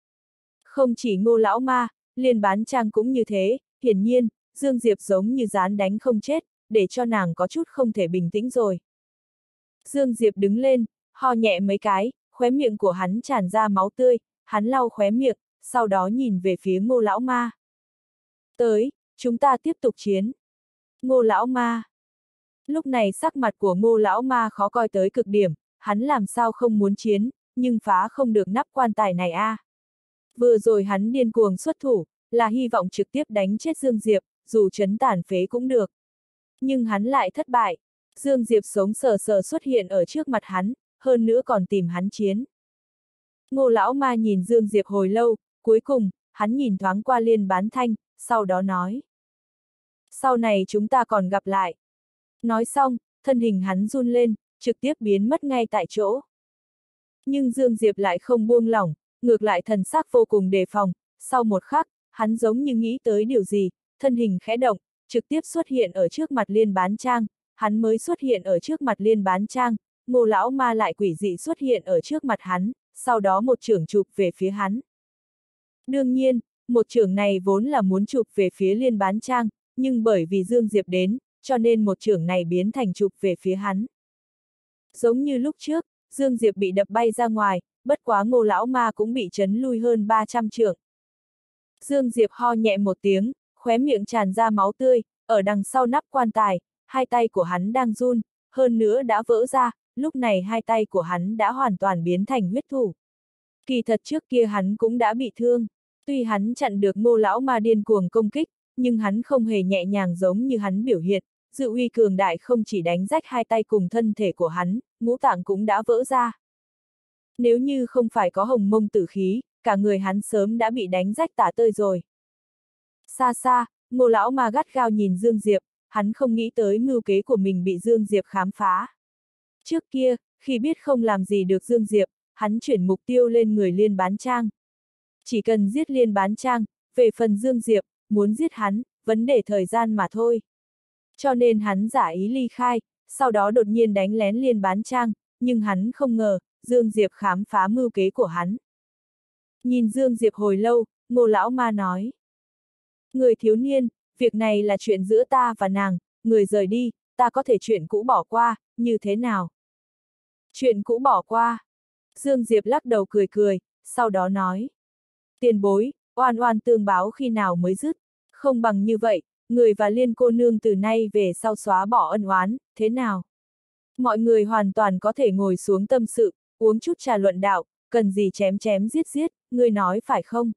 Không chỉ Ngô lão ma, Liên Bán Trang cũng như thế, hiển nhiên, Dương Diệp giống như gián đánh không chết, để cho nàng có chút không thể bình tĩnh rồi. Dương Diệp đứng lên, ho nhẹ mấy cái, khóe miệng của hắn tràn ra máu tươi, hắn lau khóe miệng, sau đó nhìn về phía Ngô lão ma. Tới, chúng ta tiếp tục chiến. Ngô lão ma. Lúc này sắc mặt của Ngô lão ma khó coi tới cực điểm, hắn làm sao không muốn chiến, nhưng phá không được nắp quan tài này a. Vừa rồi hắn điên cuồng xuất thủ, là hy vọng trực tiếp đánh chết Dương Diệp, dù chấn tàn phế cũng được. Nhưng hắn lại thất bại. Dương Diệp sống sờ sờ xuất hiện ở trước mặt hắn, hơn nữa còn tìm hắn chiến. Ngô lão ma nhìn Dương Diệp hồi lâu, cuối cùng, hắn nhìn thoáng qua Liên Bán Thanh, sau đó nói. Sau này chúng ta còn gặp lại. Nói xong, thân hình hắn run lên, trực tiếp biến mất ngay tại chỗ. Nhưng Dương Diệp lại không buông lỏng, ngược lại thần sắc vô cùng đề phòng, sau một khắc, hắn giống như nghĩ tới điều gì, thân hình khẽ động, trực tiếp xuất hiện ở trước mặt Liên Bán Trang, hắn mới xuất hiện ở trước mặt Liên Bán Trang, Ngô lão ma lại quỷ dị xuất hiện ở trước mặt hắn, sau đó một chưởng chụp về phía hắn. Đương nhiên, một chưởng này vốn là muốn chụp về phía Liên Bán Trang, nhưng bởi vì Dương Diệp đến, cho nên một chưởng này biến thành chụp về phía hắn. Giống như lúc trước, Dương Diệp bị đập bay ra ngoài, bất quá Ngô lão ma cũng bị chấn lui hơn 300 trượng. Dương Diệp ho nhẹ một tiếng, khóe miệng tràn ra máu tươi, ở đằng sau nắp quan tài, hai tay của hắn đang run, hơn nữa đã vỡ ra, lúc này hai tay của hắn đã hoàn toàn biến thành huyết thủ. Kỳ thật trước kia hắn cũng đã bị thương, tuy hắn chặn được Ngô lão ma điên cuồng công kích, nhưng hắn không hề nhẹ nhàng giống như hắn biểu hiện, dự uy cường đại không chỉ đánh rách hai tay cùng thân thể của hắn, ngũ tạng cũng đã vỡ ra. Nếu như không phải có hồng mông tử khí, cả người hắn sớm đã bị đánh rách tả tơi rồi. Xa xa, Ngô lão ma gắt gao nhìn Dương Diệp, hắn không nghĩ tới mưu kế của mình bị Dương Diệp khám phá. Trước kia, khi biết không làm gì được Dương Diệp, hắn chuyển mục tiêu lên người Liên Bán Trang. Chỉ cần giết Liên Bán Trang, về phần Dương Diệp, muốn giết hắn, vấn đề thời gian mà thôi. Cho nên hắn giả ý ly khai, sau đó đột nhiên đánh lén Liên Bán Trang, nhưng hắn không ngờ, Dương Diệp khám phá mưu kế của hắn. Nhìn Dương Diệp hồi lâu, Ngô lão ma nói. Người thiếu niên, việc này là chuyện giữa ta và nàng, người rời đi, ta có thể chuyện cũ bỏ qua, như thế nào? Chuyện cũ bỏ qua. Dương Diệp lắc đầu cười cười, sau đó nói. Tiền bối, oan oan tương báo khi nào mới dứt, không bằng như vậy, người và Liên cô nương từ nay về sau xóa bỏ ân oán, thế nào? Mọi người hoàn toàn có thể ngồi xuống tâm sự, uống chút trà luận đạo, cần gì chém chém giết giết, ngươi nói phải không?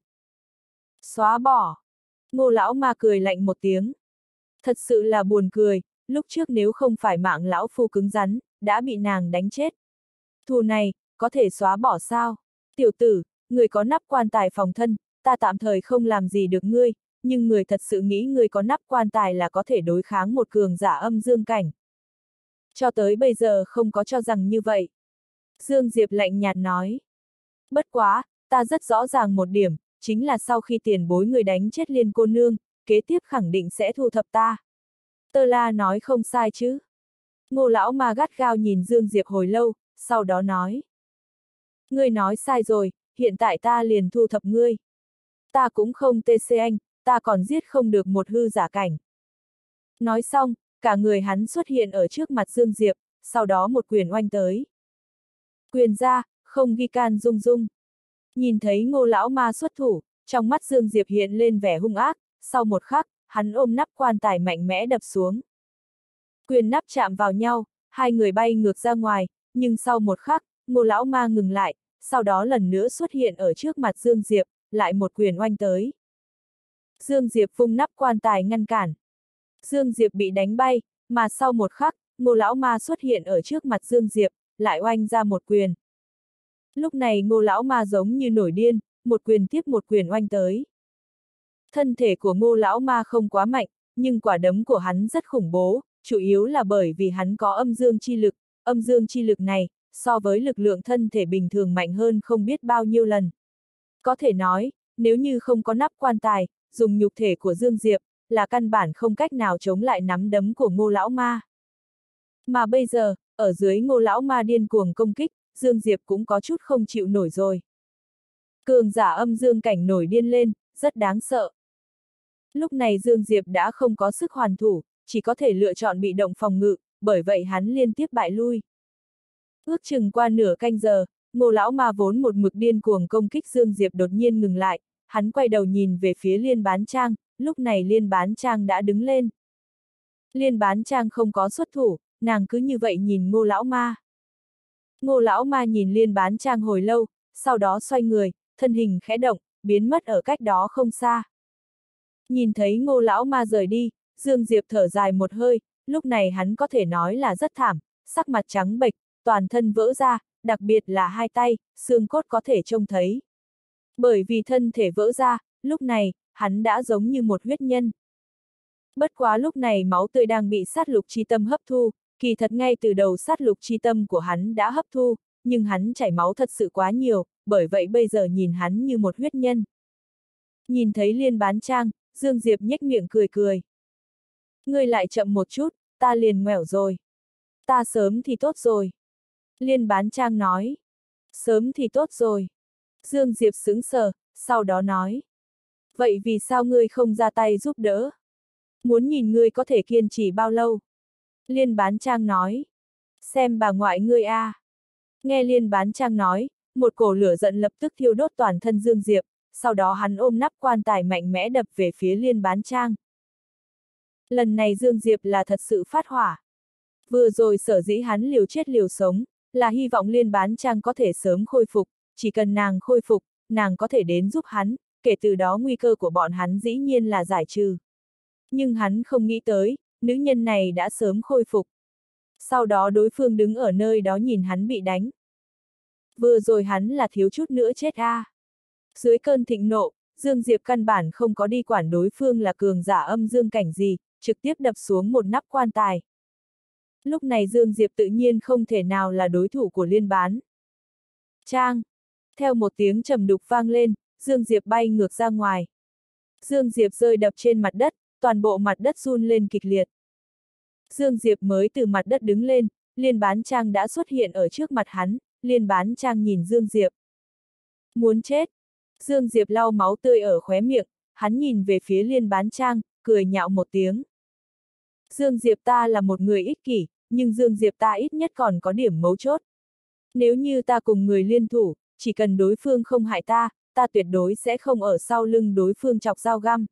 Xóa bỏ. Ngô lão ma cười lạnh một tiếng. Thật sự là buồn cười, lúc trước nếu không phải mạng lão phu cứng rắn, đã bị nàng đánh chết. Thù này, có thể xóa bỏ sao? Tiểu tử, người có nắp quan tài phòng thân, ta tạm thời không làm gì được ngươi, nhưng người thật sự nghĩ người có nắp quan tài là có thể đối kháng một cường giả âm dương cảnh. Cho tới bây giờ không có cho rằng như vậy. Dương Diệp lạnh nhạt nói. Bất quá, ta rất rõ ràng một điểm, chính là sau khi tiền bối người đánh chết Liên cô nương, kế tiếp khẳng định sẽ thu thập ta. Tơ La nói không sai chứ. Ngô lão ma gắt gao nhìn Dương Diệp hồi lâu, sau đó nói. Ngươi nói sai rồi, hiện tại ta liền thu thập ngươi. Ta cũng không tê xê anh, ta còn giết không được một hư giả cảnh. Nói xong, cả người hắn xuất hiện ở trước mặt Dương Diệp, sau đó một quyền oanh tới. Quyền ra, không ghi can rung rung. Nhìn thấy Ngô lão ma xuất thủ, trong mắt Dương Diệp hiện lên vẻ hung ác, sau một khắc, hắn ôm nắp quan tài mạnh mẽ đập xuống. Quyền nắp chạm vào nhau, hai người bay ngược ra ngoài, nhưng sau một khắc, Ngô lão ma ngừng lại, sau đó lần nữa xuất hiện ở trước mặt Dương Diệp, lại một quyền oanh tới. Dương Diệp vung nắp quan tài ngăn cản. Dương Diệp bị đánh bay, mà sau một khắc, Ngô lão ma xuất hiện ở trước mặt Dương Diệp, lại oanh ra một quyền. Lúc này Ngô lão ma giống như nổi điên, một quyền tiếp một quyền oanh tới. Thân thể của Ngô lão ma không quá mạnh, nhưng quả đấm của hắn rất khủng bố, chủ yếu là bởi vì hắn có âm dương chi lực này, so với lực lượng thân thể bình thường mạnh hơn không biết bao nhiêu lần. Có thể nói, nếu như không có nắp quan tài, dùng nhục thể của Dương Diệp, là căn bản không cách nào chống lại nắm đấm của Ngô lão ma. Mà bây giờ, ở dưới Ngô lão ma điên cuồng công kích, Dương Diệp cũng có chút không chịu nổi rồi. Cường giả âm dương cảnh nổi điên lên, rất đáng sợ. Lúc này Dương Diệp đã không có sức hoàn thủ, chỉ có thể lựa chọn bị động phòng ngự, bởi vậy hắn liên tiếp bại lui. Ước chừng qua nửa canh giờ, Ngô lão ma vốn một mực điên cuồng công kích Dương Diệp đột nhiên ngừng lại, hắn quay đầu nhìn về phía Liên Bán Trang, lúc này Liên Bán Trang đã đứng lên. Liên Bán Trang không có xuất thủ, nàng cứ như vậy nhìn Ngô lão ma. Ngô lão ma nhìn Liên Bán Trang hồi lâu, sau đó xoay người, thân hình khẽ động, biến mất ở cách đó không xa. Nhìn thấy Ngô lão ma rời đi, Dương Diệp thở dài một hơi, lúc này hắn có thể nói là rất thảm, sắc mặt trắng bệch, toàn thân vỡ ra, đặc biệt là hai tay, xương cốt có thể trông thấy. Bởi vì thân thể vỡ ra, lúc này, hắn đã giống như một huyết nhân. Bất quá lúc này máu tươi đang bị sát lục chi tâm hấp thu, kỳ thật ngay từ đầu sát lục chi tâm của hắn đã hấp thu, nhưng hắn chảy máu thật sự quá nhiều, bởi vậy bây giờ nhìn hắn như một huyết nhân. Nhìn thấy Liên Bán Trang, Dương Diệp nhếch miệng cười cười. Ngươi lại chậm một chút, ta liền ngoẻo rồi. Ta sớm thì tốt rồi. Liên Bán Trang nói. Sớm thì tốt rồi. Dương Diệp sững sờ, sau đó nói. Vậy vì sao ngươi không ra tay giúp đỡ? Muốn nhìn ngươi có thể kiên trì bao lâu? Liên Bán Trang nói. Xem bà ngoại ngươi a. Nghe Liên Bán Trang nói, một cổ lửa giận lập tức thiêu đốt toàn thân Dương Diệp, sau đó hắn ôm nắp quan tài mạnh mẽ đập về phía Liên Bán Trang. Lần này Dương Diệp là thật sự phát hỏa. Vừa rồi sở dĩ hắn liều chết liều sống, là hy vọng Liên Bán Trang có thể sớm khôi phục, chỉ cần nàng khôi phục, nàng có thể đến giúp hắn, kể từ đó nguy cơ của bọn hắn dĩ nhiên là giải trừ. Nhưng hắn không nghĩ tới, nữ nhân này đã sớm khôi phục. Sau đó đối phương đứng ở nơi đó nhìn hắn bị đánh. Vừa rồi hắn là thiếu chút nữa chết a. Dưới cơn thịnh nộ, Dương Diệp căn bản không có đi quản đối phương là cường giả âm dương cảnh gì, trực tiếp đập xuống một nắp quan tài. Lúc này Dương Diệp tự nhiên không thể nào là đối thủ của Liên Bán. Trang! Theo một tiếng trầm đục vang lên, Dương Diệp bay ngược ra ngoài. Dương Diệp rơi đập trên mặt đất, toàn bộ mặt đất run lên kịch liệt. Dương Diệp mới từ mặt đất đứng lên, Liên Bán Trang đã xuất hiện ở trước mặt hắn, Liên Bán Trang nhìn Dương Diệp. Muốn chết! Dương Diệp lau máu tươi ở khóe miệng, hắn nhìn về phía Liên Bán Trang, cười nhạo một tiếng. Dương Diệp ta là một người ích kỷ, nhưng Dương Diệp ta ít nhất còn có điểm mấu chốt. Nếu như ta cùng người liên thủ, chỉ cần đối phương không hại ta, ta tuyệt đối sẽ không ở sau lưng đối phương chọc dao găm.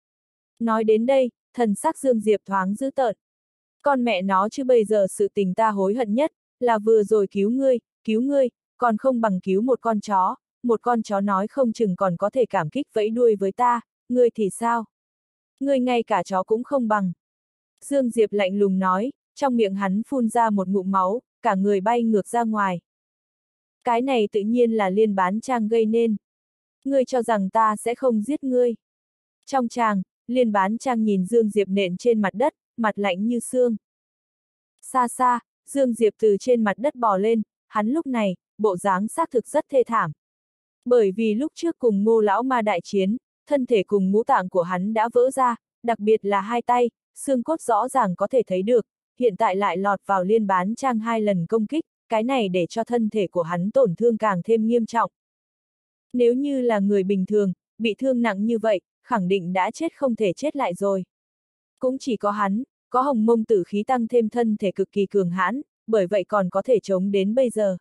Nói đến đây, thần sắc Dương Diệp thoáng dữ tợn. Con mẹ nó chứ bây giờ sự tình ta hối hận nhất, là vừa rồi cứu ngươi, còn không bằng cứu một con chó nói không chừng còn có thể cảm kích vẫy đuôi với ta, ngươi thì sao? Ngươi ngay cả chó cũng không bằng. Dương Diệp lạnh lùng nói, trong miệng hắn phun ra một ngụm máu, cả người bay ngược ra ngoài. Cái này tự nhiên là Liên Bán Trang gây nên. Ngươi cho rằng ta sẽ không giết ngươi. Trong tràng, Liên Bán Trang nhìn Dương Diệp nện trên mặt đất, mặt lạnh như xương. Xa xa, Dương Diệp từ trên mặt đất bò lên, hắn lúc này, bộ dáng xác thực rất thê thảm. Bởi vì lúc trước cùng Ngô lão ma đại chiến, thân thể cùng ngũ tạng của hắn đã vỡ ra, đặc biệt là hai tay, xương cốt rõ ràng có thể thấy được, hiện tại lại lọt vào Liên Bán Trang 2 lần công kích, cái này để cho thân thể của hắn tổn thương càng thêm nghiêm trọng. Nếu như là người bình thường, bị thương nặng như vậy, khẳng định đã chết không thể chết lại rồi. Cũng chỉ có hắn, có hồng mông tử khí tăng thêm thân thể cực kỳ cường hãn, bởi vậy còn có thể chống đến bây giờ.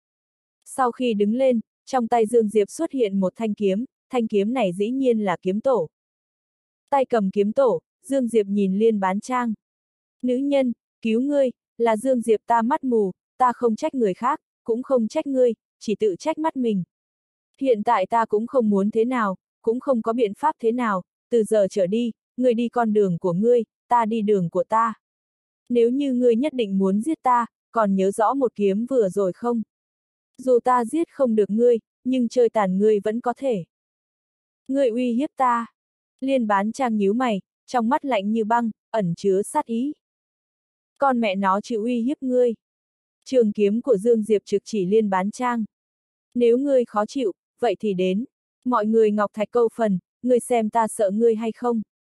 Sau khi đứng lên, trong tay Dương Diệp xuất hiện một thanh kiếm này dĩ nhiên là kiếm tổ. Tay cầm kiếm tổ, Dương Diệp nhìn Liên Bán Trang. Nữ nhân, cứu ngươi, là Dương Diệp ta mắt mù, ta không trách người khác, cũng không trách ngươi, chỉ tự trách mắt mình. Hiện tại ta cũng không muốn thế nào, cũng không có biện pháp thế nào, từ giờ trở đi, ngươi đi con đường của ngươi, ta đi đường của ta. Nếu như ngươi nhất định muốn giết ta, còn nhớ rõ một kiếm vừa rồi không? Dù ta giết không được ngươi, nhưng chơi tàn ngươi vẫn có thể. Ngươi uy hiếp ta. Liên Bán Trang nhíu mày, trong mắt lạnh như băng, ẩn chứa sát ý. Con mẹ nó chịu uy hiếp ngươi. Trường kiếm của Dương Diệp trực chỉ Liên Bán Trang. Nếu ngươi khó chịu, vậy thì đến. Mọi người ngọc thạch câu phần, ngươi xem ta sợ ngươi hay không.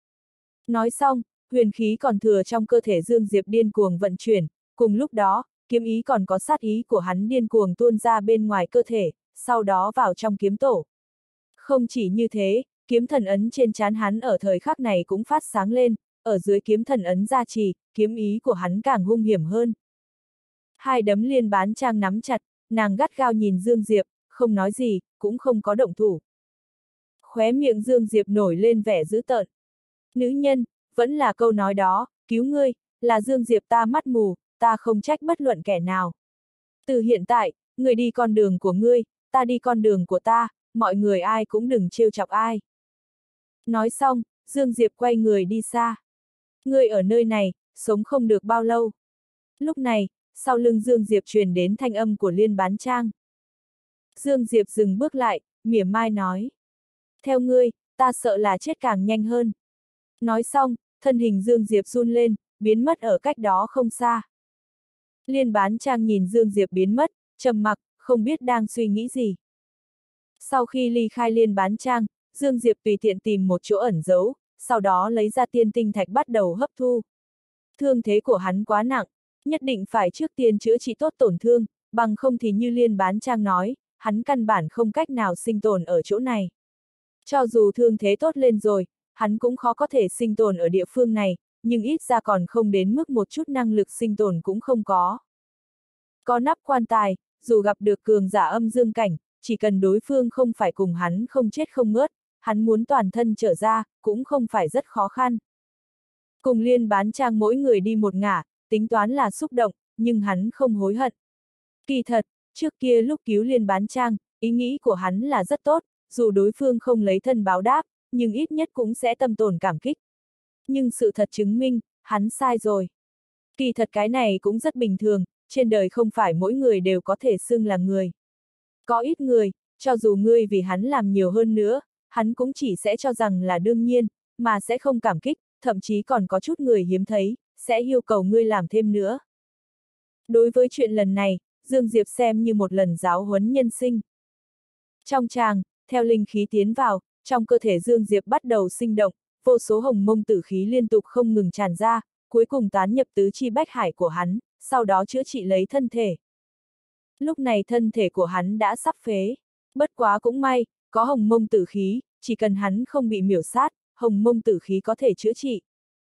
Nói xong, huyền khí còn thừa trong cơ thể Dương Diệp điên cuồng vận chuyển, cùng lúc đó, kiếm ý còn có sát ý của hắn điên cuồng tuôn ra bên ngoài cơ thể, sau đó vào trong kiếm tổ. Không chỉ như thế, kiếm thần ấn trên trán hắn ở thời khắc này cũng phát sáng lên, ở dưới kiếm thần ấn gia trì, kiếm ý của hắn càng hung hiểm hơn. Hai đấm Liên Bán Trang nắm chặt, nàng gắt gao nhìn Dương Diệp, không nói gì, cũng không có động thủ. Khóe miệng Dương Diệp nổi lên vẻ dữ tợn. Nữ nhân, vẫn là câu nói đó, cứu ngươi, là Dương Diệp ta mắt mù, ta không trách bất luận kẻ nào. Từ hiện tại, ngươi đi con đường của ngươi, ta đi con đường của ta, mọi người ai cũng đừng trêu chọc ai. Nói xong, Dương Diệp quay người đi xa. Ngươi ở nơi này, sống không được bao lâu. Lúc này, sau lưng Dương Diệp truyền đến thanh âm của Liên Bán Trang. Dương Diệp dừng bước lại, mỉa mai nói. Theo ngươi, ta sợ là chết càng nhanh hơn. Nói xong, thân hình Dương Diệp run lên, biến mất ở cách đó không xa. Liên Bán Trang nhìn Dương Diệp biến mất, trầm mặc, không biết đang suy nghĩ gì. Sau khi ly khai Liên Bán Trang, Dương Diệp tùy tiện tìm một chỗ ẩn giấu, sau đó lấy ra tiên tinh thạch bắt đầu hấp thu. Thương thế của hắn quá nặng, nhất định phải trước tiên chữa trị tốt tổn thương, bằng không thì như Liên Bán Trang nói, hắn căn bản không cách nào sinh tồn ở chỗ này. Cho dù thương thế tốt lên rồi, hắn cũng khó có thể sinh tồn ở địa phương này, nhưng ít ra còn không đến mức một chút năng lực sinh tồn cũng không có. Có nắp quan tài, dù gặp được cường giả âm dương cảnh, chỉ cần đối phương không phải cùng hắn không chết không ngớt, hắn muốn toàn thân trở ra, cũng không phải rất khó khăn. Cùng Liên Bán Trang mỗi người đi một ngả, tính toán là xúc động, nhưng hắn không hối hận. Kỳ thật, trước kia lúc cứu Liên Bán Trang, ý nghĩ của hắn là rất tốt, dù đối phương không lấy thân báo đáp, nhưng ít nhất cũng sẽ tâm tồn cảm kích. Nhưng sự thật chứng minh, hắn sai rồi. Kỳ thật cái này cũng rất bình thường, trên đời không phải mỗi người đều có thể xưng là người. Có ít người, cho dù ngươi vì hắn làm nhiều hơn nữa, hắn cũng chỉ sẽ cho rằng là đương nhiên, mà sẽ không cảm kích, thậm chí còn có chút người hiếm thấy, sẽ yêu cầu ngươi làm thêm nữa. Đối với chuyện lần này, Dương Diệp xem như một lần giáo huấn nhân sinh. Trong tràng, theo linh khí tiến vào, trong cơ thể Dương Diệp bắt đầu sinh động, vô số hồng mông tử khí liên tục không ngừng tràn ra, cuối cùng tán nhập tứ chi bách hải của hắn, sau đó chữa trị lấy thân thể. Lúc này thân thể của hắn đã sắp phế, bất quá cũng may, có hồng mông tử khí, chỉ cần hắn không bị miểu sát, hồng mông tử khí có thể chữa trị.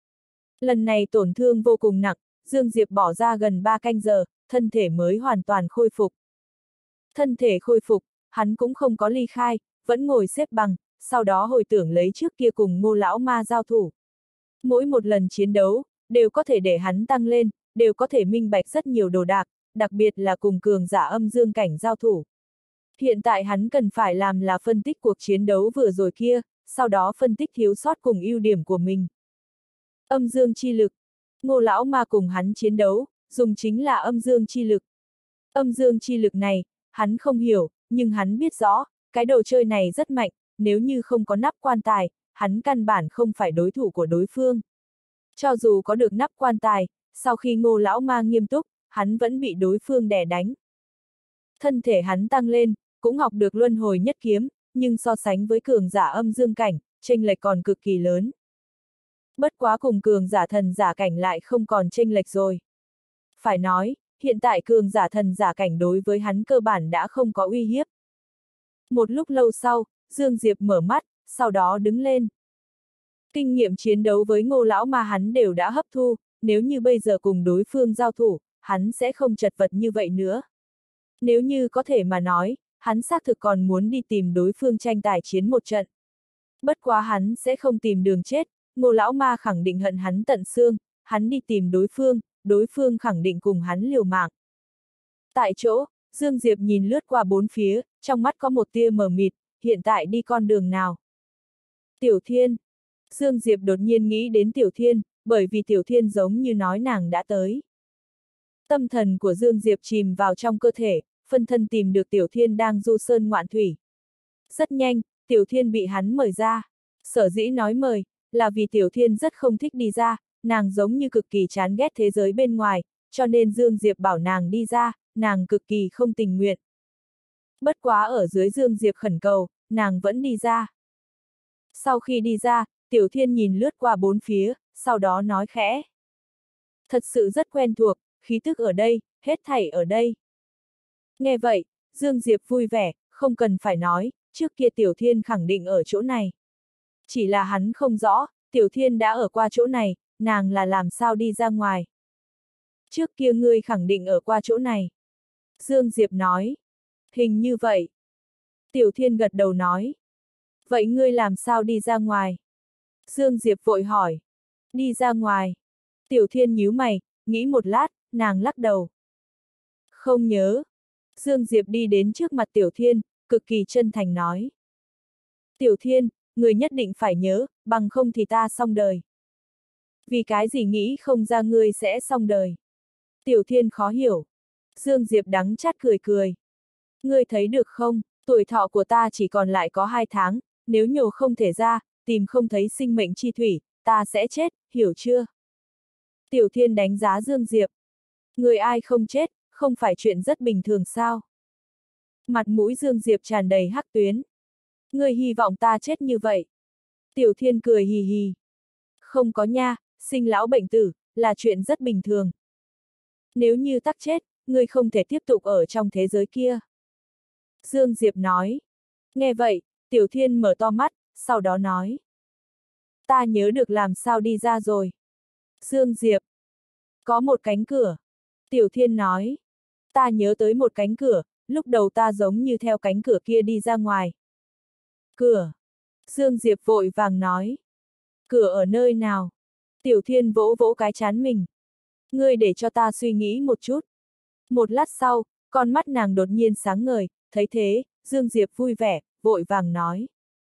Lần này tổn thương vô cùng nặng, Dương Diệp bỏ ra gần 3 canh giờ, thân thể mới hoàn toàn khôi phục. Thân thể khôi phục, hắn cũng không có ly khai, vẫn ngồi xếp bằng, sau đó hồi tưởng lấy trước kia cùng Ngô lão ma giao thủ. Mỗi một lần chiến đấu, đều có thể để hắn tăng lên, đều có thể minh bạch rất nhiều đồ đạc, đặc biệt là cùng cường giả âm dương cảnh giao thủ. Hiện tại hắn cần phải làm là phân tích cuộc chiến đấu vừa rồi kia, sau đó phân tích thiếu sót cùng ưu điểm của mình. Âm dương chi lực. Ngô lão ma cùng hắn chiến đấu, dùng chính là âm dương chi lực. Âm dương chi lực này, hắn không hiểu, nhưng hắn biết rõ, cái đồ chơi này rất mạnh, nếu như không có nắp quan tài, hắn căn bản không phải đối thủ của đối phương. Cho dù có được nắp quan tài, sau khi Ngô lão ma nghiêm túc, hắn vẫn bị đối phương đè đánh. Thân thể hắn tăng lên, cũng học được luân hồi nhất kiếm, nhưng so sánh với cường giả âm dương cảnh, chênh lệch còn cực kỳ lớn. Bất quá cùng cường giả thần giả cảnh lại không còn chênh lệch rồi. Phải nói, hiện tại cường giả thần giả cảnh đối với hắn cơ bản đã không có uy hiếp. Một lúc lâu sau, Dương Diệp mở mắt, sau đó đứng lên. Kinh nghiệm chiến đấu với Ngô lão ma hắn đều đã hấp thu, nếu như bây giờ cùng đối phương giao thủ, hắn sẽ không chật vật như vậy nữa. Nếu như có thể mà nói, hắn xác thực còn muốn đi tìm đối phương tranh tài chiến một trận. Bất quá hắn sẽ không tìm đường chết, Ngô lão ma khẳng định hận hắn tận xương, hắn đi tìm đối phương khẳng định cùng hắn liều mạng. Tại chỗ, Dương Diệp nhìn lướt qua bốn phía, trong mắt có một tia mờ mịt, hiện tại đi con đường nào? Tiểu Thiên. Dương Diệp đột nhiên nghĩ đến Tiểu Thiên, bởi vì Tiểu Thiên giống như nói nàng đã tới. Tâm thần của Dương Diệp chìm vào trong cơ thể, phân thân tìm được Tiểu Thiên đang du sơn ngoạn thủy. Rất nhanh, Tiểu Thiên bị hắn mời ra. Sở dĩ nói mời, là vì Tiểu Thiên rất không thích đi ra, nàng giống như cực kỳ chán ghét thế giới bên ngoài, cho nên Dương Diệp bảo nàng đi ra, nàng cực kỳ không tình nguyện. Bất quá ở dưới Dương Diệp khẩn cầu, nàng vẫn đi ra. Sau khi đi ra, Tiểu Thiên nhìn lướt qua bốn phía, sau đó nói khẽ. Thật sự rất quen thuộc, khí tức ở đây, hết thảy ở đây. Nghe vậy, Dương Diệp vui vẻ, không cần phải nói, trước kia Tiểu Thiên khẳng định ở chỗ này. Chỉ là hắn không rõ, Tiểu Thiên đã ở qua chỗ này, nàng là làm sao đi ra ngoài. Trước kia ngươi khẳng định ở qua chỗ này. Dương Diệp nói. Hình như vậy. Tiểu Thiên gật đầu nói. Vậy ngươi làm sao đi ra ngoài? Dương Diệp vội hỏi. Đi ra ngoài. Tiểu Thiên nhíu mày, nghĩ một lát, nàng lắc đầu. Không nhớ. Dương Diệp đi đến trước mặt Tiểu Thiên, cực kỳ chân thành nói. Tiểu Thiên, người nhất định phải nhớ, bằng không thì ta xong đời. Vì cái gì nghĩ không ra ngươi sẽ xong đời? Tiểu Thiên khó hiểu. Dương Diệp đắng chát cười cười. Ngươi thấy được không, tuổi thọ của ta chỉ còn lại có 2 tháng, nếu nhổ không thể ra, tìm không thấy sinh mệnh chi thủy, ta sẽ chết, hiểu chưa? Tiểu Thiên đánh giá Dương Diệp. Người ai không chết, không phải chuyện rất bình thường sao? Mặt mũi Dương Diệp tràn đầy hắc tuyến. Ngươi hy vọng ta chết như vậy. Tiểu Thiên cười hì hì. Không có nha, sinh lão bệnh tử, là chuyện rất bình thường. Nếu như tắc chết, ngươi không thể tiếp tục ở trong thế giới kia. Dương Diệp nói. Nghe vậy, Tiểu Thiên mở to mắt, sau đó nói. Ta nhớ được làm sao đi ra rồi. Dương Diệp. Có một cánh cửa. Tiểu Thiên nói. Ta nhớ tới một cánh cửa, lúc đầu ta giống như theo cánh cửa kia đi ra ngoài. Cửa. Dương Diệp vội vàng nói. Cửa ở nơi nào? Tiểu Thiên vỗ vỗ cái trán mình. Ngươi để cho ta suy nghĩ một chút. Một lát sau, con mắt nàng đột nhiên sáng ngời, thấy thế, Dương Diệp vui vẻ, vội vàng nói.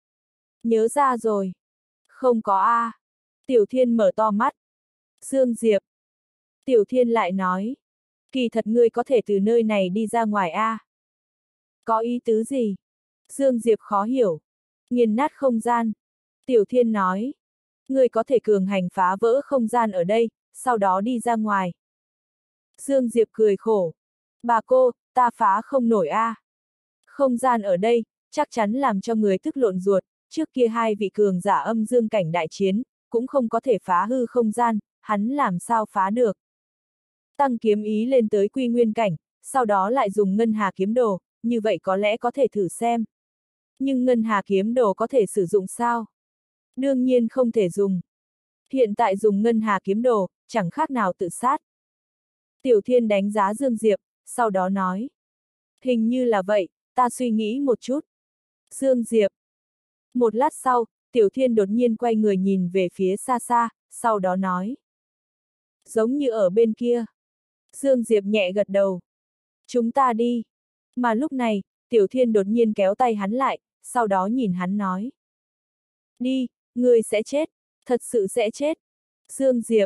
Nhớ ra rồi. Không có a. Tiểu Thiên mở to mắt. Dương Diệp. Tiểu Thiên lại nói. Kỳ thật ngươi có thể từ nơi này đi ra ngoài a. Có ý tứ gì? Dương Diệp khó hiểu. Nghiền nát không gian. Tiểu Thiên nói. Ngươi có thể cường hành phá vỡ không gian ở đây, sau đó đi ra ngoài. Dương Diệp cười khổ. Bà cô, ta phá không nổi a. Không gian ở đây, chắc chắn làm cho người tức lộn ruột, trước kia hai vị cường giả âm dương cảnh đại chiến, cũng không có thể phá hư không gian, hắn làm sao phá được. Tăng kiếm ý lên tới quy nguyên cảnh, sau đó lại dùng ngân hà kiếm đồ, như vậy có lẽ có thể thử xem. Nhưng ngân hà kiếm đồ có thể sử dụng sao? Đương nhiên không thể dùng. Hiện tại dùng ngân hà kiếm đồ, chẳng khác nào tự sát. Tiểu Thiên đánh giá Dương Diệp, sau đó nói. Hình như là vậy, ta suy nghĩ một chút. Dương Diệp. Một lát sau, Tiểu Thiên đột nhiên quay người nhìn về phía xa xa, sau đó nói. Giống như ở bên kia. Dương Diệp nhẹ gật đầu. Chúng ta đi. Mà lúc này, Tiểu Thiên đột nhiên kéo tay hắn lại, sau đó nhìn hắn nói. Đi, ngươi sẽ chết. Thật sự sẽ chết. Dương Diệp.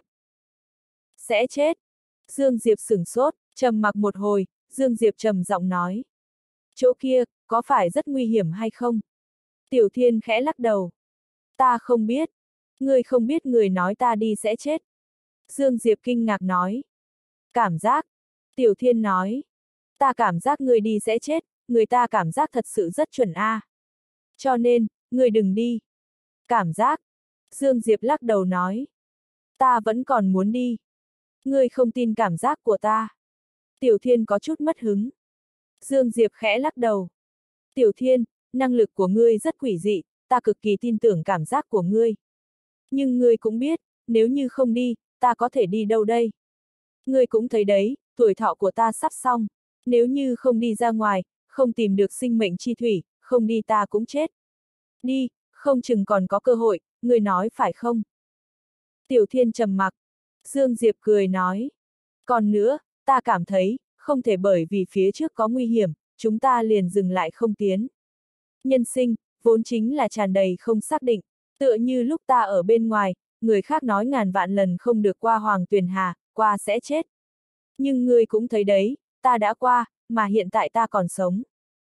Sẽ chết. Dương Diệp sửng sốt, trầm mặc một hồi, Dương Diệp trầm giọng nói. Chỗ kia, có phải rất nguy hiểm hay không? Tiểu Thiên khẽ lắc đầu. Ta không biết. Ngươi không biết người nói ta đi sẽ chết. Dương Diệp kinh ngạc nói. Cảm giác. Tiểu Thiên nói. Ta cảm giác ngươi đi sẽ chết, người ta cảm giác thật sự rất chuẩn a. Cho nên, ngươi đừng đi. Cảm giác. Dương Diệp lắc đầu nói. Ta vẫn còn muốn đi. Ngươi không tin cảm giác của ta. Tiểu Thiên có chút mất hứng. Dương Diệp khẽ lắc đầu. Tiểu Thiên, năng lực của ngươi rất quỷ dị, ta cực kỳ tin tưởng cảm giác của ngươi. Nhưng ngươi cũng biết, nếu như không đi, ta có thể đi đâu đây? Ngươi cũng thấy đấy, tuổi thọ của ta sắp xong. Nếu như không đi ra ngoài, không tìm được sinh mệnh chi thủy, không đi ta cũng chết. Đi, không chừng còn có cơ hội, ngươi nói phải không? Tiểu Thiên trầm mặc. Dương Diệp cười nói. Còn nữa, ta cảm thấy, không thể bởi vì phía trước có nguy hiểm, chúng ta liền dừng lại không tiến. Nhân sinh, vốn chính là tràn đầy không xác định, tựa như lúc ta ở bên ngoài, người khác nói ngàn vạn lần không được qua Hoàng Tuyền Hà, qua sẽ chết. Nhưng ngươi cũng thấy đấy, ta đã qua, mà hiện tại ta còn sống.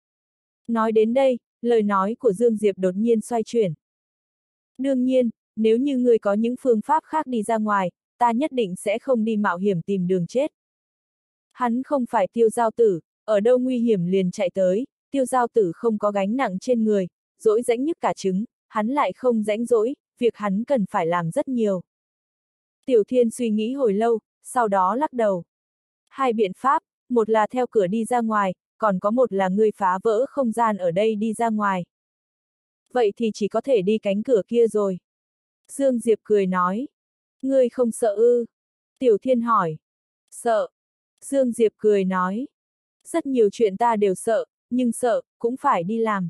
Nói đến đây, lời nói của Dương Diệp đột nhiên xoay chuyển. Đương nhiên, nếu như ngươi có những phương pháp khác đi ra ngoài, ta nhất định sẽ không đi mạo hiểm tìm đường chết. Hắn không phải Tiêu Giao Tử, ở đâu nguy hiểm liền chạy tới, Tiêu Giao Tử không có gánh nặng trên người, dỗi rãnh nhức cả trứng, hắn lại không rãnh rỗi, việc hắn cần phải làm rất nhiều. Tiểu Thiên suy nghĩ hồi lâu, sau đó lắc đầu. Hai biện pháp, một là theo cửa đi ra ngoài, còn có một là ngươi phá vỡ không gian ở đây đi ra ngoài. Vậy thì chỉ có thể đi cánh cửa kia rồi. Dương Diệp cười nói. Ngươi không sợ ư? Tiểu Thiên hỏi. Sợ. Dương Diệp cười nói. Rất nhiều chuyện ta đều sợ, nhưng sợ, cũng phải đi làm.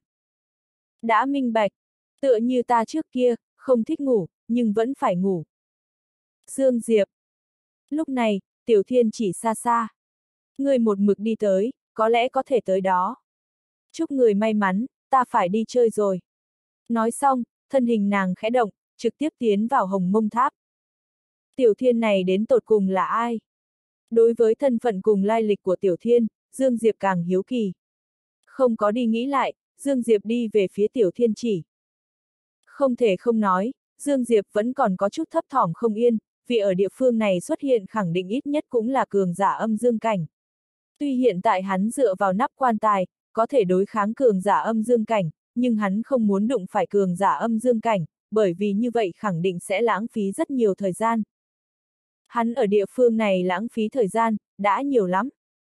Đã minh bạch. Tựa như ta trước kia, không thích ngủ, nhưng vẫn phải ngủ. Dương Diệp. Lúc này, Tiểu Thiên chỉ xa xa. Ngươi một mực đi tới, có lẽ có thể tới đó. Chúc người may mắn, ta phải đi chơi rồi. Nói xong, thân hình nàng khẽ động, trực tiếp tiến vào Hồng Mông Tháp. Tiểu Thiên này đến tột cùng là ai? Đối với thân phận cùng lai lịch của Tiểu Thiên, Dương Diệp càng hiếu kỳ. Không có đi nghĩ lại, Dương Diệp đi về phía Tiểu Thiên chỉ. Không thể không nói, Dương Diệp vẫn còn có chút thấp thỏm không yên, vì ở địa phương này xuất hiện khẳng định ít nhất cũng là cường giả âm dương cảnh. Tuy hiện tại hắn dựa vào nắp quan tài, có thể đối kháng cường giả âm dương cảnh, nhưng hắn không muốn đụng phải cường giả âm dương cảnh, bởi vì như vậy khẳng định sẽ lãng phí rất nhiều thời gian. Hắn ở địa phương này lãng phí thời gian, đã nhiều lắm.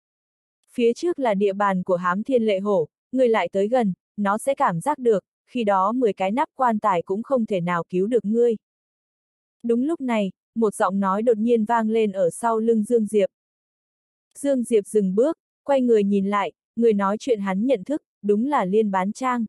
Phía trước là địa bàn của Hám Thiên Lệ Hổ, người lại tới gần, nó sẽ cảm giác được, khi đó 10 cái nắp quan tài cũng không thể nào cứu được ngươi. Đúng lúc này, một giọng nói đột nhiên vang lên ở sau lưng Dương Diệp. Dương Diệp dừng bước, quay người nhìn lại, người nói chuyện hắn nhận thức, đúng là Liên Bán Trang.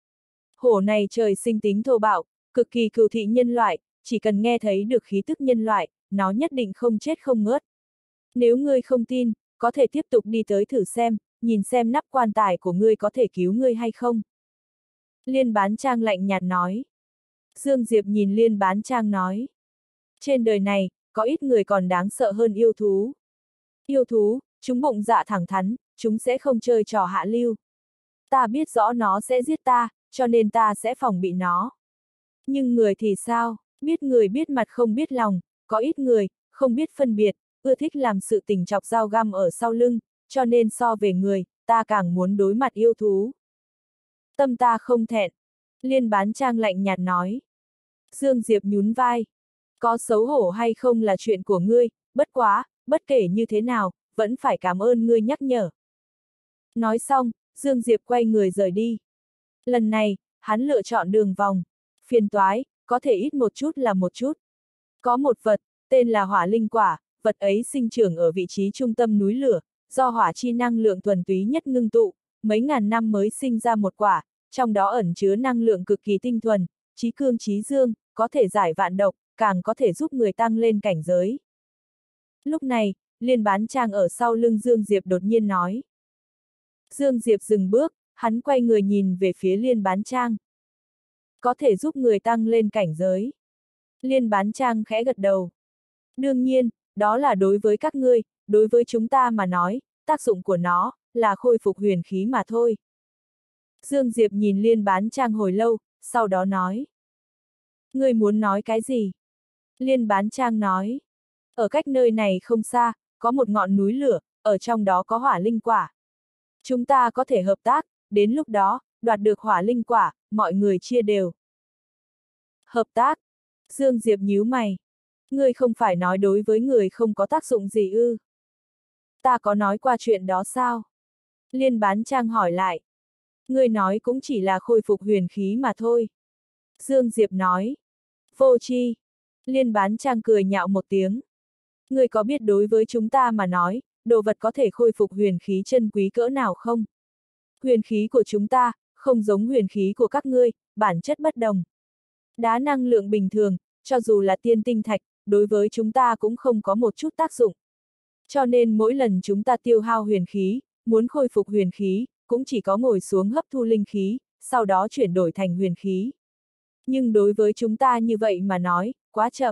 Hổ này trời sinh tính thô bạo, cực kỳ cừu thị nhân loại, chỉ cần nghe thấy được khí tức nhân loại, nó nhất định không chết không ngớt. Nếu ngươi không tin, có thể tiếp tục đi tới thử xem, nhìn xem nắp quan tài của ngươi có thể cứu ngươi hay không. Liên Bán Trang lạnh nhạt nói. Dương Diệp nhìn Liên Bán Trang nói. Trên đời này, có ít người còn đáng sợ hơn yêu thú. Yêu thú, chúng bụng dạ thẳng thắn, chúng sẽ không chơi trò hạ lưu. Ta biết rõ nó sẽ giết ta, cho nên ta sẽ phòng bị nó. Nhưng người thì sao, biết người biết mặt không biết lòng, có ít người, không biết phân biệt, ưa thích làm sự tình chọc dao găm ở sau lưng, cho nên so về người, ta càng muốn đối mặt yêu thú. Tâm ta không thẹn, Liên Bán Trang lạnh nhạt nói. Dương Diệp nhún vai. Có xấu hổ hay không là chuyện của ngươi, bất quá, bất kể như thế nào, vẫn phải cảm ơn ngươi nhắc nhở. Nói xong, Dương Diệp quay người rời đi. Lần này, hắn lựa chọn đường vòng. Phiền toái, có thể ít một chút là một chút. Có một vật, tên là hỏa linh quả, vật ấy sinh trưởng ở vị trí trung tâm núi lửa, do hỏa chi năng lượng thuần túy nhất ngưng tụ, mấy ngàn năm mới sinh ra một quả, trong đó ẩn chứa năng lượng cực kỳ tinh thuần, chí cương chí dương, có thể giải vạn độc, càng có thể giúp người tăng lên cảnh giới. Lúc này, Liên Bán Trang ở sau lưng Dương Diệp đột nhiên nói. Dương Diệp dừng bước, hắn quay người nhìn về phía Liên Bán Trang. Có thể giúp người tăng lên cảnh giới. Liên Bán Trang khẽ gật đầu. Đương nhiên, đó là đối với các ngươi, đối với chúng ta mà nói, tác dụng của nó, là khôi phục huyền khí mà thôi. Dương Diệp nhìn Liên Bán Trang hồi lâu, sau đó nói. Ngươi muốn nói cái gì? Liên Bán Trang nói. Ở cách nơi này không xa, có một ngọn núi lửa, ở trong đó có hỏa linh quả. Chúng ta có thể hợp tác, đến lúc đó, đoạt được hỏa linh quả, mọi người chia đều. Hợp tác? Dương Diệp nhíu mày. Ngươi không phải nói đối với người không có tác dụng gì ư? Ta có nói qua chuyện đó sao? Liên Bán Trang hỏi lại. Ngươi nói cũng chỉ là khôi phục huyền khí mà thôi. Dương Diệp nói. Vô tri. Liên Bán Trang cười nhạo một tiếng. Ngươi có biết đối với chúng ta mà nói, đồ vật có thể khôi phục huyền khí chân quý cỡ nào không? Huyền khí của chúng ta, không giống huyền khí của các ngươi, bản chất bất đồng. Đá năng lượng bình thường, cho dù là tiên tinh thạch, đối với chúng ta cũng không có một chút tác dụng. Cho nên mỗi lần chúng ta tiêu hao huyền khí, muốn khôi phục huyền khí, cũng chỉ có ngồi xuống hấp thu linh khí, sau đó chuyển đổi thành huyền khí. Nhưng đối với chúng ta như vậy mà nói, quá chậm.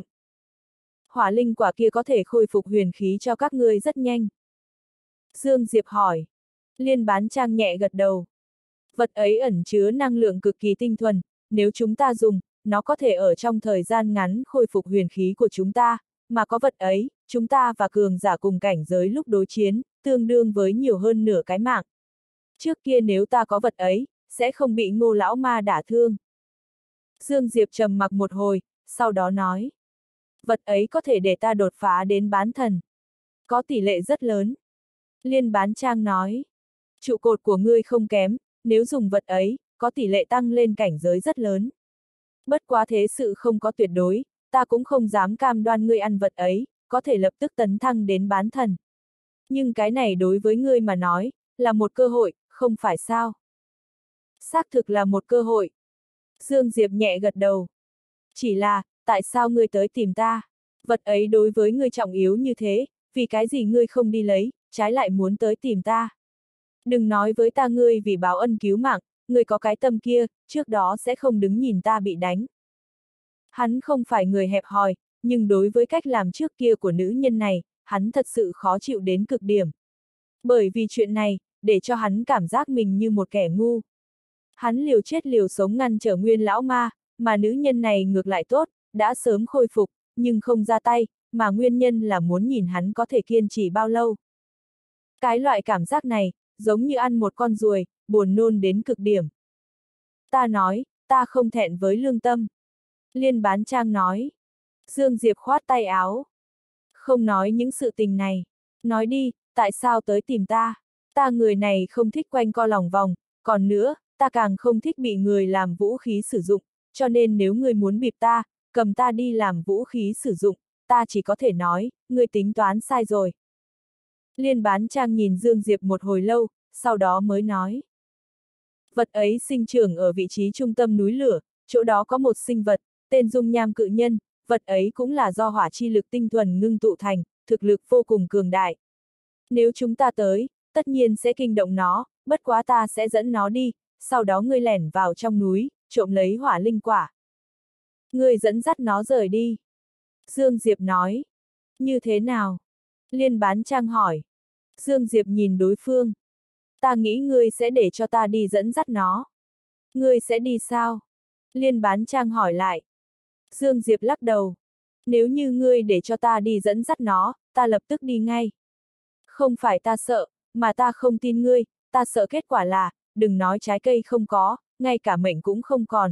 Hỏa linh quả kia có thể khôi phục huyền khí cho các ngươi rất nhanh. Dương Diệp hỏi. Liên Bán Trang nhẹ gật đầu. Vật ấy ẩn chứa năng lượng cực kỳ tinh thuần, nếu chúng ta dùng, nó có thể ở trong thời gian ngắn khôi phục huyền khí của chúng ta, mà có vật ấy, chúng ta và cường giả cùng cảnh giới lúc đối chiến, tương đương với nhiều hơn nửa cái mạng. Trước kia nếu ta có vật ấy, sẽ không bị Ngô lão ma đả thương. Dương Diệp trầm mặc một hồi, sau đó nói. Vật ấy có thể để ta đột phá đến bán thần. Có tỷ lệ rất lớn. Liên Bán Trang nói. Trụ cột của ngươi không kém, nếu dùng vật ấy, có tỷ lệ tăng lên cảnh giới rất lớn. Bất quá thế sự không có tuyệt đối, ta cũng không dám cam đoan ngươi ăn vật ấy, có thể lập tức tấn thăng đến bán thần. Nhưng cái này đối với ngươi mà nói, là một cơ hội, không phải sao? Xác thực là một cơ hội. Dương Diệp nhẹ gật đầu. Chỉ là, tại sao ngươi tới tìm ta? Vật ấy đối với ngươi trọng yếu như thế, vì cái gì ngươi không đi lấy, trái lại muốn tới tìm ta? Đừng nói với ta ngươi vì báo ân cứu mạng, ngươi có cái tâm kia, trước đó sẽ không đứng nhìn ta bị đánh. Hắn không phải người hẹp hòi, nhưng đối với cách làm trước kia của nữ nhân này, hắn thật sự khó chịu đến cực điểm. Bởi vì chuyện này, để cho hắn cảm giác mình như một kẻ ngu. Hắn liều chết liều sống ngăn trở Nguyên lão ma, mà nữ nhân này ngược lại tốt, đã sớm khôi phục, nhưng không ra tay, mà nguyên nhân là muốn nhìn hắn có thể kiên trì bao lâu. Cái loại cảm giác này, giống như ăn một con ruồi, buồn nôn đến cực điểm. Ta nói, ta không thẹn với lương tâm. Liên Bán Trang nói. Dương Diệp khoát tay áo. Không nói những sự tình này. Nói đi, tại sao tới tìm ta? Ta người này không thích quanh co lòng vòng, còn nữa, ta càng không thích bị người làm vũ khí sử dụng, cho nên nếu ngươi muốn bịp ta, cầm ta đi làm vũ khí sử dụng, ta chỉ có thể nói, ngươi tính toán sai rồi. Liên Bán Trang nhìn Dương Diệp một hồi lâu, sau đó mới nói. Vật ấy sinh trưởng ở vị trí trung tâm núi lửa, chỗ đó có một sinh vật, tên Dung Nham Cự Nhân, vật ấy cũng là do hỏa chi lực tinh thuần ngưng tụ thành, thực lực vô cùng cường đại. Nếu chúng ta tới, tất nhiên sẽ kinh động nó, bất quá ta sẽ dẫn nó đi, sau đó ngươi lẻn vào trong núi, trộm lấy hỏa linh quả. Ngươi dẫn dắt nó rời đi. Dương Diệp nói. Như thế nào? Liên Bán Trang hỏi. Dương Diệp nhìn đối phương. Ta nghĩ ngươi sẽ để cho ta đi dẫn dắt nó. Ngươi sẽ đi sao? Liên Bán Trang hỏi lại. Dương Diệp lắc đầu. Nếu như ngươi để cho ta đi dẫn dắt nó, ta lập tức đi ngay. Không phải ta sợ, mà ta không tin ngươi, ta sợ kết quả là, đừng nói trái cây không có, ngay cả mệnh cũng không còn.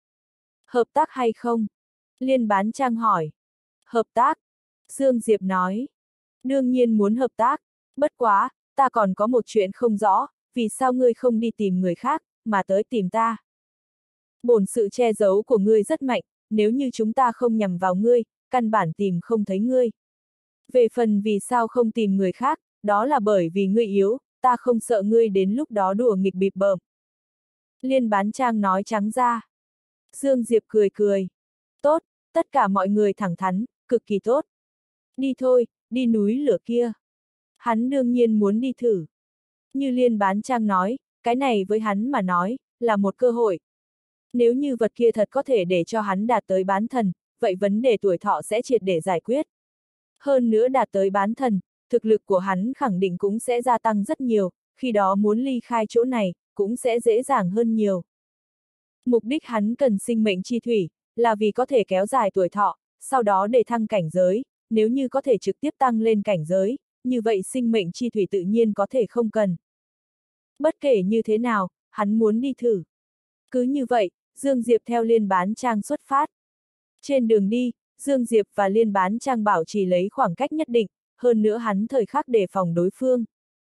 Hợp tác hay không? Liên Bán Trang hỏi. Hợp tác. Dương Diệp nói. Đương nhiên muốn hợp tác, bất quá, ta còn có một chuyện không rõ, vì sao ngươi không đi tìm người khác, mà tới tìm ta? Bổn sự che giấu của ngươi rất mạnh, nếu như chúng ta không nhằm vào ngươi, căn bản tìm không thấy ngươi. Về phần vì sao không tìm người khác, đó là bởi vì ngươi yếu, ta không sợ ngươi đến lúc đó đùa nghịch bịp bợm. Liên Bán Trang nói trắng ra. Dương Diệp cười cười. Tốt, tất cả mọi người thẳng thắn, cực kỳ tốt. Đi thôi, đi núi lửa kia. Hắn đương nhiên muốn đi thử. Như Liên Bán Trang nói, cái này với hắn mà nói, là một cơ hội. Nếu như vật kia thật có thể để cho hắn đạt tới bán thần, vậy vấn đề tuổi thọ sẽ triệt để giải quyết. Hơn nữa đạt tới bán thần, thực lực của hắn khẳng định cũng sẽ gia tăng rất nhiều, khi đó muốn ly khai chỗ này, cũng sẽ dễ dàng hơn nhiều. Mục đích hắn cần sinh mệnh chi thủy, là vì có thể kéo dài tuổi thọ, sau đó để thăng cảnh giới, nếu như có thể trực tiếp tăng lên cảnh giới, như vậy sinh mệnh chi thủy tự nhiên có thể không cần. Bất kể như thế nào, hắn muốn đi thử. Cứ như vậy, Dương Diệp theo Liên Bán Trang xuất phát. Trên đường đi, Dương Diệp và Liên Bán Trang bảo trì lấy khoảng cách nhất định, hơn nữa hắn thời khắc đề phòng đối phương.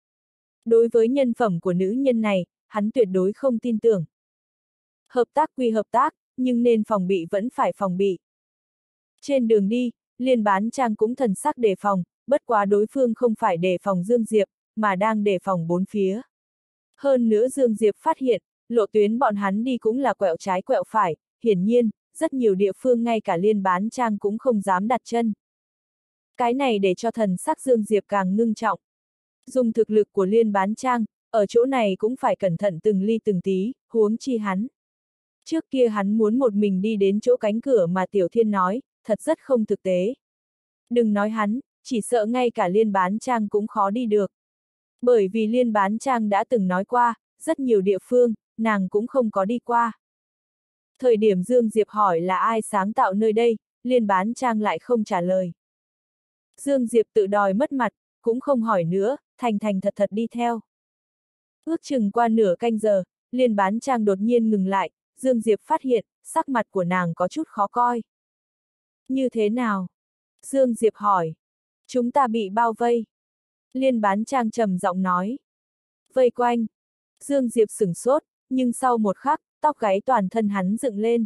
Đối với nhân phẩm của nữ nhân này, hắn tuyệt đối không tin tưởng. Hợp tác quy hợp tác, nhưng nên phòng bị vẫn phải phòng bị. Trên đường đi, Liên Bán Trang cũng thần sắc đề phòng, bất quá đối phương không phải đề phòng Dương Diệp, mà đang đề phòng bốn phía. Hơn nữa Dương Diệp phát hiện, lộ tuyến bọn hắn đi cũng là quẹo trái quẹo phải, hiển nhiên, rất nhiều địa phương ngay cả Liên Bán Trang cũng không dám đặt chân. Cái này để cho thần sắc Dương Diệp càng ngưng trọng. Dùng thực lực của Liên Bán Trang, ở chỗ này cũng phải cẩn thận từng ly từng tí, huống chi hắn. Trước kia hắn muốn một mình đi đến chỗ cánh cửa mà Tiểu Thiên nói, thật rất không thực tế. Đừng nói hắn, chỉ sợ ngay cả Liên Bán Trang cũng khó đi được. Bởi vì Liên Bán Trang đã từng nói qua, rất nhiều địa phương, nàng cũng không có đi qua. Thời điểm Dương Diệp hỏi là ai sáng tạo nơi đây, Liên Bán Trang lại không trả lời. Dương Diệp tự đòi mất mặt, cũng không hỏi nữa, thành thành thật thật đi theo. Ước chừng qua nửa canh giờ, Liên Bán Trang đột nhiên ngừng lại, Dương Diệp phát hiện, sắc mặt của nàng có chút khó coi. Như thế nào? Dương Diệp hỏi. Chúng ta bị bao vây. Liên Bán Trang trầm giọng nói. Vây quanh. Dương Diệp sửng sốt, nhưng sau một khắc, tóc gáy toàn thân hắn dựng lên.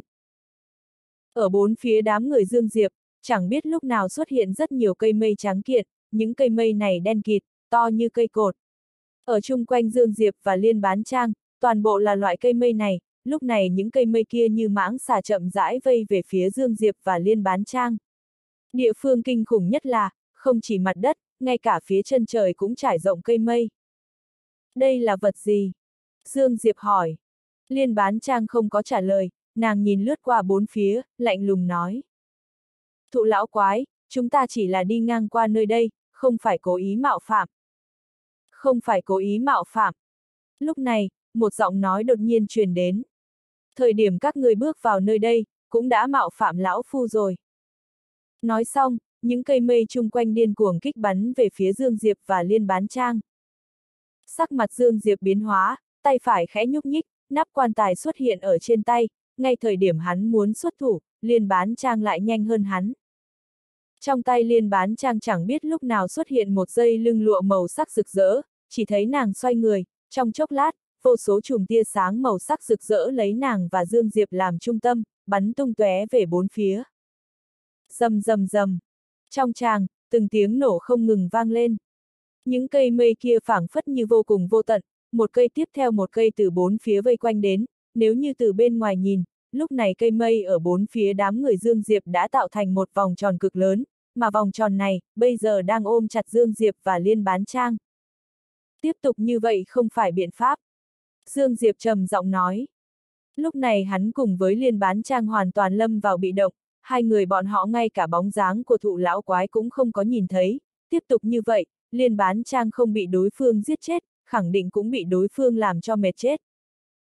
Ở bốn phía đám người Dương Diệp, chẳng biết lúc nào xuất hiện rất nhiều cây mây trắng kiện, những cây mây này đen kịt, to như cây cột. Ở chung quanh Dương Diệp và Liên Bán Trang, toàn bộ là loại cây mây này, lúc này những cây mây kia như mãng xà chậm rãi vây về phía Dương Diệp và Liên Bán Trang. Địa phương kinh khủng nhất là, không chỉ mặt đất, ngay cả phía chân trời cũng trải rộng cây mây. Đây là vật gì? Dương Diệp hỏi. Liên Bán Trang không có trả lời, nàng nhìn lướt qua bốn phía, lạnh lùng nói. Thụ lão quái, chúng ta chỉ là đi ngang qua nơi đây, không phải cố ý mạo phạm. Không phải cố ý mạo phạm. Lúc này, một giọng nói đột nhiên truyền đến. Thời điểm các người bước vào nơi đây, cũng đã mạo phạm lão phu rồi. Nói xong, những cây mây chung quanh điên cuồng kích bắn về phía Dương Diệp và Liên Bán Trang. Sắc mặt Dương Diệp biến hóa, tay phải khẽ nhúc nhích, nắp quan tài xuất hiện ở trên tay, ngay thời điểm hắn muốn xuất thủ, Liên Bán Trang lại nhanh hơn hắn. Trong tay Liên Bán Trang chẳng biết lúc nào xuất hiện một dây lưng lụa màu sắc rực rỡ, chỉ thấy nàng xoay người, trong chốc lát, vô số chùm tia sáng màu sắc rực rỡ lấy nàng và Dương Diệp làm trung tâm, bắn tung tóe về bốn phía. Rầm rầm rầm. Trong tràng, từng tiếng nổ không ngừng vang lên. Những cây mây kia phảng phất như vô cùng vô tận, một cây tiếp theo một cây từ bốn phía vây quanh đến, nếu như từ bên ngoài nhìn, lúc này cây mây ở bốn phía đám người Dương Diệp đã tạo thành một vòng tròn cực lớn, mà vòng tròn này, bây giờ đang ôm chặt Dương Diệp và Liên Bán Trang. Tiếp tục như vậy không phải biện pháp. Dương Diệp trầm giọng nói. Lúc này hắn cùng với Liên Bán Trang hoàn toàn lâm vào bị động, hai người bọn họ ngay cả bóng dáng của thụ lão quái cũng không có nhìn thấy, tiếp tục như vậy, Liên Bán Trang không bị đối phương giết chết, khẳng định cũng bị đối phương làm cho mệt chết.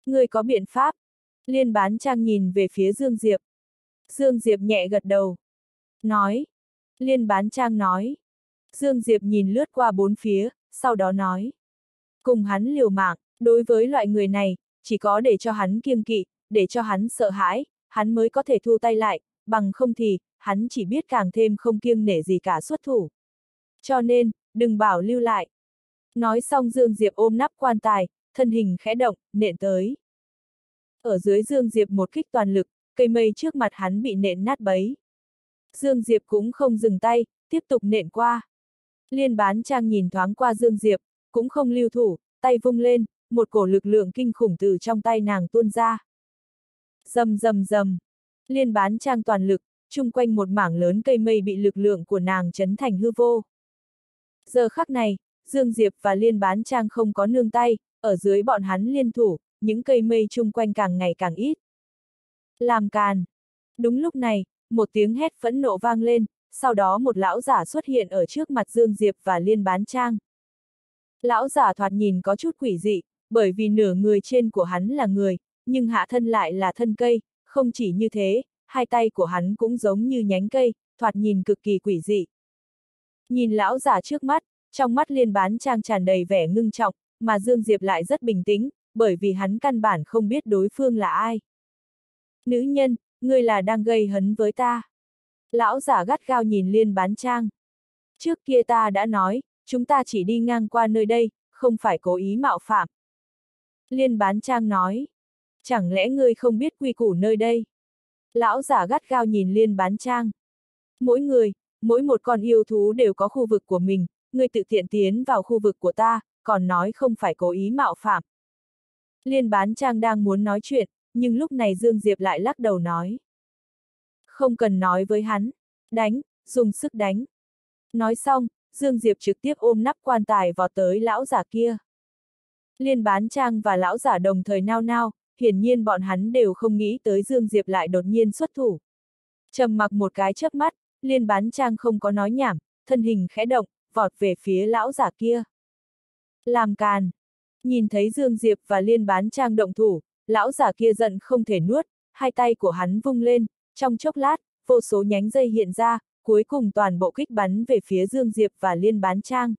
Ngươi có biện pháp? Liên Bán Trang nhìn về phía Dương Diệp. Dương Diệp nhẹ gật đầu. Nói. Liên Bán Trang nói. Dương Diệp nhìn lướt qua bốn phía, sau đó nói. Cùng hắn liều mạng, đối với loại người này, chỉ có để cho hắn kiêng kỵ, để cho hắn sợ hãi, hắn mới có thể thu tay lại, bằng không thì, hắn chỉ biết càng thêm không kiêng nể gì cả xuất thủ. Cho nên, đừng bảo lưu lại. Nói xong Dương Diệp ôm nắp quan tài, thân hình khẽ động, nện tới. Ở dưới Dương Diệp một kích toàn lực, cây mây trước mặt hắn bị nện nát bấy. Dương Diệp cũng không dừng tay, tiếp tục nện qua. Liên Bán Trang nhìn thoáng qua Dương Diệp, cũng không lưu thủ, tay vung lên, một cổ lực lượng kinh khủng từ trong tay nàng tuôn ra. Rầm rầm rầm. Liên Bán Trang toàn lực, chung quanh một mảng lớn cây mây bị lực lượng của nàng chấn thành hư vô. Giờ khắc này, Dương Diệp và Liên Bán Trang không có nương tay, ở dưới bọn hắn liên thủ, những cây mây chung quanh càng ngày càng ít. Làm càn. Đúng lúc này, một tiếng hét phẫn nộ vang lên, sau đó một lão giả xuất hiện ở trước mặt Dương Diệp và Liên Bán Trang. Lão giả thoạt nhìn có chút quỷ dị, bởi vì nửa người trên của hắn là người, nhưng hạ thân lại là thân cây, không chỉ như thế, hai tay của hắn cũng giống như nhánh cây, thoạt nhìn cực kỳ quỷ dị. Nhìn lão giả trước mắt, trong mắt Liên Bán Trang tràn đầy vẻ ngưng trọng, mà Dương Diệp lại rất bình tĩnh, bởi vì hắn căn bản không biết đối phương là ai. Nữ nhân, ngươi là đang gây hấn với ta. Lão giả gắt gao nhìn Liên Bán Trang. Trước kia ta đã nói, chúng ta chỉ đi ngang qua nơi đây, không phải cố ý mạo phạm. Liên Bán Trang nói. Chẳng lẽ ngươi không biết quy củ nơi đây? Lão giả gắt gao nhìn Liên Bán Trang. Mỗi người, mỗi một con yêu thú đều có khu vực của mình, ngươi tự tiện tiến vào khu vực của ta, còn nói không phải cố ý mạo phạm. Liên Bán Trang đang muốn nói chuyện, nhưng lúc này Dương Diệp lại lắc đầu nói. Không cần nói với hắn, đánh, dùng sức đánh. Nói xong, Dương Diệp trực tiếp ôm nắp quan tài vào tới lão giả kia. Liên Bán Trang và lão giả đồng thời nao nao, hiển nhiên bọn hắn đều không nghĩ tới Dương Diệp lại đột nhiên xuất thủ. Trầm mặc một cái chớp mắt, Liên Bán Trang không có nói nhảm, thân hình khẽ động, vọt về phía lão giả kia. Làm càn. Nhìn thấy Dương Diệp và Liên Bán Trang động thủ, lão giả kia giận không thể nuốt, hai tay của hắn vung lên, trong chốc lát, vô số nhánh dây hiện ra, cuối cùng toàn bộ kích bắn về phía Dương Diệp và Liên Bán Trang.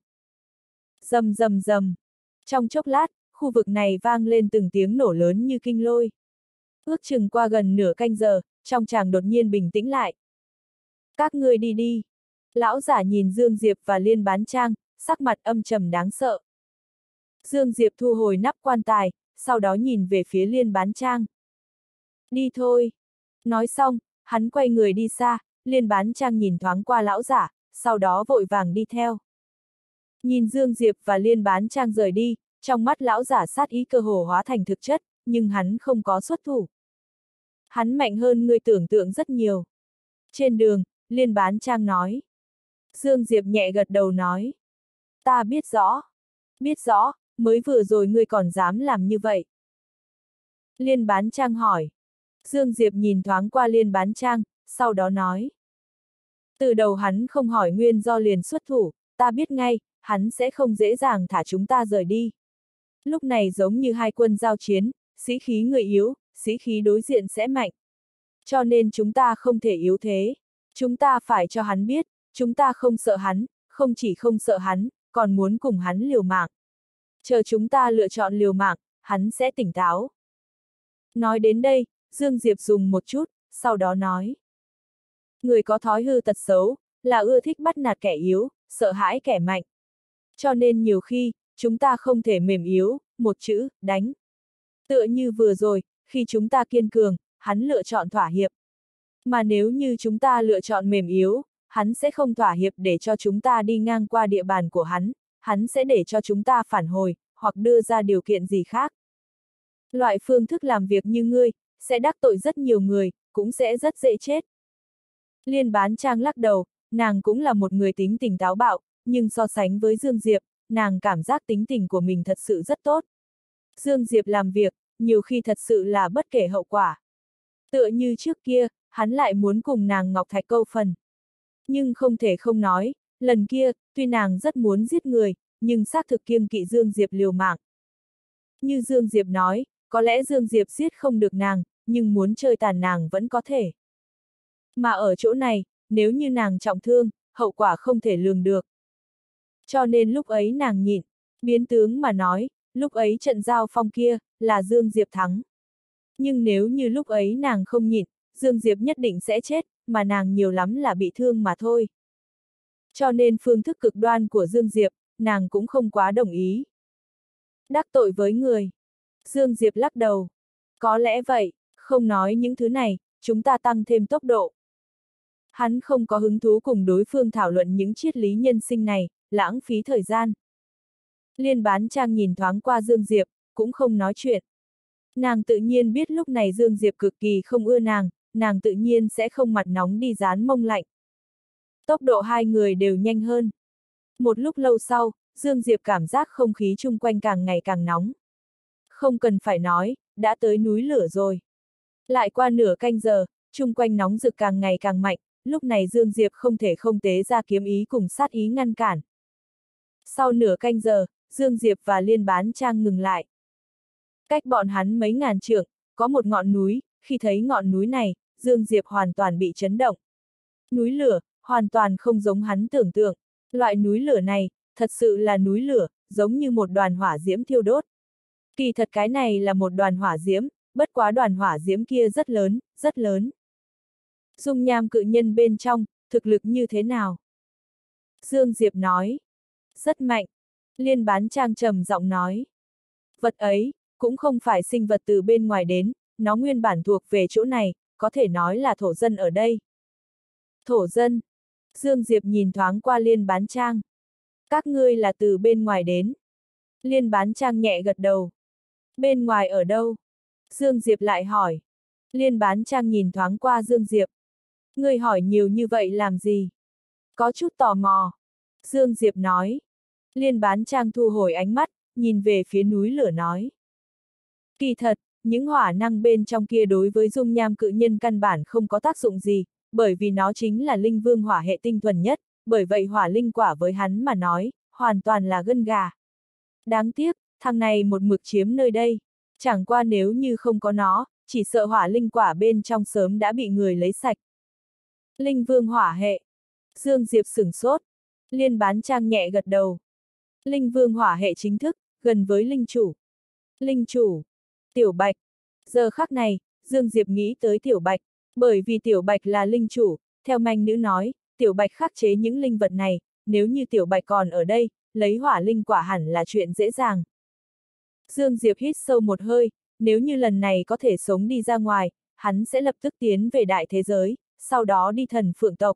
Rầm rầm rầm. Trong chốc lát, khu vực này vang lên từng tiếng nổ lớn như kinh lôi. Ước chừng qua gần nửa canh giờ, trong tràng đột nhiên bình tĩnh lại. Các ngươi đi đi. Lão giả nhìn Dương Diệp và Liên Bán Trang, sắc mặt âm trầm đáng sợ. Dương Diệp thu hồi nắp quan tài, sau đó nhìn về phía Liên Bán Trang. Đi thôi. Nói xong, hắn quay người đi xa, Liên Bán Trang nhìn thoáng qua lão giả, sau đó vội vàng đi theo. Nhìn Dương Diệp và Liên Bán Trang rời đi, trong mắt lão giả sát ý cơ hồ hóa thành thực chất, nhưng hắn không có xuất thủ. Hắn mạnh hơn ngươi tưởng tượng rất nhiều. Trên đường, Liên Bán Trang nói. Dương Diệp nhẹ gật đầu nói. Ta biết rõ. Biết rõ, mới vừa rồi ngươi còn dám làm như vậy. Liên Bán Trang hỏi. Dương Diệp nhìn thoáng qua Liên Bán Trang, sau đó nói. Từ đầu hắn không hỏi nguyên do liền xuất thủ, ta biết ngay, hắn sẽ không dễ dàng thả chúng ta rời đi. Lúc này giống như hai quân giao chiến, sĩ khí người yếu, sĩ khí đối diện sẽ mạnh. Cho nên chúng ta không thể yếu thế. Chúng ta phải cho hắn biết, chúng ta không sợ hắn, không chỉ không sợ hắn, còn muốn cùng hắn liều mạng. Chờ chúng ta lựa chọn liều mạng, hắn sẽ tỉnh táo. Nói đến đây, Dương Diệp dùng một chút, sau đó nói. Người có thói hư tật xấu, là ưa thích bắt nạt kẻ yếu, sợ hãi kẻ mạnh. Cho nên nhiều khi, chúng ta không thể mềm yếu, một chữ, đánh. Tựa như vừa rồi, khi chúng ta kiên cường, hắn lựa chọn thỏa hiệp. Mà nếu như chúng ta lựa chọn mềm yếu, hắn sẽ không thỏa hiệp để cho chúng ta đi ngang qua địa bàn của hắn sẽ để cho chúng ta phản hồi, hoặc đưa ra điều kiện gì khác. Loại phương thức làm việc như ngươi, sẽ đắc tội rất nhiều người, cũng sẽ rất dễ chết. Liên Bán Trang lắc đầu, nàng cũng là một người tính tình táo bạo, nhưng so sánh với Dương Diệp, nàng cảm giác tính tình của mình thật sự rất tốt. Dương Diệp làm việc, nhiều khi thật sự là bất kể hậu quả. Tựa như trước kia, hắn lại muốn cùng nàng Ngọc Thạch câu phần. Nhưng không thể không nói, lần kia, tuy nàng rất muốn giết người, nhưng xác thực kiêng kỵ Dương Diệp liều mạng. Như Dương Diệp nói, có lẽ Dương Diệp giết không được nàng, nhưng muốn chơi tàn nàng vẫn có thể. Mà ở chỗ này, nếu như nàng trọng thương, hậu quả không thể lường được. Cho nên lúc ấy nàng nhịn, biến tướng mà nói, lúc ấy trận giao phong kia, là Dương Diệp thắng. Nhưng nếu như lúc ấy nàng không nhịn, Dương Diệp nhất định sẽ chết, mà nàng nhiều lắm là bị thương mà thôi. Cho nên phương thức cực đoan của Dương Diệp, nàng cũng không quá đồng ý. Đắc tội với người. Dương Diệp lắc đầu. Có lẽ vậy, không nói những thứ này, chúng ta tăng thêm tốc độ. Hắn không có hứng thú cùng đối phương thảo luận những triết lý nhân sinh này, lãng phí thời gian. Liên Bán Trang nhìn thoáng qua Dương Diệp, cũng không nói chuyện. Nàng tự nhiên biết lúc này Dương Diệp cực kỳ không ưa nàng tự nhiên sẽ không mặt nóng đi dán mông lạnh. Tốc độ hai người đều nhanh hơn. Một lúc lâu sau, Dương Diệp cảm giác không khí chung quanh càng ngày càng nóng. Không cần phải nói, đã tới núi lửa rồi. Lại qua nửa canh giờ, chung quanh nóng rực càng ngày càng mạnh, lúc này Dương Diệp không thể không tế ra kiếm ý cùng sát ý ngăn cản. Sau nửa canh giờ, Dương Diệp và Liên Bán Trang ngừng lại. Cách bọn hắn mấy ngàn trượng, có một ngọn núi, khi thấy ngọn núi này, Dương Diệp hoàn toàn bị chấn động. Núi lửa, hoàn toàn không giống hắn tưởng tượng. Loại núi lửa này, thật sự là núi lửa, giống như một đoàn hỏa diễm thiêu đốt. Kỳ thật cái này là một đoàn hỏa diễm, bất quá đoàn hỏa diễm kia rất lớn, rất lớn. Dung nham cự nhân bên trong, thực lực như thế nào? Dương Diệp nói. Rất mạnh. Liên Bán Trang trầm giọng nói. Vật ấy, cũng không phải sinh vật từ bên ngoài đến, nó nguyên bản thuộc về chỗ này, có thể nói là thổ dân ở đây. Thổ dân. Dương Diệp nhìn thoáng qua Liên Bán Trang. Các ngươi là từ bên ngoài đến. Liên Bán Trang nhẹ gật đầu. Bên ngoài ở đâu? Dương Diệp lại hỏi. Liên Bán Trang nhìn thoáng qua Dương Diệp. Ngươi hỏi nhiều như vậy làm gì? Có chút tò mò. Dương Diệp nói. Liên Bán Trang thu hồi ánh mắt, nhìn về phía núi lửa nói. Kỳ thật, những hỏa năng bên trong kia đối với dung nham cự nhân căn bản không có tác dụng gì, bởi vì nó chính là linh vương hỏa hệ tinh thuần nhất, bởi vậy hỏa linh quả với hắn mà nói, hoàn toàn là gân gà. Đáng tiếc, thằng này một mực chiếm nơi đây, chẳng qua nếu như không có nó, chỉ sợ hỏa linh quả bên trong sớm đã bị người lấy sạch. Linh vương hỏa hệ. Dương Diệp sửng sốt. Liên Bán Trang nhẹ gật đầu. Linh vương hỏa hệ chính thức, gần với linh chủ. Linh chủ. Tiểu Bạch. Giờ khắc này, Dương Diệp nghĩ tới Tiểu Bạch, bởi vì Tiểu Bạch là linh chủ, theo manh nữ nói, Tiểu Bạch khắc chế những linh vật này, nếu như Tiểu Bạch còn ở đây, lấy hỏa linh quả hẳn là chuyện dễ dàng. Dương Diệp hít sâu một hơi, nếu như lần này có thể sống đi ra ngoài, hắn sẽ lập tức tiến về đại thế giới, sau đó đi thần phượng tộc.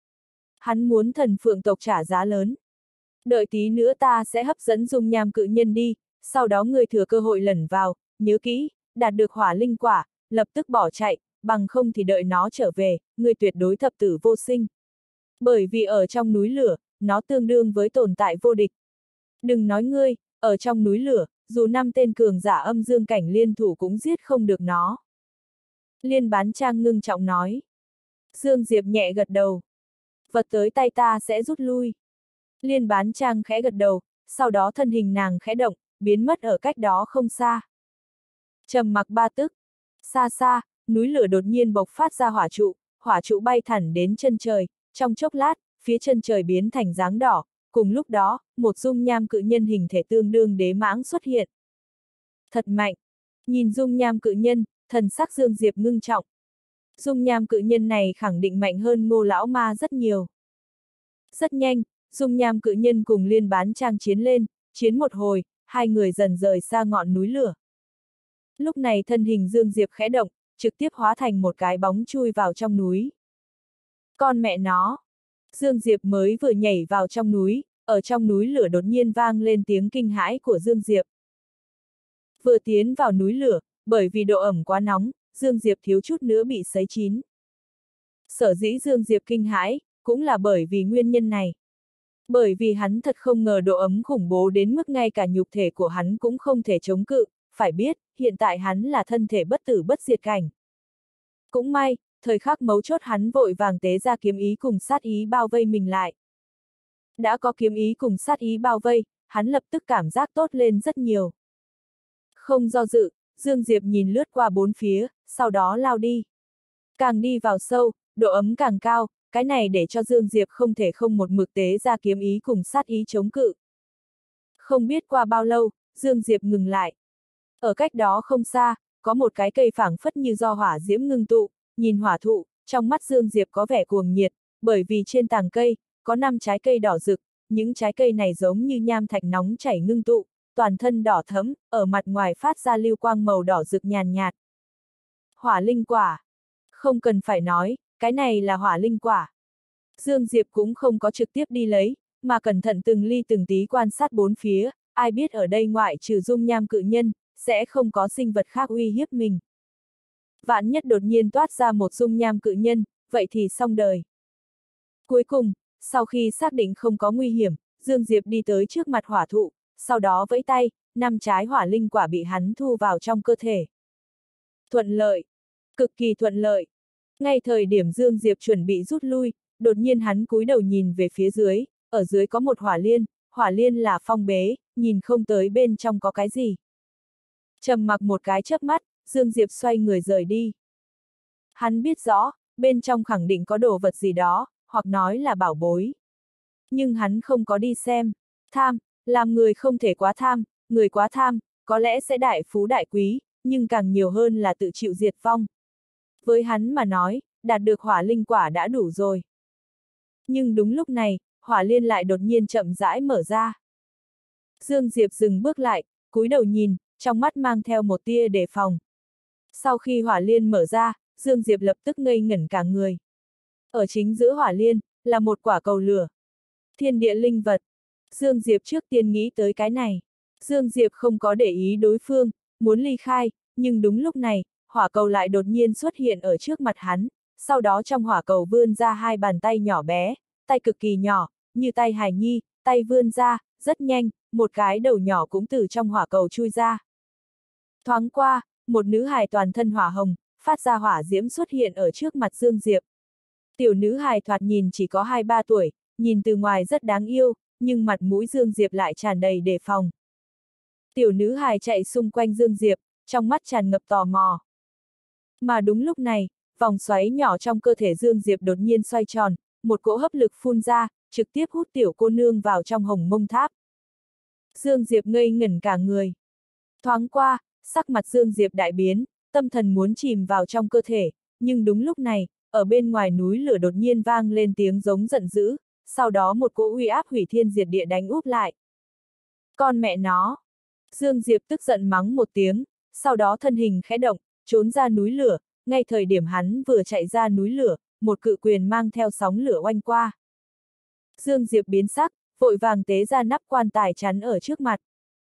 Hắn muốn thần phượng tộc trả giá lớn. Đợi tí nữa ta sẽ hấp dẫn dung nham cự nhân đi, sau đó người thừa cơ hội lẩn vào, nhớ kỹ, đạt được hỏa linh quả, lập tức bỏ chạy, bằng không thì đợi nó trở về, người tuyệt đối thập tử vô sinh. Bởi vì ở trong núi lửa, nó tương đương với tồn tại vô địch. Đừng nói ngươi, ở trong núi lửa, dù 5 tên cường giả âm dương cảnh liên thủ cũng giết không được nó. Liên Bán Trang ngưng trọng nói. Dương Diệp nhẹ gật đầu. Vật tới tay ta sẽ rút lui. Liên Bán Trang khẽ gật đầu, sau đó thân hình nàng khẽ động, biến mất ở cách đó không xa. Trầm mặc 3 tức. Xa xa, núi lửa đột nhiên bộc phát ra hỏa trụ bay thẳng đến chân trời, trong chốc lát, phía chân trời biến thành dáng đỏ, cùng lúc đó, một dung nham cự nhân hình thể tương đương đế mãng xuất hiện. Thật mạnh! Nhìn dung nham cự nhân, thần sắc Dương Diệp ngưng trọng. Dung nham cự nhân này khẳng định mạnh hơn Ngô lão ma rất nhiều. Rất nhanh, dung nham cự nhân cùng Liên Bán Trang chiến lên, chiến một hồi, hai người dần rời xa ngọn núi lửa. Lúc này thân hình Dương Diệp khẽ động, trực tiếp hóa thành một cái bóng chui vào trong núi. Con mẹ nó! Dương Diệp mới vừa nhảy vào trong núi, ở trong núi lửa đột nhiên vang lên tiếng kinh hãi của Dương Diệp. Vừa tiến vào núi lửa, bởi vì độ ẩm quá nóng, Dương Diệp thiếu chút nữa bị sấy chín. Sở dĩ Dương Diệp kinh hãi, cũng là bởi vì nguyên nhân này. Bởi vì hắn thật không ngờ độ ấm khủng bố đến mức ngay cả nhục thể của hắn cũng không thể chống cự, phải biết, hiện tại hắn là thân thể bất tử bất diệt cảnh. Cũng may, thời khắc mấu chốt hắn vội vàng tế ra kiếm ý cùng sát ý bao vây mình lại. Đã có kiếm ý cùng sát ý bao vây, hắn lập tức cảm giác tốt lên rất nhiều. Không do dự, Dương Diệp nhìn lướt qua bốn phía, sau đó lao đi. Càng đi vào sâu, độ ấm càng cao, cái này để cho Dương Diệp không thể không một mực tế ra kiếm ý cùng sát ý chống cự. Không biết qua bao lâu, Dương Diệp ngừng lại. Ở cách đó không xa, có một cái cây phảng phất như do hỏa diễm ngưng tụ, nhìn hỏa thụ, trong mắt Dương Diệp có vẻ cuồng nhiệt, bởi vì trên tàng cây, có 5 trái cây đỏ rực, những trái cây này giống như nham thạch nóng chảy ngưng tụ, toàn thân đỏ thẫm, ở mặt ngoài phát ra lưu quang màu đỏ rực nhàn nhạt. Hỏa linh quả. Không cần phải nói, cái này là hỏa linh quả. Dương Diệp cũng không có trực tiếp đi lấy, mà cẩn thận từng ly từng tí quan sát bốn phía, ai biết ở đây ngoại trừ dung nham cự nhân, sẽ không có sinh vật khác uy hiếp mình. Vạn nhất đột nhiên toát ra một dung nham cự nhân, vậy thì xong đời. Cuối cùng, sau khi xác định không có nguy hiểm, Dương Diệp đi tới trước mặt hỏa thụ, sau đó vẫy tay, 5 trái hỏa linh quả bị hắn thu vào trong cơ thể. Thuận lợi. Cực kỳ thuận lợi. Ngay thời điểm Dương Diệp chuẩn bị rút lui, đột nhiên hắn cúi đầu nhìn về phía dưới, ở dưới có một hỏa liên là phong bế, nhìn không tới bên trong có cái gì. Trầm mặc một cái chớp mắt, Dương Diệp xoay người rời đi. Hắn biết rõ, bên trong khẳng định có đồ vật gì đó, hoặc nói là bảo bối. Nhưng hắn không có đi xem. Tham, làm người không thể quá tham, người quá tham, có lẽ sẽ đại phú đại quý, nhưng càng nhiều hơn là tự chịu diệt vong. Với hắn mà nói, đạt được hỏa linh quả đã đủ rồi. Nhưng đúng lúc này, hỏa liên lại đột nhiên chậm rãi mở ra. Dương Diệp dừng bước lại, cúi đầu nhìn, trong mắt mang theo một tia đề phòng. Sau khi hỏa liên mở ra, Dương Diệp lập tức ngây ngẩn cả người. Ở chính giữa hỏa liên, là một quả cầu lửa. Thiên địa linh vật. Dương Diệp trước tiên nghĩ tới cái này. Dương Diệp không có để ý đối phương, muốn ly khai, nhưng đúng lúc này, hỏa cầu lại đột nhiên xuất hiện ở trước mặt hắn, sau đó trong hỏa cầu vươn ra 2 bàn tay nhỏ bé, tay cực kỳ nhỏ, như tay hài nhi, tay vươn ra, rất nhanh, một cái đầu nhỏ cũng từ trong hỏa cầu chui ra. Thoáng qua, một nữ hài toàn thân hỏa hồng, phát ra hỏa diễm xuất hiện ở trước mặt Dương Diệp. Tiểu nữ hài thoạt nhìn chỉ có 2-3 tuổi, nhìn từ ngoài rất đáng yêu, nhưng mặt mũi Dương Diệp lại tràn đầy đề phòng. Tiểu nữ hài chạy xung quanh Dương Diệp, trong mắt tràn ngập tò mò. Mà đúng lúc này, vòng xoáy nhỏ trong cơ thể Dương Diệp đột nhiên xoay tròn, một cỗ hấp lực phun ra, trực tiếp hút tiểu cô nương vào trong hồng mông tháp. Dương Diệp ngây ngẩn cả người. Thoáng qua, sắc mặt Dương Diệp đại biến, tâm thần muốn chìm vào trong cơ thể, nhưng đúng lúc này, ở bên ngoài núi lửa đột nhiên vang lên tiếng giống giận dữ, sau đó một cỗ uy áp hủy thiên diệt địa đánh úp lại. Con mẹ nó! Dương Diệp tức giận mắng một tiếng, sau đó thân hình khẽ động, trốn ra núi lửa, ngay thời điểm hắn vừa chạy ra núi lửa, một cự quyền mang theo sóng lửa oanh qua. Dương Diệp biến sắc, vội vàng tế ra nắp quan tài chắn ở trước mặt.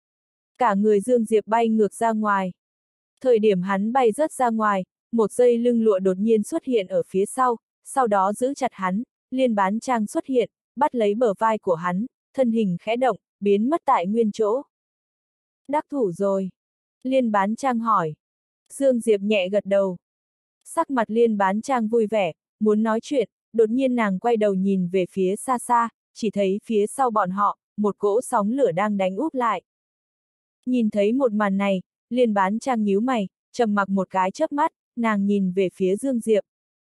Cả người Dương Diệp bay ngược ra ngoài. Thời điểm hắn bay rớt ra ngoài, một dây lưng lụa đột nhiên xuất hiện ở phía sau đó giữ chặt hắn, Liên Bán Trang xuất hiện, bắt lấy bờ vai của hắn, thân hình khẽ động, biến mất tại nguyên chỗ. Đắc thủ rồi. Liên Bán Trang hỏi. Dương Diệp nhẹ gật đầu. Sắc mặt Liên Bán Trang vui vẻ, muốn nói chuyện, đột nhiên nàng quay đầu nhìn về phía xa xa, chỉ thấy phía sau bọn họ, một cỗ sóng lửa đang đánh úp lại. Nhìn thấy một màn này, Liên Bán Trang nhíu mày, trầm mặc một cái chớp mắt, nàng nhìn về phía Dương Diệp.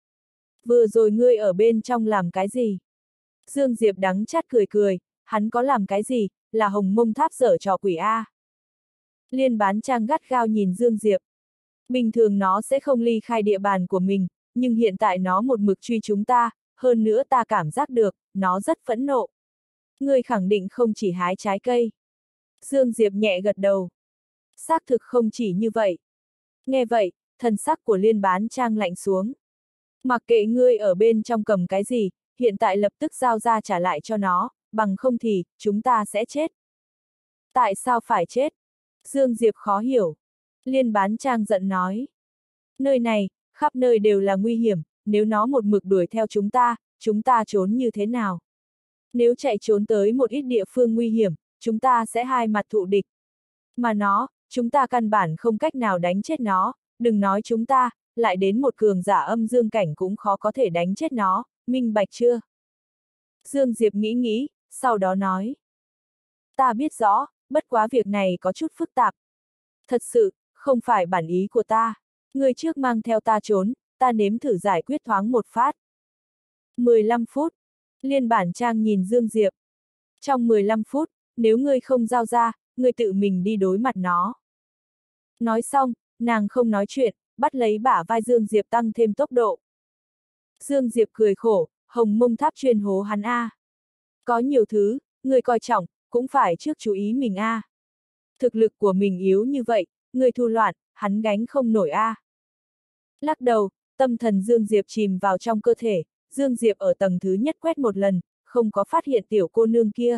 Vừa rồi ngươi ở bên trong làm cái gì? Dương Diệp đắng chát cười cười, hắn có làm cái gì, là hồng mông tháp dở trò quỷ A. Liên Bán Trang gắt gao nhìn Dương Diệp. Bình thường nó sẽ không ly khai địa bàn của mình, nhưng hiện tại nó một mực truy chúng ta, hơn nữa ta cảm giác được, nó rất phẫn nộ. Ngươi khẳng định không chỉ hái trái cây. Dương Diệp nhẹ gật đầu. Xác thực không chỉ như vậy. Nghe vậy, thần sắc của Liên Bán Trang lạnh xuống. Mặc kệ ngươi ở bên trong cầm cái gì, hiện tại lập tức giao ra trả lại cho nó, bằng không thì, chúng ta sẽ chết. Tại sao phải chết? Dương Diệp khó hiểu. Liên Bán Trang giận nói. Nơi này, khắp nơi đều là nguy hiểm, nếu nó một mực đuổi theo chúng ta trốn như thế nào? Nếu chạy trốn tới một ít địa phương nguy hiểm, chúng ta sẽ hai mặt thụ địch. Mà nó, chúng ta căn bản không cách nào đánh chết nó, đừng nói chúng ta, lại đến một cường giả âm dương cảnh cũng khó có thể đánh chết nó, minh bạch chưa? Dương Diệp nghĩ nghĩ, sau đó nói. Ta biết rõ, bất quá việc này có chút phức tạp. Thật sự, không phải bản ý của ta. Người trước mang theo ta trốn, ta nếm thử giải quyết thoáng một phát. 15 phút. Liên bản trang nhìn Dương Diệp. Trong 15 phút, nếu ngươi không giao ra, ngươi tự mình đi đối mặt nó. Nói xong, nàng không nói chuyện, bắt lấy bả vai Dương Diệp tăng thêm tốc độ. Dương Diệp cười khổ, Hồng Mông Tháp chuyên hố hắn a. Có nhiều thứ, ngươi coi trọng, cũng phải trước chú ý mình a. Thực lực của mình yếu như vậy, ngươi thu loạn, hắn gánh không nổi a. Lắc đầu, tâm thần Dương Diệp chìm vào trong cơ thể, Dương Diệp ở tầng thứ nhất quét một lần, không có phát hiện tiểu cô nương kia.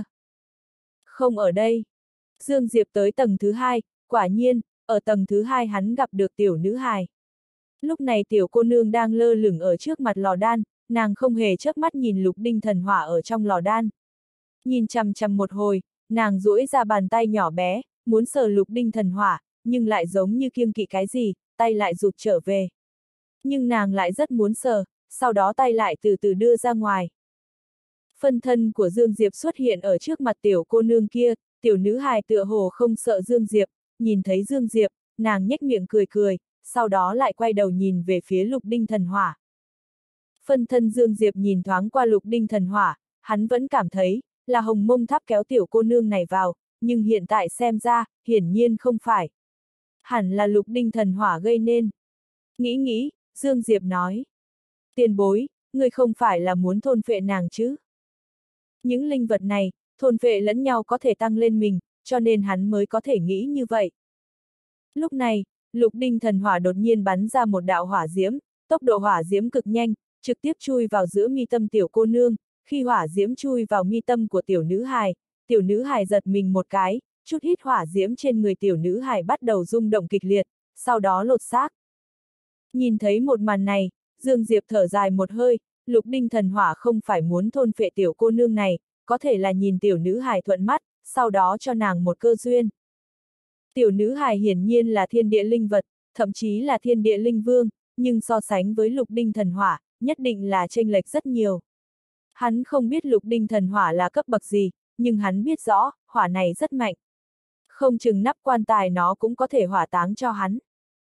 Không ở đây. Dương Diệp tới tầng thứ hai, quả nhiên, ở tầng thứ hai hắn gặp được tiểu nữ hài. Lúc này tiểu cô nương đang lơ lửng ở trước mặt lò đan, nàng không hề chớp mắt nhìn lục đinh thần hỏa ở trong lò đan. Nhìn chằm chằm một hồi, nàng duỗi ra bàn tay nhỏ bé, muốn sờ lục đinh thần hỏa, nhưng lại giống như kiêng kỵ cái gì, tay lại rụt trở về. Nhưng nàng lại rất muốn sờ, sau đó tay lại từ từ đưa ra ngoài. Phân thân của Dương Diệp xuất hiện ở trước mặt tiểu cô nương kia, tiểu nữ hài tựa hồ không sợ Dương Diệp, nhìn thấy Dương Diệp, nàng nhếch miệng cười cười, sau đó lại quay đầu nhìn về phía lục đinh thần hỏa. Phân thân Dương Diệp nhìn thoáng qua lục đinh thần hỏa, hắn vẫn cảm thấy, là Hồng Mông Tháp kéo tiểu cô nương này vào, nhưng hiện tại xem ra, hiển nhiên không phải. Hẳn là lục đinh thần hỏa gây nên. Nghĩ, Dương Diệp nói. Tiền bối, người không phải là muốn thôn phệ nàng chứ? Những linh vật này, thôn phệ lẫn nhau có thể tăng lên mình, cho nên hắn mới có thể nghĩ như vậy. Lúc này, lục đinh thần hỏa đột nhiên bắn ra một đạo hỏa diễm, tốc độ hỏa diễm cực nhanh, trực tiếp chui vào giữa mi tâm tiểu cô nương, khi hỏa diễm chui vào mi tâm của tiểu nữ hài giật mình một cái, chút hít hỏa diễm trên người tiểu nữ hài bắt đầu rung động kịch liệt, sau đó lột xác. Nhìn thấy một màn này, Dương Diệp thở dài một hơi, lục đinh thần hỏa không phải muốn thôn phệ tiểu cô nương này, có thể là nhìn tiểu nữ hài thuận mắt, sau đó cho nàng một cơ duyên. Tiểu nữ hài hiển nhiên là thiên địa linh vật, thậm chí là thiên địa linh vương, nhưng so sánh với lục đinh thần hỏa, nhất định là chênh lệch rất nhiều. Hắn không biết lục đinh thần hỏa là cấp bậc gì, nhưng hắn biết rõ, hỏa này rất mạnh. Không chừng nắp quan tài nó cũng có thể hỏa táng cho hắn.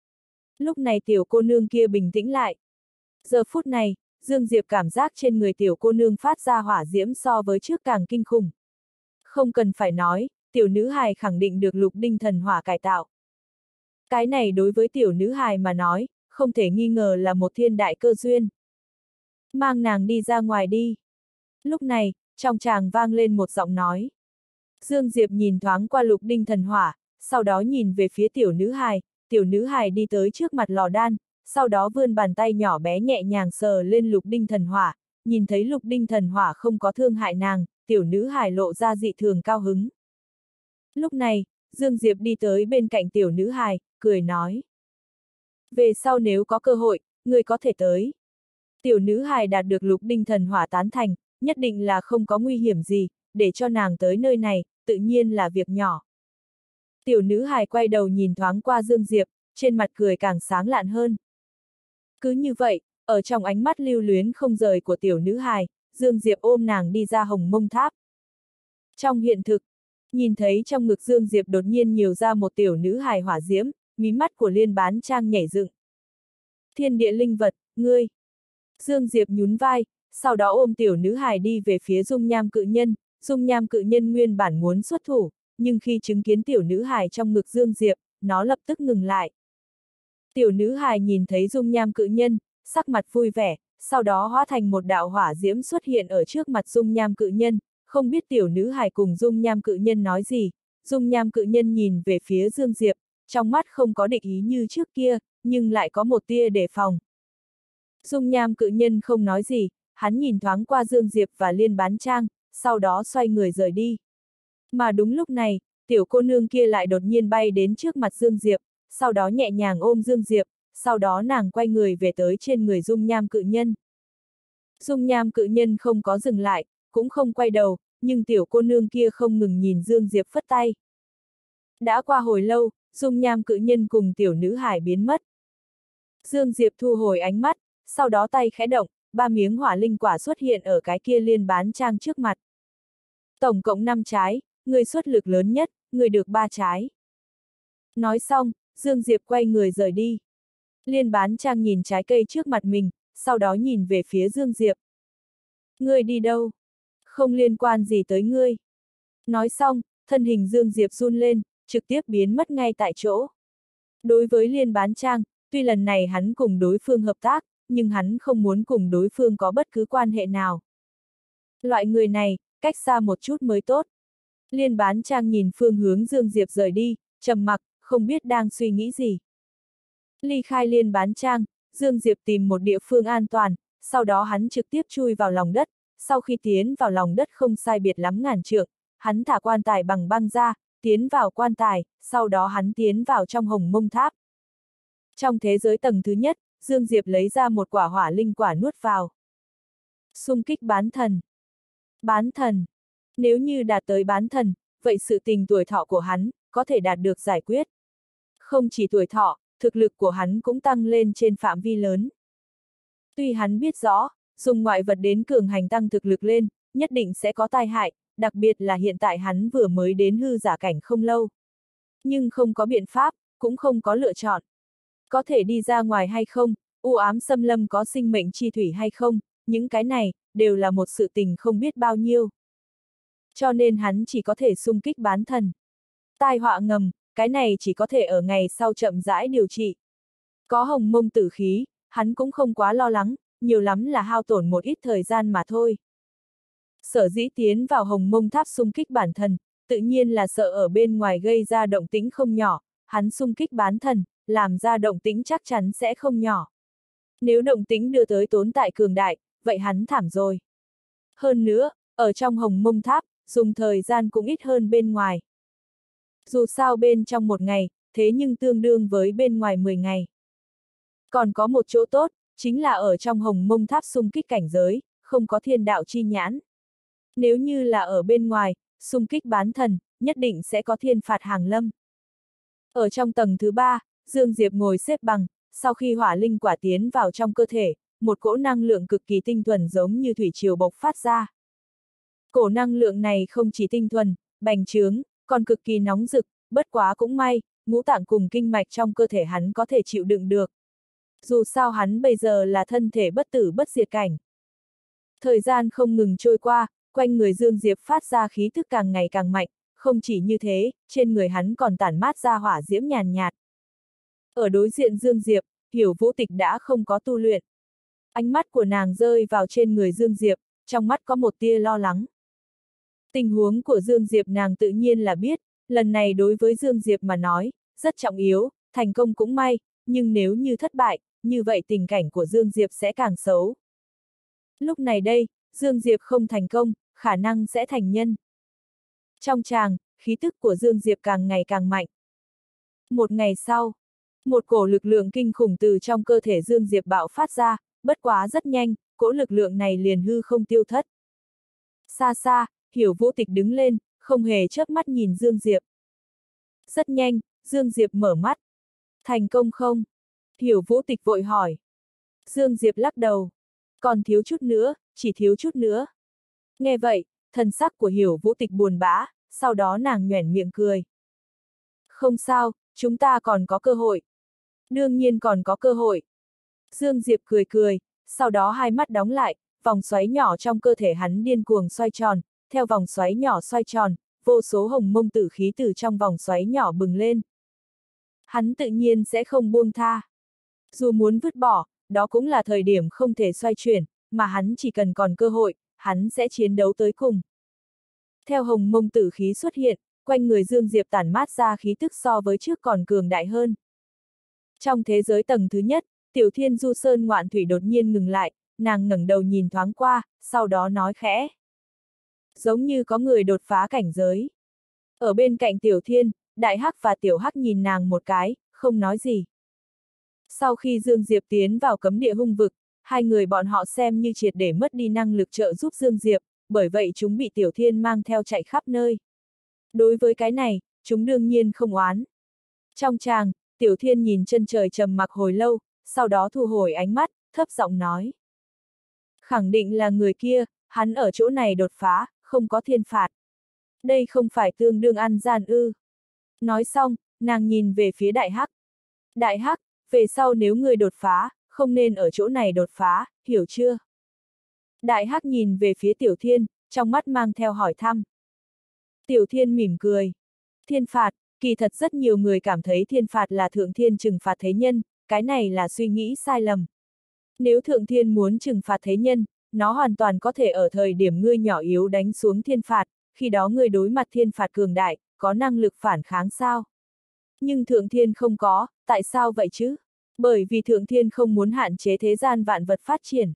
Lúc này tiểu cô nương kia bình tĩnh lại. Giờ phút này, Dương Diệp cảm giác trên người tiểu cô nương phát ra hỏa diễm so với trước càng kinh khủng. Không cần phải nói, tiểu nữ hài khẳng định được lục đinh thần hỏa cải tạo. Cái này đối với tiểu nữ hài mà nói, không thể nghi ngờ là một thiên đại cơ duyên. Mang nàng đi ra ngoài đi. Lúc này, trong tràng vang lên một giọng nói. Dương Diệp nhìn thoáng qua lục đinh thần hỏa, sau đó nhìn về phía tiểu nữ hài đi tới trước mặt lò đan, sau đó vươn bàn tay nhỏ bé nhẹ nhàng sờ lên lục đinh thần hỏa, nhìn thấy lục đinh thần hỏa không có thương hại nàng, tiểu nữ hài lộ ra dị thường cao hứng. Lúc này, Dương Diệp đi tới bên cạnh tiểu nữ hài, cười nói. Về sau nếu có cơ hội, người có thể tới. Tiểu nữ hài đạt được lục đinh thần hỏa tán thành, nhất định là không có nguy hiểm gì, để cho nàng tới nơi này, tự nhiên là việc nhỏ. Tiểu nữ hài quay đầu nhìn thoáng qua Dương Diệp, trên mặt cười càng sáng lạn hơn. Cứ như vậy, ở trong ánh mắt lưu luyến không rời của tiểu nữ hài, Dương Diệp ôm nàng đi ra Hồng Mông Tháp. Trong hiện thực, nhìn thấy trong ngực Dương Diệp đột nhiên nhiều ra một tiểu nữ hài hỏa diễm, mí mắt của Liên Bán Trang nhảy dựng. Thiên địa linh vật, ngươi. Dương Diệp nhún vai, sau đó ôm tiểu nữ hài đi về phía dung nham cự nhân. Dung nham cự nhân nguyên bản muốn xuất thủ, nhưng khi chứng kiến tiểu nữ hài trong ngực Dương Diệp, nó lập tức ngừng lại. Tiểu nữ hài nhìn thấy dung nham cự nhân, sắc mặt vui vẻ, sau đó hóa thành một đạo hỏa diễm xuất hiện ở trước mặt dung nham cự nhân, không biết tiểu nữ hài cùng dung nham cự nhân nói gì. Dung nham cự nhân nhìn về phía Dương Diệp, trong mắt không có địch ý như trước kia, nhưng lại có một tia đề phòng. Dung nham cự nhân không nói gì, hắn nhìn thoáng qua Dương Diệp và Liên Bán Trang, sau đó xoay người rời đi. Mà đúng lúc này, tiểu cô nương kia lại đột nhiên bay đến trước mặt Dương Diệp, sau đó nhẹ nhàng ôm Dương Diệp, sau đó nàng quay người về tới trên người dung nham cự nhân. Dung nham cự nhân không có dừng lại, cũng không quay đầu, nhưng tiểu cô nương kia không ngừng nhìn Dương Diệp phất tay. Đã qua hồi lâu, dung nham cự nhân cùng tiểu nữ hài biến mất. Dương Diệp thu hồi ánh mắt, sau đó tay khẽ động, 3 miếng hỏa linh quả xuất hiện ở cái kia Liên Bán Trang trước mặt. Tổng cộng 5 trái, người xuất lực lớn nhất, người được 3 trái. Nói xong, Dương Diệp quay người rời đi. Liên Bán Trang nhìn trái cây trước mặt mình, sau đó nhìn về phía Dương Diệp. Ngươi đi đâu? Không liên quan gì tới ngươi. Nói xong, thân hình Dương Diệp run lên, trực tiếp biến mất ngay tại chỗ. Đối với Liên Bán Trang, tuy lần này hắn cùng đối phương hợp tác, nhưng hắn không muốn cùng đối phương có bất cứ quan hệ nào. Loại người này, cách xa một chút mới tốt. Liên Bán Trang nhìn phương hướng Dương Diệp rời đi, trầm mặc, không biết đang suy nghĩ gì. Ly khai Liên Bán Trang, Dương Diệp tìm một địa phương an toàn, sau đó hắn trực tiếp chui vào lòng đất, sau khi tiến vào lòng đất không sai biệt lắm ngàn trượng, hắn thả quan tài bằng băng ra, tiến vào quan tài, sau đó hắn tiến vào trong Hồng Mông Tháp. Trong thế giới tầng thứ nhất, Dương Diệp lấy ra một quả hỏa linh quả nuốt vào. Xung kích bán thần. Bán thần. Nếu như đạt tới bán thần, vậy sự tình tuổi thọ của hắn, có thể đạt được giải quyết. Không chỉ tuổi thọ, thực lực của hắn cũng tăng lên trên phạm vi lớn. Tuy hắn biết rõ, dùng ngoại vật đến cường hành tăng thực lực lên, nhất định sẽ có tai hại, đặc biệt là hiện tại hắn vừa mới đến hư giả cảnh không lâu. Nhưng không có biện pháp, cũng không có lựa chọn. Có thể đi ra ngoài hay không, u ám xâm lâm có sinh mệnh chi thủy hay không, những cái này, đều là một sự tình không biết bao nhiêu. Cho nên hắn chỉ có thể xung kích bán thần. Tai họa ngầm, cái này chỉ có thể ở ngày sau chậm rãi điều trị. Có Hồng Mông tử khí, hắn cũng không quá lo lắng, nhiều lắm là hao tổn một ít thời gian mà thôi. Sở dĩ tiến vào Hồng Mông Tháp xung kích bản thần, tự nhiên là sợ ở bên ngoài gây ra động tĩnh không nhỏ, hắn xung kích bán thần, làm ra động tĩnh chắc chắn sẽ không nhỏ. Nếu động tĩnh đưa tới tốn tại cường đại, vậy hắn thảm rồi. Hơn nữa, ở trong Hồng Mông Tháp, dùng thời gian cũng ít hơn bên ngoài. Dù sao bên trong một ngày, thế nhưng tương đương với bên ngoài 10 ngày. Còn có một chỗ tốt, chính là ở trong Hồng Mông Tháp xung kích cảnh giới, không có thiên đạo chi nhãn. Nếu như là ở bên ngoài, xung kích bán thần, nhất định sẽ có thiên phạt hàng lâm. Ở trong tầng thứ 3, Dương Diệp ngồi xếp bằng, sau khi hỏa linh quả tiến vào trong cơ thể, một cỗ năng lượng cực kỳ tinh thuần giống như thủy triều bộc phát ra. Cổ năng lượng này không chỉ tinh thuần, bành trướng, còn cực kỳ nóng rực, bất quá cũng may, ngũ tạng cùng kinh mạch trong cơ thể hắn có thể chịu đựng được. Dù sao hắn bây giờ là thân thể bất tử bất diệt cảnh. Thời gian không ngừng trôi qua, quanh người Dương Diệp phát ra khí thức càng ngày càng mạnh, không chỉ như thế, trên người hắn còn tản mát ra hỏa diễm nhàn nhạt. Ở đối diện Dương Diệp, Hiểu Vũ Tịch đã không có tu luyện. Ánh mắt của nàng rơi vào trên người Dương Diệp, trong mắt có một tia lo lắng. Tình huống của Dương Diệp nàng tự nhiên là biết, lần này đối với Dương Diệp mà nói, rất trọng yếu, thành công cũng may, nhưng nếu như thất bại, như vậy tình cảnh của Dương Diệp sẽ càng xấu. Lúc này đây, Dương Diệp không thành công, khả năng sẽ thành nhân. Trong tràng, khí tức của Dương Diệp càng ngày càng mạnh. Một ngày sau, một cổ lực lượng kinh khủng từ trong cơ thể Dương Diệp bạo phát ra, bất quá rất nhanh, cỗ lực lượng này liền hư không tiêu thất. Xa xa, Hiểu Vũ Tịch đứng lên, không hề chớp mắt nhìn Dương Diệp. Rất nhanh, Dương Diệp mở mắt. Thành công không? Hiểu Vũ Tịch vội hỏi. Dương Diệp lắc đầu. Còn thiếu chút nữa, chỉ thiếu chút nữa. Nghe vậy, thần sắc của Hiểu Vũ Tịch buồn bã, sau đó nàng nhoẻn miệng cười. Không sao, chúng ta còn có cơ hội. Đương nhiên còn có cơ hội. Dương Diệp cười cười, sau đó hai mắt đóng lại, vòng xoáy nhỏ trong cơ thể hắn điên cuồng xoay tròn, theo vòng xoáy nhỏ xoay tròn, vô số hồng mông tử khí từ trong vòng xoáy nhỏ bừng lên. Hắn tự nhiên sẽ không buông tha. Dù muốn vứt bỏ, đó cũng là thời điểm không thể xoay chuyển, mà hắn chỉ cần còn cơ hội, hắn sẽ chiến đấu tới cùng. Theo hồng mông tử khí xuất hiện, quanh người Dương Diệp tản mát ra khí tức so với trước còn cường đại hơn. Trong thế giới tầng thứ nhất, Tiểu Thiên Du Sơn Ngoạn Thủy đột nhiên ngừng lại, nàng ngẩng đầu nhìn thoáng qua, sau đó nói khẽ. Giống như có người đột phá cảnh giới. Ở bên cạnh Tiểu Thiên, Đại Hắc và Tiểu Hắc nhìn nàng một cái, không nói gì. Sau khi Dương Diệp tiến vào cấm địa hung vực, hai người bọn họ xem như triệt để mất đi năng lực trợ giúp Dương Diệp, bởi vậy chúng bị Tiểu Thiên mang theo chạy khắp nơi. Đối với cái này, chúng đương nhiên không oán. Trong tràng, Tiểu Thiên nhìn chân trời trầm mặc hồi lâu, sau đó thu hồi ánh mắt, thấp giọng nói. Khẳng định là người kia, hắn ở chỗ này đột phá, không có thiên phạt. Đây không phải tương đương ăn gian ư. Nói xong, nàng nhìn về phía Đại Hắc, Đại Hắc, về sau nếu ngươi đột phá, không nên ở chỗ này đột phá, hiểu chưa? Đại Hắc nhìn về phía Tiểu Thiên, trong mắt mang theo hỏi thăm. Tiểu Thiên mỉm cười. Thiên phạt, kỳ thật rất nhiều người cảm thấy thiên phạt là thượng thiên trừng phạt thế nhân, cái này là suy nghĩ sai lầm. Nếu thượng thiên muốn trừng phạt thế nhân, nó hoàn toàn có thể ở thời điểm ngươi nhỏ yếu đánh xuống thiên phạt, khi đó ngươi đối mặt thiên phạt cường đại, có năng lực phản kháng sao? Nhưng thượng thiên không có, tại sao vậy chứ? Bởi vì thượng thiên không muốn hạn chế thế gian vạn vật phát triển.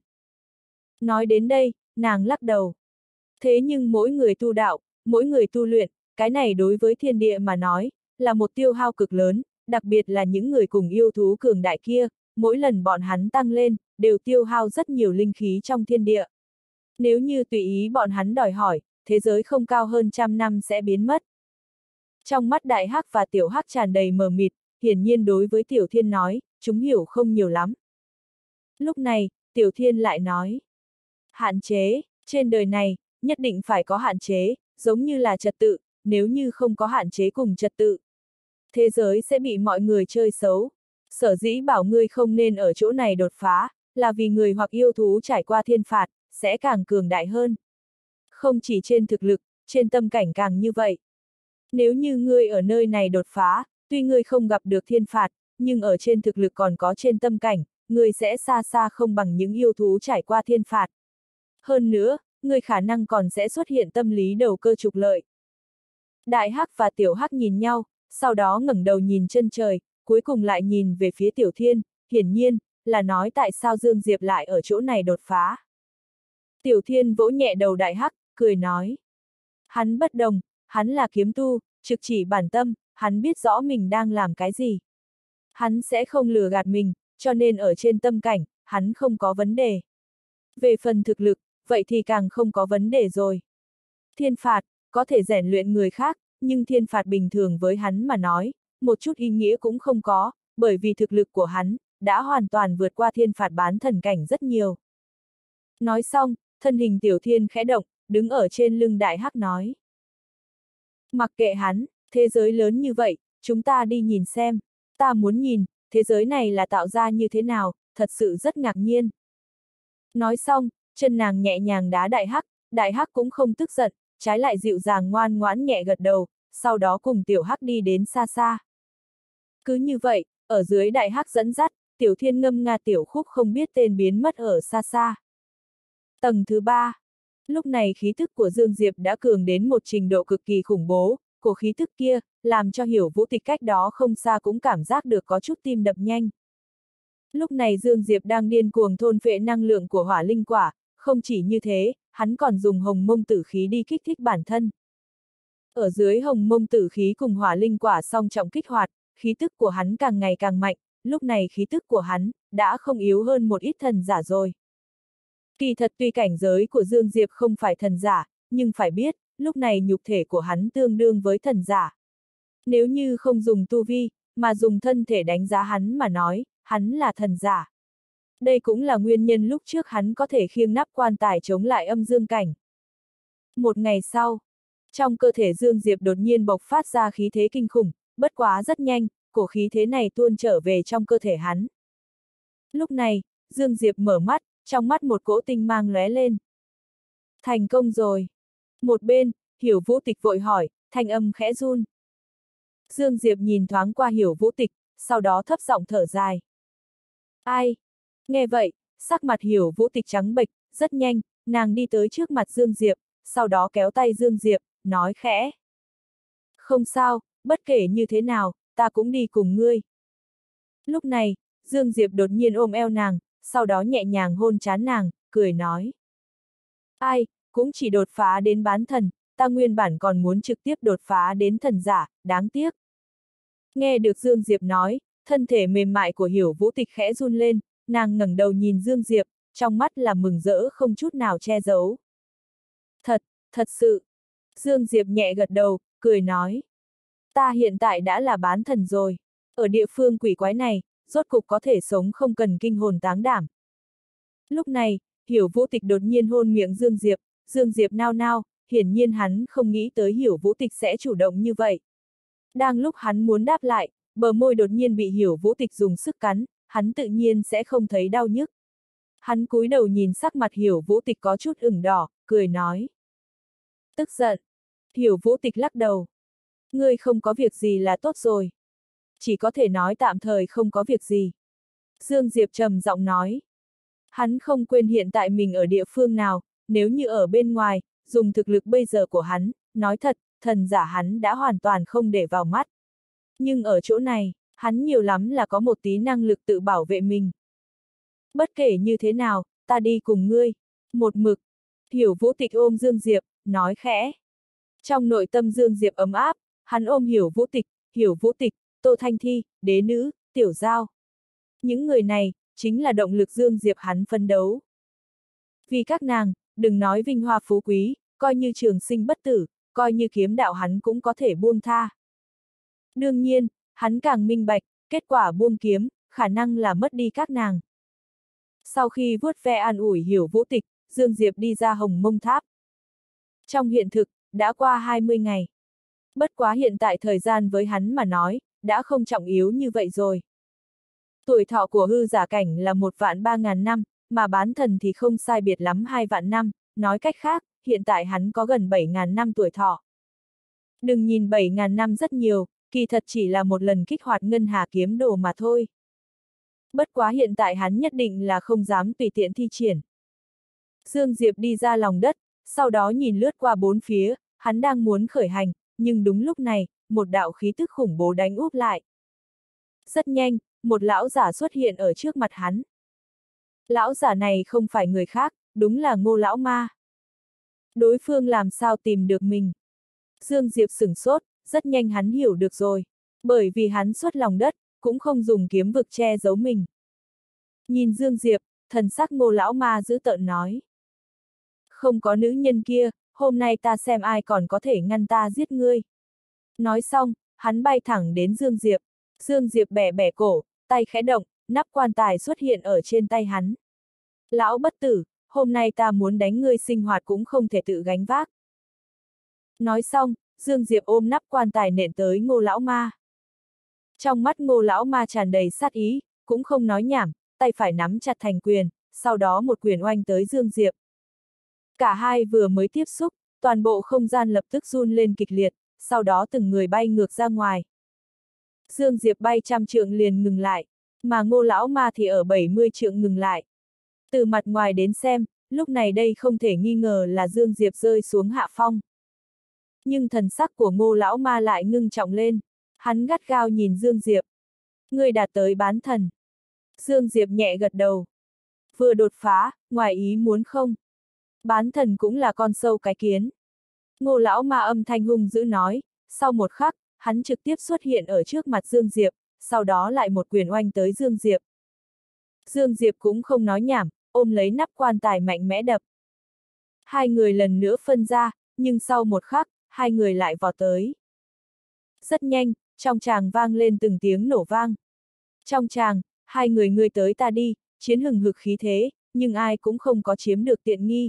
Nói đến đây, nàng lắc đầu. Thế nhưng mỗi người tu đạo, mỗi người tu luyện, cái này đối với thiên địa mà nói, là một tiêu hao cực lớn, đặc biệt là những người cùng yêu thú cường đại kia, mỗi lần bọn hắn tăng lên, đều tiêu hao rất nhiều linh khí trong thiên địa. Nếu như tùy ý bọn hắn đòi hỏi, thế giới không cao hơn 100 năm sẽ biến mất. Trong mắt Đại Hắc và Tiểu Hắc tràn đầy mờ mịt, hiển nhiên đối với Tiểu Thiên nói, chúng hiểu không nhiều lắm. Lúc này, Tiểu Thiên lại nói, hạn chế, trên đời này, nhất định phải có hạn chế, giống như là trật tự, nếu như không có hạn chế cùng trật tự, thế giới sẽ bị mọi người chơi xấu. Sở dĩ bảo ngươi không nên ở chỗ này đột phá, là vì người hoặc yêu thú trải qua thiên phạt, sẽ càng cường đại hơn. Không chỉ trên thực lực, trên tâm cảnh càng như vậy. Nếu như ngươi ở nơi này đột phá, tuy ngươi không gặp được thiên phạt, nhưng ở trên thực lực còn có trên tâm cảnh, ngươi sẽ xa xa không bằng những yêu thú trải qua thiên phạt. Hơn nữa, ngươi khả năng còn sẽ xuất hiện tâm lý đầu cơ trục lợi. Đại Hắc và Tiểu Hắc nhìn nhau, sau đó ngẩng đầu nhìn chân trời, cuối cùng lại nhìn về phía Tiểu Thiên, hiển nhiên, là nói tại sao Dương Diệp lại ở chỗ này đột phá. Tiểu Thiên vỗ nhẹ đầu Đại Hắc, cười nói. Hắn bất đồng, hắn là kiếm tu, trực chỉ bản tâm, hắn biết rõ mình đang làm cái gì. Hắn sẽ không lừa gạt mình, cho nên ở trên tâm cảnh, hắn không có vấn đề. Về phần thực lực, vậy thì càng không có vấn đề rồi. Thiên phạt, có thể rèn luyện người khác, nhưng thiên phạt bình thường với hắn mà nói, một chút ý nghĩa cũng không có, bởi vì thực lực của hắn, đã hoàn toàn vượt qua thiên phạt bán thần cảnh rất nhiều. Nói xong, thân hình Tiểu Thiên khẽ động, đứng ở trên lưng Đại Hắc nói. Mặc kệ hắn, thế giới lớn như vậy, chúng ta đi nhìn xem, ta muốn nhìn, thế giới này là tạo ra như thế nào, thật sự rất ngạc nhiên. Nói xong, chân nàng nhẹ nhàng đá Đại Hắc cũng không tức giận, trái lại dịu dàng ngoan ngoãn nhẹ gật đầu, sau đó cùng Tiểu Hắc đi đến xa xa. Cứ như vậy, ở dưới Đại Hắc dẫn dắt, Tiểu Thiên ngâm nga tiểu khúc không biết tên biến mất ở xa xa. Tầng thứ 3. Lúc này khí thức của Dương Diệp đã cường đến một trình độ cực kỳ khủng bố, của khí thức kia, làm cho Hiểu Vũ Tịch cách đó không xa cũng cảm giác được có chút tim đập nhanh. Lúc này Dương Diệp đang điên cuồng thôn phệ năng lượng của hỏa linh quả, không chỉ như thế, hắn còn dùng hồng mông tử khí đi kích thích bản thân. Ở dưới hồng mông tử khí cùng hỏa linh quả song trọng kích hoạt, khí tức của hắn càng ngày càng mạnh, lúc này khí tức của hắn, đã không yếu hơn một ít thần giả rồi. Kỳ thật tuy cảnh giới của Dương Diệp không phải thần giả, nhưng phải biết, lúc này nhục thể của hắn tương đương với thần giả. Nếu như không dùng tu vi, mà dùng thân thể đánh giá hắn mà nói, hắn là thần giả. Đây cũng là nguyên nhân lúc trước hắn có thể khiêng nắp quan tài chống lại âm dương cảnh. Một ngày sau, trong cơ thể Dương Diệp đột nhiên bộc phát ra khí thế kinh khủng, bất quá rất nhanh, cổ khí thế này tuôn trở về trong cơ thể hắn. Lúc này, Dương Diệp mở mắt, trong mắt một cỗ tinh mang lóe lên. Thành công rồi. Một bên, Hiểu Vũ Tịch vội hỏi, thanh âm khẽ run. Dương Diệp nhìn thoáng qua Hiểu Vũ Tịch, sau đó thấp giọng thở dài. Ai? Nghe vậy, sắc mặt Hiểu Vũ Tịch trắng bệch, rất nhanh, nàng đi tới trước mặt Dương Diệp, sau đó kéo tay Dương Diệp, nói khẽ. Không sao, bất kể như thế nào, ta cũng đi cùng ngươi. Lúc này, Dương Diệp đột nhiên ôm eo nàng, sau đó nhẹ nhàng hôn trán nàng, cười nói. Ai, cũng chỉ đột phá đến bán thần, ta nguyên bản còn muốn trực tiếp đột phá đến thần giả, đáng tiếc. Nghe được Dương Diệp nói, thân thể mềm mại của Hiểu Vũ Tịch khẽ run lên, nàng ngẩng đầu nhìn Dương Diệp, trong mắt là mừng rỡ không chút nào che giấu. Thật sự. Dương Diệp nhẹ gật đầu, cười nói. Ta hiện tại đã là bán thần rồi. Ở địa phương quỷ quái này, rốt cục có thể sống không cần kinh hồn táng đảm. Lúc này, Hiểu Vũ Tịch đột nhiên hôn miệng Dương Diệp nao nao, hiển nhiên hắn không nghĩ tới Hiểu Vũ Tịch sẽ chủ động như vậy. Đang lúc hắn muốn đáp lại, bờ môi đột nhiên bị Hiểu Vũ Tịch dùng sức cắn, hắn tự nhiên sẽ không thấy đau nhức. Hắn cúi đầu nhìn sắc mặt Hiểu Vũ Tịch có chút ửng đỏ, cười nói. Tức giận. Hiểu Vũ Tịch lắc đầu. Ngươi không có việc gì là tốt rồi. Chỉ có thể nói tạm thời không có việc gì. Dương Diệp trầm giọng nói. Hắn không quên hiện tại mình ở địa phương nào, nếu như ở bên ngoài, dùng thực lực bây giờ của hắn, nói thật, thần giả hắn đã hoàn toàn không để vào mắt. Nhưng ở chỗ này, hắn nhiều lắm là có một tí năng lực tự bảo vệ mình. Bất kể như thế nào, ta đi cùng ngươi. Một mực. Hiểu Vũ Tịch ôm Dương Diệp, nói khẽ. Trong nội tâm Dương Diệp ấm áp, hắn ôm Hiểu Vũ Tịch, Tô Thanh Thi, Đế Nữ, Tiểu Giao. Những người này, chính là động lực Dương Diệp hắn phấn đấu. Vì các nàng, đừng nói vinh hoa phú quý, coi như trường sinh bất tử, coi như kiếm đạo hắn cũng có thể buông tha. Đương nhiên, hắn càng minh bạch, kết quả buông kiếm, khả năng là mất đi các nàng. Sau khi vuốt ve an ủi Hiểu Vũ Tịch, Dương Diệp đi ra Hồng Mông Tháp. Trong hiện thực, đã qua 20 ngày. Bất quá hiện tại thời gian với hắn mà nói, đã không trọng yếu như vậy rồi. Tuổi thọ của hư giả cảnh là 1.300.000 năm, mà bán thần thì không sai biệt lắm 2 vạn năm, nói cách khác, hiện tại hắn có gần 7.000 năm tuổi thọ. Đừng nhìn 7.000 năm rất nhiều, kỳ thật chỉ là một lần kích hoạt ngân hà kiếm đồ mà thôi. Bất quá hiện tại hắn nhất định là không dám tùy tiện thi triển. Dương Diệp đi ra lòng đất, sau đó nhìn lướt qua bốn phía, hắn đang muốn khởi hành, nhưng đúng lúc này, một đạo khí tức khủng bố đánh úp lại. Rất nhanh, một lão giả xuất hiện ở trước mặt hắn. Lão giả này không phải người khác, đúng là Ngô Lão Ma. Đối phương làm sao tìm được mình? Dương Diệp sửng sốt, rất nhanh hắn hiểu được rồi. Bởi vì hắn xuất lòng đất, cũng không dùng kiếm vực che giấu mình. Nhìn Dương Diệp, thần sắc Ngô Lão Ma dữ tợn nói. Không có nữ nhân kia, hôm nay ta xem ai còn có thể ngăn ta giết ngươi. Nói xong, hắn bay thẳng đến Dương Diệp. Dương Diệp bẻ bẻ cổ, tay khẽ động, nắp quan tài xuất hiện ở trên tay hắn. Lão bất tử, hôm nay ta muốn đánh ngươi sinh hoạt cũng không thể tự gánh vác. Nói xong, Dương Diệp ôm nắp quan tài nện tới Ngô Lão Ma. Trong mắt Ngô Lão Ma tràn đầy sát ý, cũng không nói nhảm, tay phải nắm chặt thành quyền, sau đó một quyền oanh tới Dương Diệp. Cả hai vừa mới tiếp xúc, toàn bộ không gian lập tức run lên kịch liệt, sau đó từng người bay ngược ra ngoài. Dương Diệp bay 100 trượng liền ngừng lại, mà Ngô Lão Ma thì ở 70 trượng ngừng lại. Từ mặt ngoài đến xem, lúc này đây không thể nghi ngờ là Dương Diệp rơi xuống hạ phong. Nhưng thần sắc của Ngô Lão Ma lại ngưng trọng lên, hắn gắt gao nhìn Dương Diệp. Ngươi đạt tới bán thần. Dương Diệp nhẹ gật đầu. Vừa đột phá, ngoài ý muốn không? Bán thần cũng là con sâu cái kiến. Ngô Lão Ma âm thanh hung dữ nói, sau một khắc, hắn trực tiếp xuất hiện ở trước mặt Dương Diệp, sau đó lại một quyền oanh tới Dương Diệp. Dương Diệp cũng không nói nhảm, ôm lấy nắp quan tài mạnh mẽ đập. Hai người lần nữa phân ra, nhưng sau một khắc, hai người lại vọt tới. Rất nhanh, trong tràng vang lên từng tiếng nổ vang. Trong tràng, hai người ngươi tới ta đi, chiến hừng hực khí thế, nhưng ai cũng không có chiếm được tiện nghi.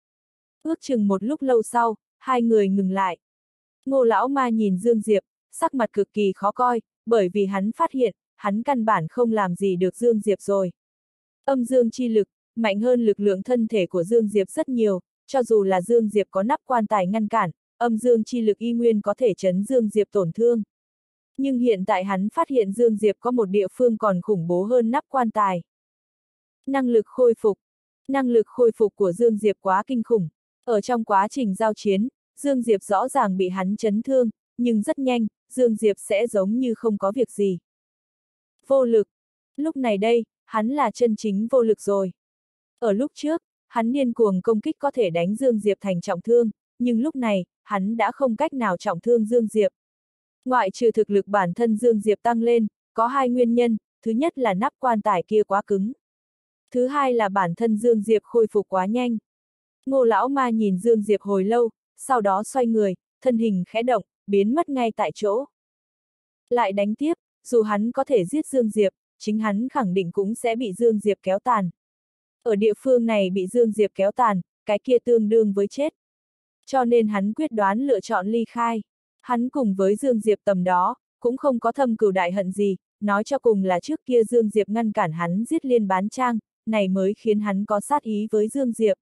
Ước chừng một lúc lâu sau, hai người ngừng lại. Ngô Lão Ma nhìn Dương Diệp, sắc mặt cực kỳ khó coi, bởi vì hắn phát hiện, hắn căn bản không làm gì được Dương Diệp rồi. Âm dương chi lực, mạnh hơn lực lượng thân thể của Dương Diệp rất nhiều, cho dù là Dương Diệp có nắp quan tài ngăn cản, âm dương chi lực y nguyên có thể chấn Dương Diệp tổn thương. Nhưng hiện tại hắn phát hiện Dương Diệp có một địa phương còn khủng bố hơn nắp quan tài. Năng lực khôi phục. Năng lực khôi phục của Dương Diệp quá kinh khủng. Ở trong quá trình giao chiến, Dương Diệp rõ ràng bị hắn chấn thương, nhưng rất nhanh, Dương Diệp sẽ giống như không có việc gì. Vô lực. Lúc này đây, hắn là chân chính vô lực rồi. Ở lúc trước, hắn điên cuồng công kích có thể đánh Dương Diệp thành trọng thương, nhưng lúc này, hắn đã không cách nào trọng thương Dương Diệp. Ngoại trừ thực lực bản thân Dương Diệp tăng lên, có hai nguyên nhân, thứ nhất là nắp quan tài kia quá cứng. Thứ hai là bản thân Dương Diệp khôi phục quá nhanh. Ngô Lão Ma nhìn Dương Diệp hồi lâu, sau đó xoay người, thân hình khẽ động, biến mất ngay tại chỗ. Lại đánh tiếp, dù hắn có thể giết Dương Diệp, chính hắn khẳng định cũng sẽ bị Dương Diệp kéo tàn. Ở địa phương này bị Dương Diệp kéo tàn, cái kia tương đương với chết. Cho nên hắn quyết đoán lựa chọn ly khai. Hắn cùng với Dương Diệp tầm đó, cũng không có thâm cừu đại hận gì, nói cho cùng là trước kia Dương Diệp ngăn cản hắn giết Liên Bán Trang, này mới khiến hắn có sát ý với Dương Diệp.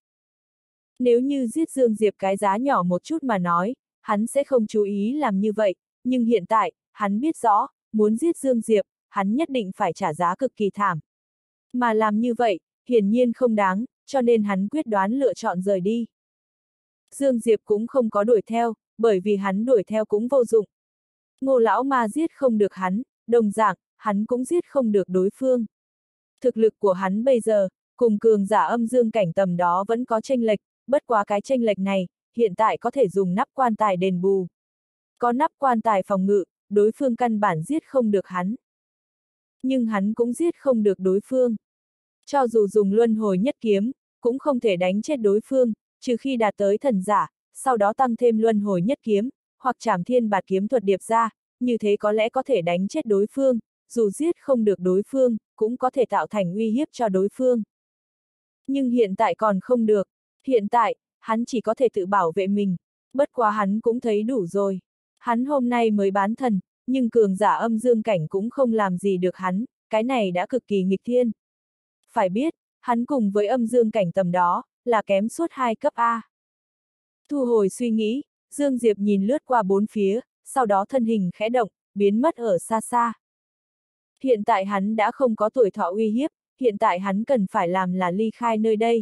Nếu như giết Dương Diệp cái giá nhỏ một chút mà nói, hắn sẽ không chú ý làm như vậy, nhưng hiện tại, hắn biết rõ, muốn giết Dương Diệp, hắn nhất định phải trả giá cực kỳ thảm. Mà làm như vậy, hiển nhiên không đáng, cho nên hắn quyết đoán lựa chọn rời đi. Dương Diệp cũng không có đuổi theo, bởi vì hắn đuổi theo cũng vô dụng. Ngô lão ma giết không được hắn, đồng dạng, hắn cũng giết không được đối phương. Thực lực của hắn bây giờ, cùng cường giả âm dương cảnh tầm đó vẫn có chênh lệch, bất quá cái chênh lệch này, hiện tại có thể dùng nắp quan tài đền bù. Có nắp quan tài phòng ngự, đối phương căn bản giết không được hắn. Nhưng hắn cũng giết không được đối phương. Cho dù dùng luân hồi nhất kiếm, cũng không thể đánh chết đối phương, trừ khi đạt tới thần giả, sau đó tăng thêm luân hồi nhất kiếm, hoặc trảm thiên bạt kiếm thuật điệp ra, như thế có lẽ có thể đánh chết đối phương, dù giết không được đối phương, cũng có thể tạo thành uy hiếp cho đối phương. Nhưng hiện tại còn không được, hiện tại, hắn chỉ có thể tự bảo vệ mình, bất quá hắn cũng thấy đủ rồi. Hắn hôm nay mới bán thần, nhưng cường giả âm dương cảnh cũng không làm gì được hắn, cái này đã cực kỳ nghịch thiên. Phải biết, hắn cùng với âm dương cảnh tầm đó, là kém suốt 2 cấp A. Thu hồi suy nghĩ, Dương Diệp nhìn lướt qua bốn phía, sau đó thân hình khẽ động, biến mất ở xa xa. Hiện tại hắn đã không có tuổi thọ uy hiếp, hiện tại hắn cần phải làm là ly khai nơi đây.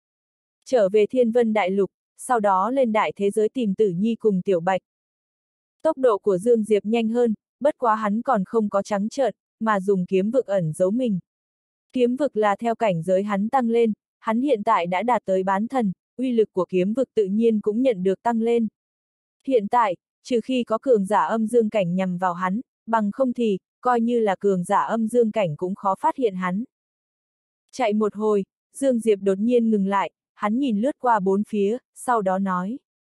Trở về Thiên Vân Đại Lục, sau đó lên đại thế giới tìm Tử Nhi cùng Tiểu Bạch. Tốc độ của Dương Diệp nhanh hơn, bất quá hắn còn không có trắng trợn, mà dùng kiếm vực ẩn giấu mình. Kiếm vực là theo cảnh giới hắn tăng lên, hắn hiện tại đã đạt tới bán thần, uy lực của kiếm vực tự nhiên cũng nhận được tăng lên. Hiện tại, trừ khi có cường giả âm dương cảnh nhằm vào hắn, bằng không thì, coi như là cường giả âm dương cảnh cũng khó phát hiện hắn. Chạy một hồi, Dương Diệp đột nhiên ngừng lại, hắn nhìn lướt qua bốn phía, sau đó nói.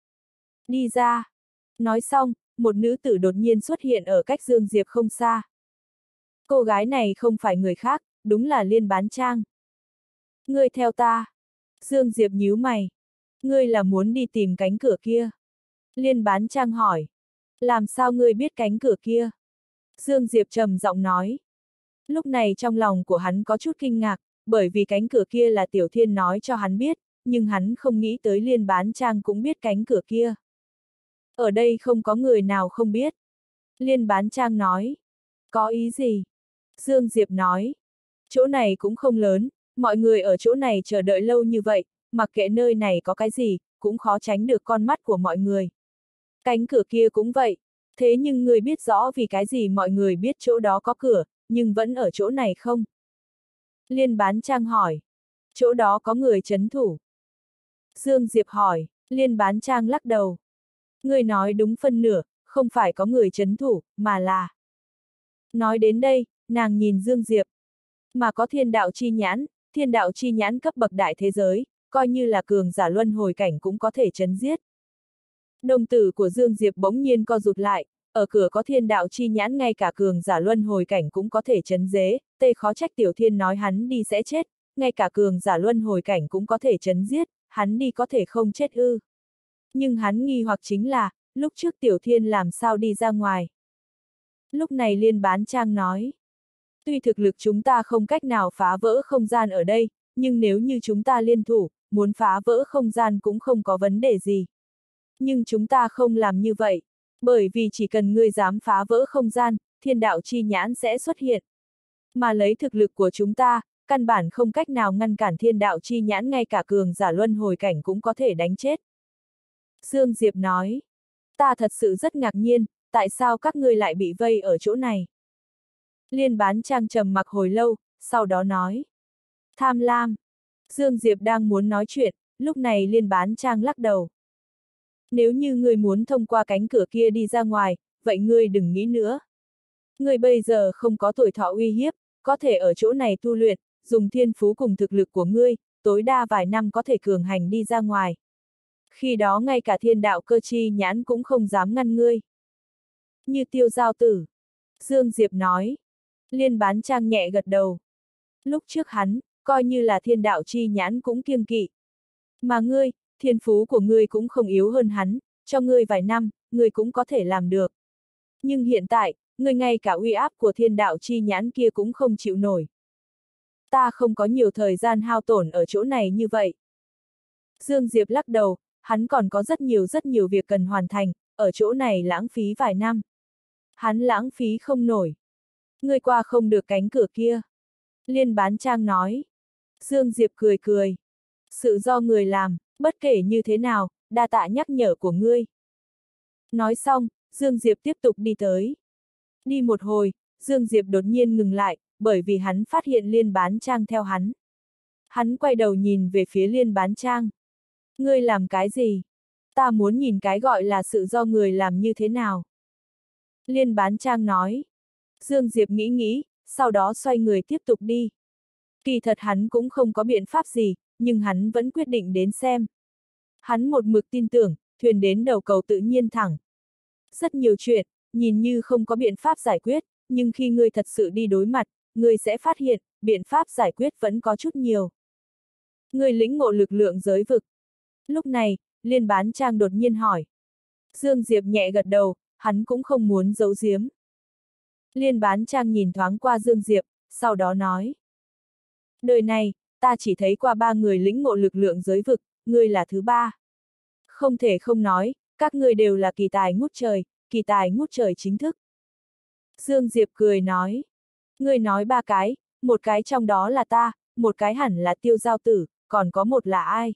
Đi ra. Nói xong, một nữ tử đột nhiên xuất hiện ở cách Dương Diệp không xa. Cô gái này không phải người khác, đúng là Liên Bán Trang. Ngươi theo ta. Dương Diệp nhíu mày. Ngươi là muốn đi tìm cánh cửa kia? Liên Bán Trang hỏi. Làm sao ngươi biết cánh cửa kia? Dương Diệp trầm giọng nói. Lúc này trong lòng của hắn có chút kinh ngạc, bởi vì cánh cửa kia là Tiểu Thiên nói cho hắn biết, nhưng hắn không nghĩ tới Liên Bán Trang cũng biết cánh cửa kia. Ở đây không có người nào không biết. Liên Bán Trang nói. Có ý gì? Dương Diệp nói. Chỗ này cũng không lớn, mọi người ở chỗ này chờ đợi lâu như vậy, mặc kệ nơi này có cái gì, cũng khó tránh được con mắt của mọi người. Cánh cửa kia cũng vậy, thế nhưng người biết rõ vì cái gì mọi người biết chỗ đó có cửa, nhưng vẫn ở chỗ này không? Liên Bán Trang hỏi. Chỗ đó có người trấn thủ. Dương Diệp hỏi, Liên Bán Trang lắc đầu. Người nói đúng phân nửa, không phải có người trấn thủ, mà là... Nói đến đây, nàng nhìn Dương Diệp. Mà có thiên đạo chi nhãn cấp bậc đại thế giới, coi như là cường giả luân hồi cảnh cũng có thể chấn giết. Đồng tử của Dương Diệp bỗng nhiên co rụt lại, ở cửa có thiên đạo chi nhãn ngay cả cường giả luân hồi cảnh cũng có thể chấn dế, tê khó trách Tiểu Thiên nói hắn đi sẽ chết, ngay cả cường giả luân hồi cảnh cũng có thể chấn giết, hắn đi có thể không chết ư. Nhưng hắn nghi hoặc chính là, lúc trước Tiểu Thiên làm sao đi ra ngoài. Lúc này Liên Bán Trang nói. Tuy thực lực chúng ta không cách nào phá vỡ không gian ở đây, nhưng nếu như chúng ta liên thủ, muốn phá vỡ không gian cũng không có vấn đề gì. Nhưng chúng ta không làm như vậy, bởi vì chỉ cần ngươi dám phá vỡ không gian, thiên đạo chi nhãn sẽ xuất hiện. Mà lấy thực lực của chúng ta, căn bản không cách nào ngăn cản thiên đạo chi nhãn, ngay cả cường giả luân hồi cảnh cũng có thể đánh chết. Dương Diệp nói, ta thật sự rất ngạc nhiên, tại sao các ngươi lại bị vây ở chỗ này? Liên Bán Trang trầm mặc hồi lâu, sau đó nói. Tham lam. Dương Diệp đang muốn nói chuyện, lúc này Liên Bán Trang lắc đầu. Nếu như ngươi muốn thông qua cánh cửa kia đi ra ngoài, vậy ngươi đừng nghĩ nữa. Ngươi bây giờ không có tuổi thọ uy hiếp, có thể ở chỗ này tu luyện, dùng thiên phú cùng thực lực của ngươi, tối đa vài năm có thể cường hành đi ra ngoài. Khi đó ngay cả thiên đạo cơ chi nhãn cũng không dám ngăn ngươi. Như Tiêu Giao Tử. Dương Diệp nói. Liên Bán Trang nhẹ gật đầu. Lúc trước hắn, coi như là thiên đạo chi nhãn cũng kiêng kỵ. Mà ngươi, thiên phú của ngươi cũng không yếu hơn hắn, cho ngươi vài năm, ngươi cũng có thể làm được. Nhưng hiện tại, ngươi ngay cả uy áp của thiên đạo chi nhãn kia cũng không chịu nổi. Ta không có nhiều thời gian hao tổn ở chỗ này như vậy. Dương Diệp lắc đầu, hắn còn có rất nhiều việc cần hoàn thành, ở chỗ này lãng phí vài năm. Hắn lãng phí không nổi. Ngươi qua không được cánh cửa kia. Liên Bán Trang nói. Dương Diệp cười cười. Sự do người làm, bất kể như thế nào, đa tạ nhắc nhở của ngươi. Nói xong, Dương Diệp tiếp tục đi tới. Đi một hồi, Dương Diệp đột nhiên ngừng lại, bởi vì hắn phát hiện Liên Bán Trang theo hắn. Hắn quay đầu nhìn về phía Liên Bán Trang. Ngươi làm cái gì? Ta muốn nhìn cái gọi là sự do người làm như thế nào. Liên Bán Trang nói. Dương Diệp nghĩ nghĩ, sau đó xoay người tiếp tục đi. Kỳ thật hắn cũng không có biện pháp gì, nhưng hắn vẫn quyết định đến xem. Hắn một mực tin tưởng, thuyền đến đầu cầu tự nhiên thẳng. Rất nhiều chuyện, nhìn như không có biện pháp giải quyết, nhưng khi ngươi thật sự đi đối mặt, ngươi sẽ phát hiện, biện pháp giải quyết vẫn có chút nhiều. Ngươi lĩnh ngộ lực lượng giới vực. Lúc này, Liên Bán Trang đột nhiên hỏi. Dương Diệp nhẹ gật đầu, hắn cũng không muốn giấu giếm. Liên Bán Trang nhìn thoáng qua Dương Diệp, sau đó nói. Đời này, ta chỉ thấy qua 3 người lĩnh ngộ lực lượng giới vực, ngươi là thứ 3. Không thể không nói, các ngươi đều là kỳ tài ngút trời chính thức. Dương Diệp cười nói. Ngươi nói 3 cái, một cái trong đó là ta, một cái hẳn là Tiêu Giao Tử, còn có một là ai?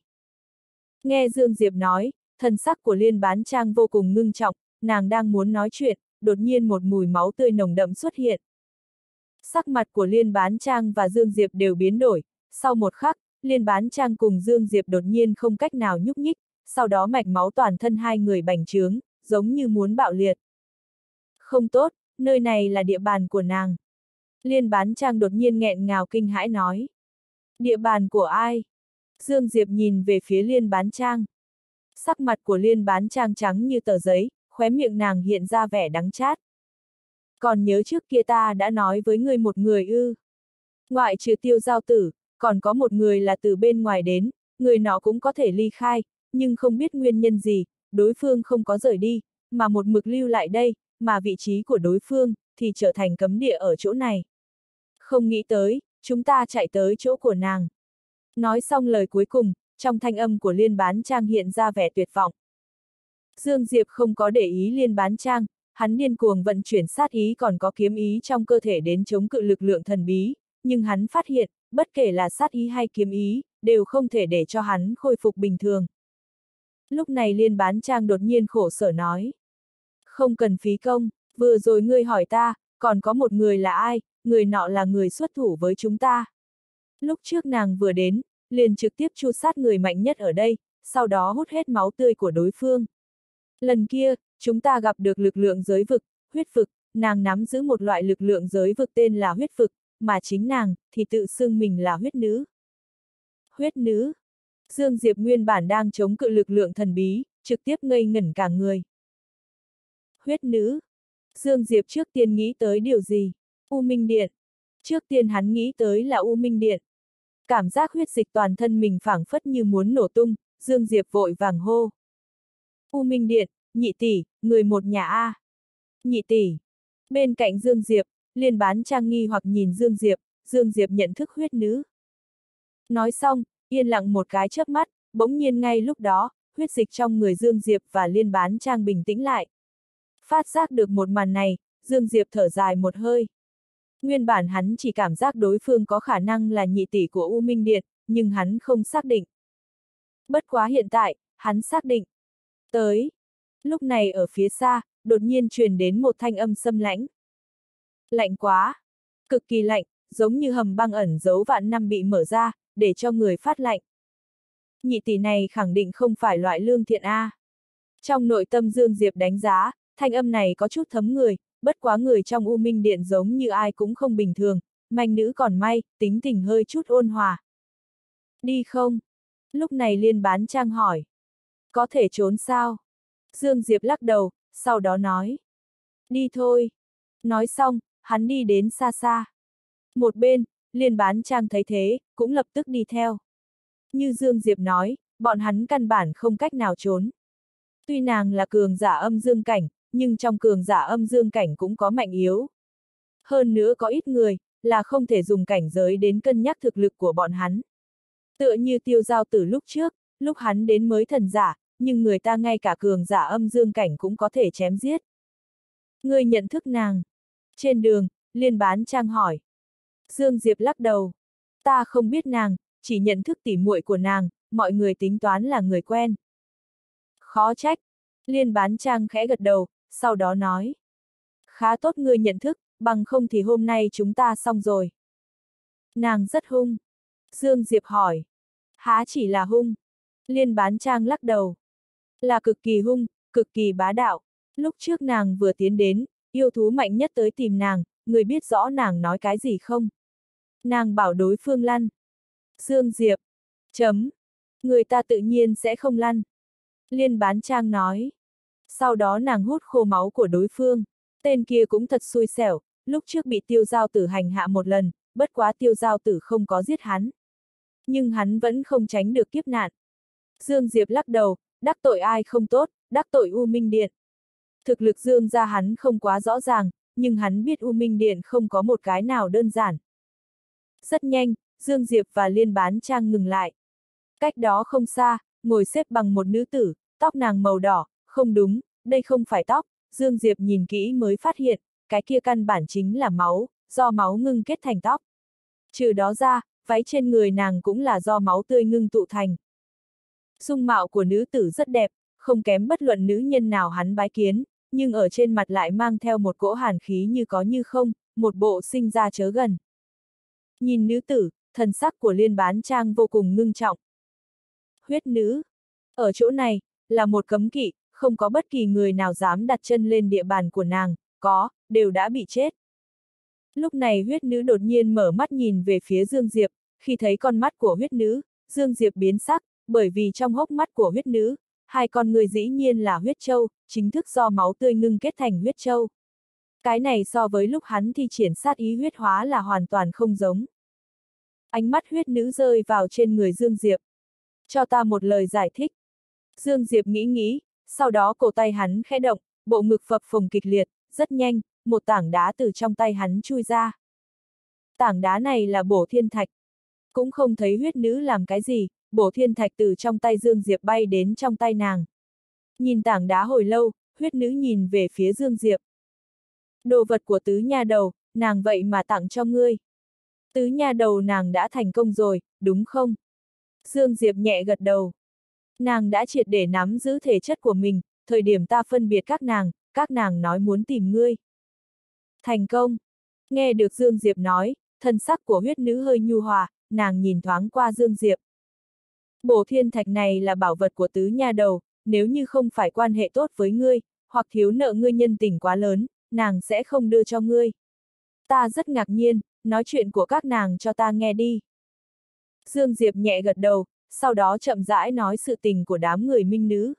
Nghe Dương Diệp nói, thần sắc của Liên Bán Trang vô cùng ngưng trọng, nàng đang muốn nói chuyện, đột nhiên một mùi máu tươi nồng đậm xuất hiện. Sắc mặt của Liên Bán Trang và Dương Diệp đều biến đổi, sau một khắc, Liên Bán Trang cùng Dương Diệp đột nhiên không cách nào nhúc nhích, sau đó mạch máu toàn thân hai người bành trướng, giống như muốn bạo liệt. Không tốt, nơi này là địa bàn của nàng. Liên Bán Trang đột nhiên nghẹn ngào kinh hãi nói. Địa bàn của ai? Dương Diệp nhìn về phía Liên Bán Trang. Sắc mặt của Liên Bán Trang trắng như tờ giấy, khóe miệng nàng hiện ra vẻ đắng chát. Còn nhớ trước kia ta đã nói với ngươi một người ư. Ngoại trừ Tiêu Giao Tử, còn có một người là từ bên ngoài đến, người nọ cũng có thể ly khai, nhưng không biết nguyên nhân gì, đối phương không có rời đi, mà một mực lưu lại đây, mà vị trí của đối phương, thì trở thành cấm địa ở chỗ này. Không nghĩ tới, chúng ta chạy tới chỗ của nàng. Nói xong lời cuối cùng, trong thanh âm của Liên Bán Trang hiện ra vẻ tuyệt vọng. Dương Diệp không có để ý Liên Bán Trang, hắn điên cuồng vận chuyển sát ý còn có kiếm ý trong cơ thể đến chống cự lực lượng thần bí, nhưng hắn phát hiện, bất kể là sát ý hay kiếm ý, đều không thể để cho hắn khôi phục bình thường. Lúc này Liên Bán Trang đột nhiên khổ sở nói. Không cần phí công, vừa rồi ngươi hỏi ta, còn có một người là ai, người nọ là người xuất thủ với chúng ta. Lúc trước nàng vừa đến, liền trực tiếp tru sát người mạnh nhất ở đây, sau đó hút hết máu tươi của đối phương. Lần kia, chúng ta gặp được lực lượng giới vực, huyết vực, nàng nắm giữ một loại lực lượng giới vực tên là huyết vực, mà chính nàng, thì tự xưng mình là huyết nữ. Huyết nữ. Dương Diệp nguyên bản đang chống cự lực lượng thần bí, trực tiếp ngây ngẩn cả người. Huyết nữ. Dương Diệp trước tiên nghĩ tới điều gì? U Minh Điện. Trước tiên hắn nghĩ tới là U Minh Điện. Cảm giác huyết dịch toàn thân mình phảng phất như muốn nổ tung, Dương Diệp vội vàng hô. U Minh Điện, nhị tỷ, người một nhà A. Nhị tỷ. Bên cạnh Dương Diệp, Liên Bán Trang nghi hoặc nhìn Dương Diệp nhận thức huyết nữ. Nói xong, yên lặng một cái chớp mắt, bỗng nhiên ngay lúc đó, huyết dịch trong người Dương Diệp và Liên Bán Trang bình tĩnh lại. Phát giác được một màn này, Dương Diệp thở dài một hơi. Nguyên bản hắn chỉ cảm giác đối phương có khả năng là nhị tỷ của U Minh Điện, nhưng hắn không xác định. Bất quá hiện tại, hắn xác định. Tới. Lúc này ở phía xa, đột nhiên truyền đến một thanh âm xâm lãnh. Lạnh quá. Cực kỳ lạnh, giống như hầm băng ẩn giấu vạn năm bị mở ra, để cho người phát lạnh. Nhị tỷ này khẳng định không phải loại lương thiện A. Trong nội tâm Dương Diệp đánh giá, thanh âm này có chút thấm người, bất quá người trong U Minh Điện giống như ai cũng không bình thường, manh nữ còn may, tính tình hơi chút ôn hòa. Đi không? Lúc này Liên Bán Trang hỏi. Có thể trốn sao? Dương Diệp lắc đầu, sau đó nói. Đi thôi. Nói xong, hắn đi đến xa xa. Một bên, Liên Bán Trang thấy thế, cũng lập tức đi theo. Như Dương Diệp nói, bọn hắn căn bản không cách nào trốn. Tuy nàng là cường giả âm dương cảnh, nhưng trong cường giả âm dương cảnh cũng có mạnh yếu. Hơn nữa có ít người, là không thể dùng cảnh giới đến cân nhắc thực lực của bọn hắn. Tựa như Tiêu Giao Tử lúc trước, lúc hắn đến mới thần giả, nhưng người ta ngay cả cường giả âm dương cảnh cũng có thể chém giết. Ngươi nhận thức nàng. Trên đường, Liên Bán Trang hỏi. Dương Diệp lắc đầu. Ta không biết nàng, chỉ nhận thức tỉ muội của nàng, mọi người tính toán là người quen. Khó trách. Liên Bán Trang khẽ gật đầu, sau đó nói. Khá tốt ngươi nhận thức, bằng không thì hôm nay chúng ta xong rồi. Nàng rất hung. Dương Diệp hỏi. Há chỉ là hung. Liên Bán Trang lắc đầu. Là cực kỳ hung, cực kỳ bá đạo. Lúc trước nàng vừa tiến đến, yêu thú mạnh nhất tới tìm nàng, người biết rõ nàng nói cái gì không? Nàng bảo đối phương lăn. Dương Diệp. Chấm. Người ta tự nhiên sẽ không lăn. Liên Bán Trang nói. Sau đó nàng hút khô máu của đối phương. Tên kia cũng thật xui xẻo, lúc trước bị Tiêu Giao Tử hành hạ một lần, bất quá Tiêu Giao Tử không có giết hắn. Nhưng hắn vẫn không tránh được kiếp nạn. Dương Diệp lắc đầu, đắc tội ai không tốt, đắc tội U Minh Điện. Thực lực Dương gia hắn không quá rõ ràng, nhưng hắn biết U Minh Điện không có một cái nào đơn giản. Rất nhanh, Dương Diệp và Liên Bán Trang ngừng lại. Cách đó không xa, ngồi xếp bằng một nữ tử, tóc nàng màu đỏ, không đúng, đây không phải tóc, Dương Diệp nhìn kỹ mới phát hiện, cái kia căn bản chính là máu, do máu ngưng kết thành tóc. Trừ đó ra, váy trên người nàng cũng là do máu tươi ngưng tụ thành. Dung mạo của nữ tử rất đẹp, không kém bất luận nữ nhân nào hắn bái kiến, nhưng ở trên mặt lại mang theo một cỗ hàn khí như có như không, một bộ sinh ra chớ gần. Nhìn nữ tử, thần sắc của Liên Bán Trang vô cùng ngưng trọng. Huyết nữ. Ở chỗ này, là một cấm kỵ, không có bất kỳ người nào dám đặt chân lên địa bàn của nàng, đều đã bị chết. Lúc này huyết nữ đột nhiên mở mắt nhìn về phía Dương Diệp, khi thấy con mắt của huyết nữ, Dương Diệp biến sắc, bởi vì trong hốc mắt của huyết nữ, hai con người dĩ nhiên là huyết châu, chính thức do máu tươi ngưng kết thành huyết châu. Cái này so với lúc hắn thi triển sát ý huyết hóa là hoàn toàn không giống. Ánh mắt huyết nữ rơi vào trên người Dương Diệp. Cho ta một lời giải thích. Dương Diệp nghĩ nghĩ, sau đó cổ tay hắn khẽ động, bộ ngực phập phồng kịch liệt, rất nhanh, một tảng đá từ trong tay hắn chui ra. Tảng đá này là bổ thiên thạch. Cũng không thấy huyết nữ làm cái gì, bổ thiên thạch từ trong tay Dương Diệp bay đến trong tay nàng. Nhìn tảng đá hồi lâu, huyết nữ nhìn về phía Dương Diệp. Đồ vật của tứ nha đầu, nàng vậy mà tặng cho ngươi. Tứ nha đầu nàng đã thành công rồi, đúng không? Dương Diệp nhẹ gật đầu. Nàng đã triệt để nắm giữ thể chất của mình, thời điểm ta phân biệt các nàng nói muốn tìm ngươi. Thành công. Nghe được Dương Diệp nói, thân sắc của huyết nữ hơi nhu hòa, nàng nhìn thoáng qua Dương Diệp. Bổ thiên thạch này là bảo vật của tứ nha đầu, nếu như không phải quan hệ tốt với ngươi, hoặc thiếu nợ ngươi nhân tình quá lớn, nàng sẽ không đưa cho ngươi. Ta rất ngạc nhiên, nói chuyện của các nàng cho ta nghe đi. Dương Diệp nhẹ gật đầu, sau đó chậm rãi nói sự tình của đám người minh nữ.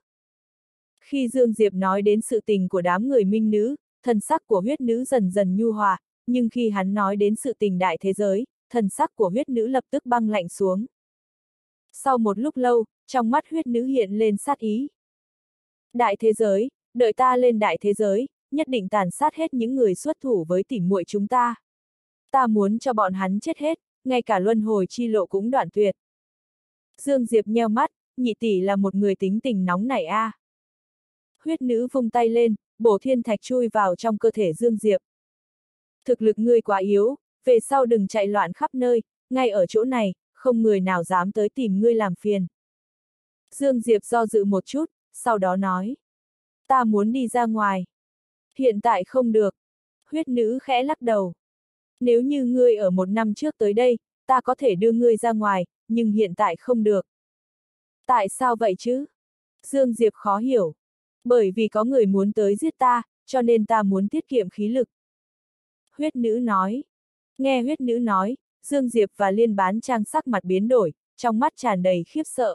Khi Dương Diệp nói đến sự tình của đám người minh nữ, thần sắc của huyết nữ dần dần nhu hòa, nhưng khi hắn nói đến sự tình đại thế giới, thần sắc của huyết nữ lập tức băng lạnh xuống. Sau một lúc lâu, trong mắt huyết nữ hiện lên sát ý. Đại thế giới, đợi ta lên đại thế giới, nhất định tàn sát hết những người xuất thủ với tỉ muội chúng ta. Ta muốn cho bọn hắn chết hết, ngay cả luân hồi chi lộ cũng đoạn tuyệt. Dương Diệp nheo mắt, nhị tỷ là một người tính tình nóng nảy a. Huyết nữ vung tay lên, bổ thiên thạch chui vào trong cơ thể Dương Diệp. Thực lực ngươi quá yếu, về sau đừng chạy loạn khắp nơi, ngay ở chỗ này, không người nào dám tới tìm ngươi làm phiền. Dương Diệp do dự một chút, sau đó nói. Ta muốn đi ra ngoài. Hiện tại không được. Huyết nữ khẽ lắc đầu. Nếu như ngươi ở một năm trước tới đây, ta có thể đưa ngươi ra ngoài, nhưng hiện tại không được. Tại sao vậy chứ? Dương Diệp khó hiểu. Bởi vì có người muốn tới giết ta, cho nên ta muốn tiết kiệm khí lực. Huyết nữ nói. Nghe huyết nữ nói, Dương Diệp và Liên Bán Trang sắc mặt biến đổi, trong mắt tràn đầy khiếp sợ.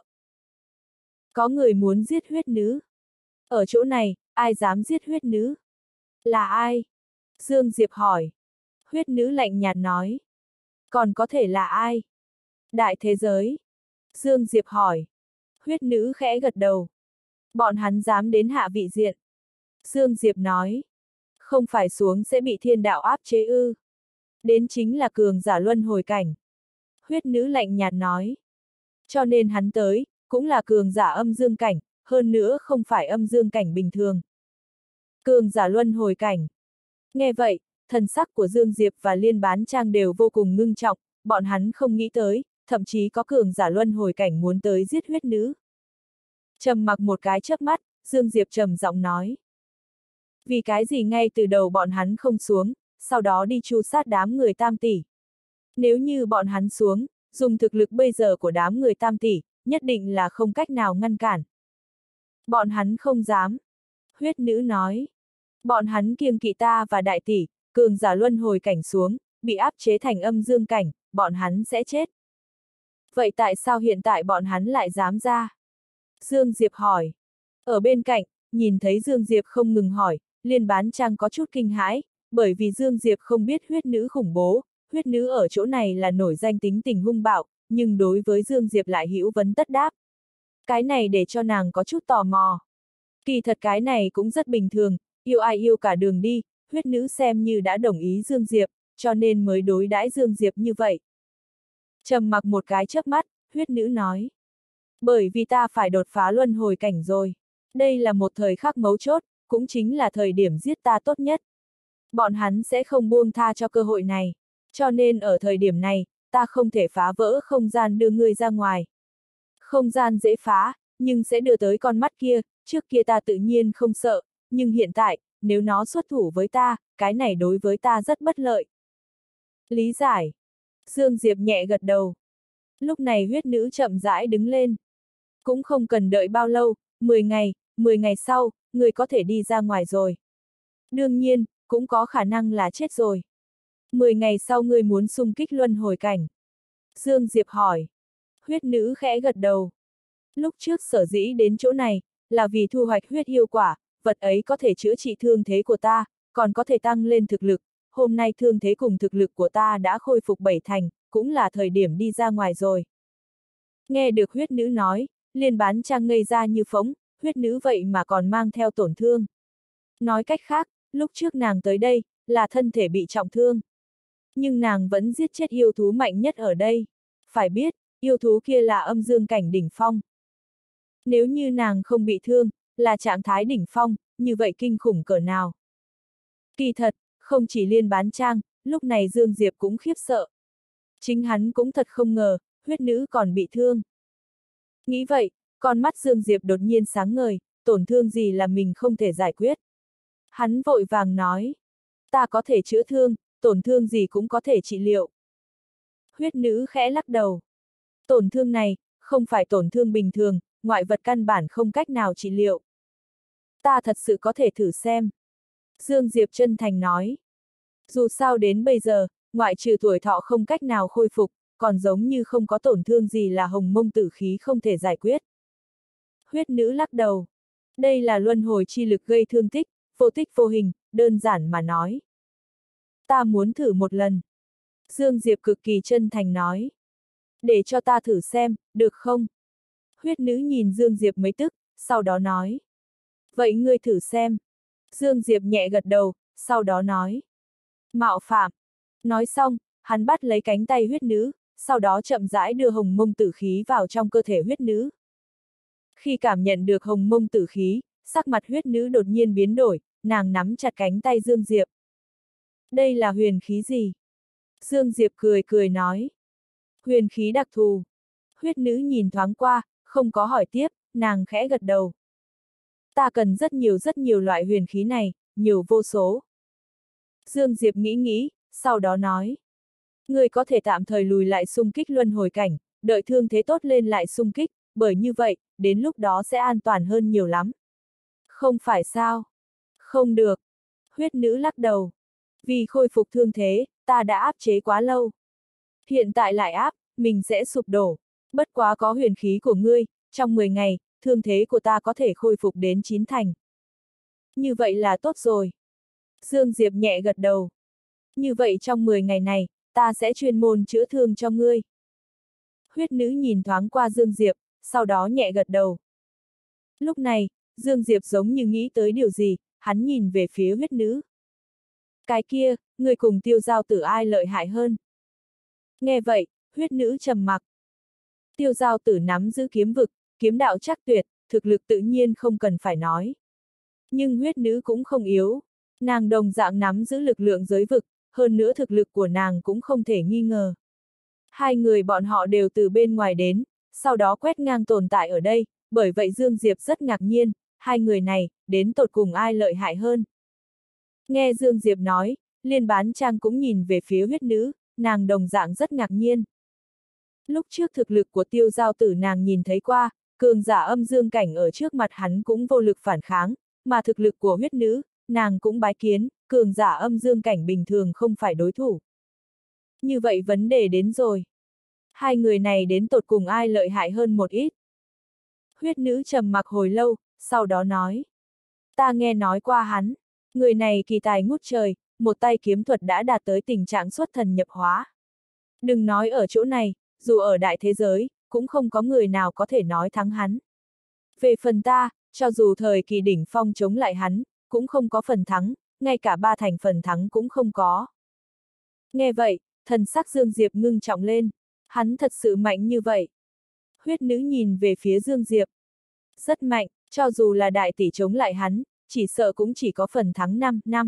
Có người muốn giết huyết nữ. Ở chỗ này, ai dám giết huyết nữ? Là ai? Dương Diệp hỏi. Huyết nữ lạnh nhạt nói. Còn có thể là ai? Đại thế giới. Dương Diệp hỏi. Huyết nữ khẽ gật đầu. Bọn hắn dám đến hạ vị diện. Dương Diệp nói. Không phải xuống sẽ bị thiên đạo áp chế ư? Đến chính là cường giả luân hồi cảnh. Huyết nữ lạnh nhạt nói. Cho nên hắn tới, cũng là cường giả âm dương cảnh, hơn nữa không phải âm dương cảnh bình thường. Cường giả luân hồi cảnh. Nghe vậy, thần sắc của Dương Diệp và Liên Bán Trang đều vô cùng ngưng trọng, bọn hắn không nghĩ tới, thậm chí có cường giả luân hồi cảnh muốn tới giết huyết nữ. Trầm mặc một cái chớp mắt, Dương Diệp trầm giọng nói. Vì cái gì ngay từ đầu bọn hắn không xuống, sau đó đi tru sát đám người Tam tỷ. Nếu như bọn hắn xuống, dùng thực lực bây giờ của đám người Tam tỷ, nhất định là không cách nào ngăn cản. Bọn hắn không dám. Huyết nữ nói. Bọn hắn kiêng kỵ ta và đại tỷ, cường giả luân hồi cảnh xuống, bị áp chế thành âm dương cảnh, bọn hắn sẽ chết. Vậy tại sao hiện tại bọn hắn lại dám ra? Dương Diệp hỏi. Ở bên cạnh, nhìn thấy Dương Diệp không ngừng hỏi, Liên Bán Trang có chút kinh hãi, bởi vì Dương Diệp không biết huyết nữ khủng bố, huyết nữ ở chỗ này là nổi danh tính tình hung bạo, nhưng đối với Dương Diệp lại hữu vấn tất đáp. Cái này để cho nàng có chút tò mò. Kỳ thật cái này cũng rất bình thường, yêu ai yêu cả đường đi, huyết nữ xem như đã đồng ý Dương Diệp, cho nên mới đối đãi Dương Diệp như vậy. Trầm mặc một cái chớp mắt, huyết nữ nói. Bởi vì ta phải đột phá luân hồi cảnh rồi. Đây là một thời khắc mấu chốt, cũng chính là thời điểm giết ta tốt nhất. Bọn hắn sẽ không buông tha cho cơ hội này. Cho nên ở thời điểm này, ta không thể phá vỡ không gian đưa ngươi ra ngoài. Không gian dễ phá, nhưng sẽ đưa tới con mắt kia, trước kia ta tự nhiên không sợ, nhưng hiện tại, nếu nó xuất thủ với ta, cái này đối với ta rất bất lợi. Lý giải. Dương Diệp nhẹ gật đầu. Lúc này huyết nữ chậm rãi đứng lên. Cũng không cần đợi bao lâu, 10 ngày sau, người có thể đi ra ngoài rồi. Đương nhiên, cũng có khả năng là chết rồi. 10 ngày sau ngươi muốn xung kích luân hồi cảnh. Dương Diệp hỏi. Huyết nữ khẽ gật đầu. Lúc trước sở dĩ đến chỗ này, là vì thu hoạch huyết yêu quả, vật ấy có thể chữa trị thương thế của ta, còn có thể tăng lên thực lực. Hôm nay thương thế cùng thực lực của ta đã khôi phục 7 thành, cũng là thời điểm đi ra ngoài rồi. Nghe được huyết nữ nói, Liên Bán Trang ngây ra như phỗng, huyết nữ vậy mà còn mang theo tổn thương. Nói cách khác, lúc trước nàng tới đây, là thân thể bị trọng thương. Nhưng nàng vẫn giết chết yêu thú mạnh nhất ở đây. Phải biết, yêu thú kia là âm dương cảnh đỉnh phong. Nếu như nàng không bị thương, là trạng thái đỉnh phong, như vậy kinh khủng cỡ nào. Kỳ thật, không chỉ Liên Bán Trang, lúc này Dương Diệp cũng khiếp sợ. Chính hắn cũng thật không ngờ, huyết nữ còn bị thương. Nghĩ vậy, con mắt Dương Diệp đột nhiên sáng ngời, tổn thương gì là mình không thể giải quyết. Hắn vội vàng nói, ta có thể chữa thương, tổn thương gì cũng có thể trị liệu. Huyết nữ khẽ lắc đầu. Tổn thương này, không phải tổn thương bình thường, ngoại vật căn bản không cách nào trị liệu. Ta thật sự có thể thử xem. Dương Diệp chân thành nói. Dù sao đến bây giờ, ngoại trừ tuổi thọ không cách nào khôi phục, còn giống như không có tổn thương gì là hồng mông tử khí không thể giải quyết. Huyết nữ lắc đầu. Đây là luân hồi chi lực gây thương tích, vô tích vô hình, đơn giản mà nói. Ta muốn thử một lần. Dương Diệp cực kỳ chân thành nói. Để cho ta thử xem, được không? Huyết nữ nhìn Dương Diệp mấy tức, sau đó nói. Vậy ngươi thử xem. Dương Diệp nhẹ gật đầu, sau đó nói. Mạo phạm. Nói xong, hắn bắt lấy cánh tay huyết nữ, sau đó chậm rãi đưa hồng mông tử khí vào trong cơ thể huyết nữ. Khi cảm nhận được hồng mông tử khí, sắc mặt huyết nữ đột nhiên biến đổi, nàng nắm chặt cánh tay Dương Diệp. Đây là huyền khí gì? Dương Diệp cười cười nói. Huyền khí đặc thù. Huyết nữ nhìn thoáng qua, không có hỏi tiếp, nàng khẽ gật đầu. Ta cần rất nhiều loại huyền khí này, nhiều vô số. Dương Diệp nghĩ nghĩ, sau đó nói. Ngươi có thể tạm thời lùi lại xung kích luân hồi cảnh, đợi thương thế tốt lên lại xung kích, bởi như vậy, đến lúc đó sẽ an toàn hơn nhiều lắm. Không phải sao? Không được. Huyết nữ lắc đầu. Vì khôi phục thương thế, ta đã áp chế quá lâu. Hiện tại lại áp, mình sẽ sụp đổ. Bất quá có huyền khí của ngươi, trong 10 ngày, thương thế của ta có thể khôi phục đến 9 thành. Như vậy là tốt rồi. Dương Diệp nhẹ gật đầu. Như vậy trong 10 ngày này, ta sẽ chuyên môn chữa thương cho ngươi. Huyết nữ nhìn thoáng qua Dương Diệp, sau đó nhẹ gật đầu. Lúc này, Dương Diệp giống như nghĩ tới điều gì, hắn nhìn về phía huyết nữ. Cái kia, người cùng Tiêu Giao Tử ai lợi hại hơn? Nghe vậy, huyết nữ trầm mặc. Tiêu Giao Tử nắm giữ kiếm vực, kiếm đạo chắc tuyệt, thực lực tự nhiên không cần phải nói. Nhưng huyết nữ cũng không yếu. Nàng đồng dạng nắm giữ lực lượng giới vực, hơn nữa thực lực của nàng cũng không thể nghi ngờ. Hai người bọn họ đều từ bên ngoài đến, sau đó quét ngang tồn tại ở đây, bởi vậy Dương Diệp rất ngạc nhiên, hai người này, đến tột cùng ai lợi hại hơn. Nghe Dương Diệp nói, Liên Bán Trang cũng nhìn về phía huyết nữ, nàng đồng dạng rất ngạc nhiên. Lúc trước thực lực của Tiêu Giao Tử nàng nhìn thấy qua, cường giả âm dương cảnh ở trước mặt hắn cũng vô lực phản kháng, mà thực lực của huyết nữ, nàng cũng bái kiến, cường giả âm dương cảnh bình thường không phải đối thủ. Như vậy vấn đề đến rồi. Hai người này đến tột cùng ai lợi hại hơn một ít? Huyết nữ trầm mặc hồi lâu, sau đó nói. Ta nghe nói qua hắn, người này kỳ tài ngút trời, một tay kiếm thuật đã đạt tới tình trạng xuất thần nhập hóa. Đừng nói ở chỗ này, dù ở đại thế giới, cũng không có người nào có thể nói thắng hắn. Về phần ta, cho dù thời kỳ đỉnh phong chống lại hắn, cũng không có phần thắng, ngay cả 3 thành phần thắng cũng không có. Nghe vậy, thần sắc Dương Diệp ngưng trọng lên, hắn thật sự mạnh như vậy. Huyết nữ nhìn về phía Dương Diệp. Rất mạnh, cho dù là đại tỷ chống lại hắn, chỉ sợ cũng chỉ có phần thắng 5.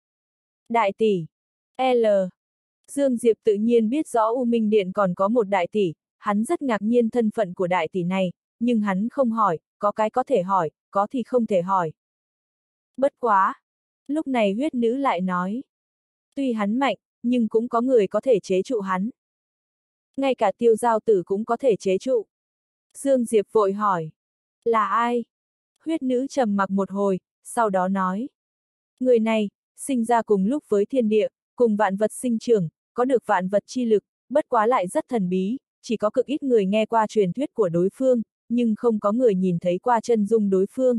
Đại tỷ. L. Dương Diệp tự nhiên biết rõ U Minh Điện còn có một đại tỷ, hắn rất ngạc nhiên thân phận của đại tỷ này, nhưng hắn không hỏi, có cái có thể hỏi, có thì không thể hỏi. Bất quá. Lúc này huyết nữ lại nói. Tuy hắn mạnh, nhưng cũng có người có thể chế trụ hắn. Ngay cả Tiêu Giao Tử cũng có thể chế trụ. Dương Diệp vội hỏi. Là ai? Huyết nữ trầm mặc một hồi, sau đó nói. Người này, sinh ra cùng lúc với thiên địa, cùng vạn vật sinh trưởng, có được vạn vật chi lực, bất quá lại rất thần bí, chỉ có cực ít người nghe qua truyền thuyết của đối phương, nhưng không có người nhìn thấy qua chân dung đối phương.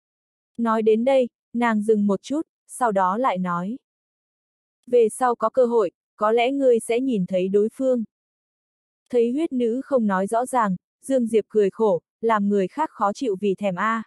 Nói đến đây, nàng dừng một chút, sau đó lại nói. Về sau có cơ hội, có lẽ ngươi sẽ nhìn thấy đối phương. Thấy huyết nữ không nói rõ ràng, Dương Diệp cười khổ, làm người khác khó chịu vì thèm a.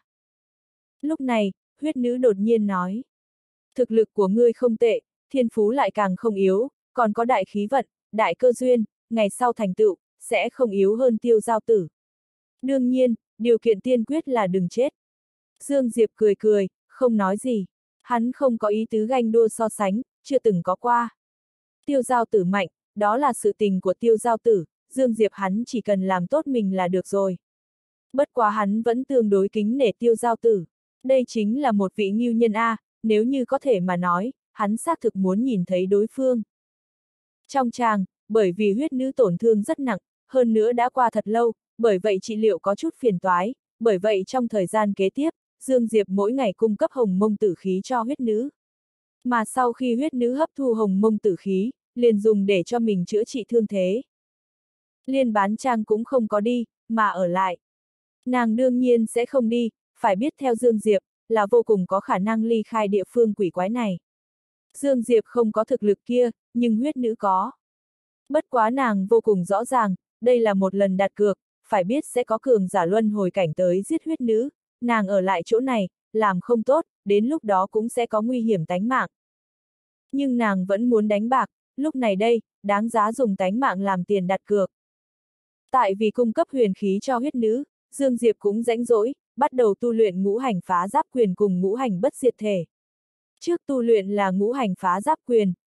Lúc này, huyết nữ đột nhiên nói. Thực lực của ngươi không tệ, thiên phú lại càng không yếu, còn có đại khí vận, đại cơ duyên, ngày sau thành tựu, sẽ không yếu hơn Tiêu Giao Tử. Đương nhiên, điều kiện tiên quyết là đừng chết. Dương Diệp cười cười, không nói gì. Hắn không có ý tứ ganh đua so sánh, chưa từng có qua. Tiêu Giao Tử mạnh, đó là sự tình của Tiêu Giao Tử, Dương Diệp hắn chỉ cần làm tốt mình là được rồi. Bất quá hắn vẫn tương đối kính nể Tiêu Giao Tử. Đây chính là một vị ngưu nhân A, nếu như có thể mà nói, hắn xác thực muốn nhìn thấy đối phương. Trong tràng, bởi vì huyết nữ tổn thương rất nặng, hơn nữa đã qua thật lâu, bởi vậy trị liệu có chút phiền toái, bởi vậy trong thời gian kế tiếp, Dương Diệp mỗi ngày cung cấp hồng mông tử khí cho huyết nữ. Mà sau khi huyết nữ hấp thu hồng mông tử khí, liền dùng để cho mình chữa trị thương thế. Liên Bán Trang cũng không có đi, mà ở lại. Nàng đương nhiên sẽ không đi, phải biết theo Dương Diệp, là vô cùng có khả năng ly khai địa phương quỷ quái này. Dương Diệp không có thực lực kia, nhưng huyết nữ có. Bất quá nàng vô cùng rõ ràng, đây là một lần đặt cược, phải biết sẽ có cường giả luân hồi cảnh tới giết huyết nữ, nàng ở lại chỗ này, làm không tốt, đến lúc đó cũng sẽ có nguy hiểm tánh mạng. Nhưng nàng vẫn muốn đánh bạc, lúc này đây, đáng giá dùng tánh mạng làm tiền đặt cược. Tại vì cung cấp huyền khí cho huyết nữ, Dương Diệp cũng rãnh rỗi, bắt đầu tu luyện ngũ hành phá giáp quyền cùng ngũ hành bất diệt thể. Trước tu luyện là ngũ hành phá giáp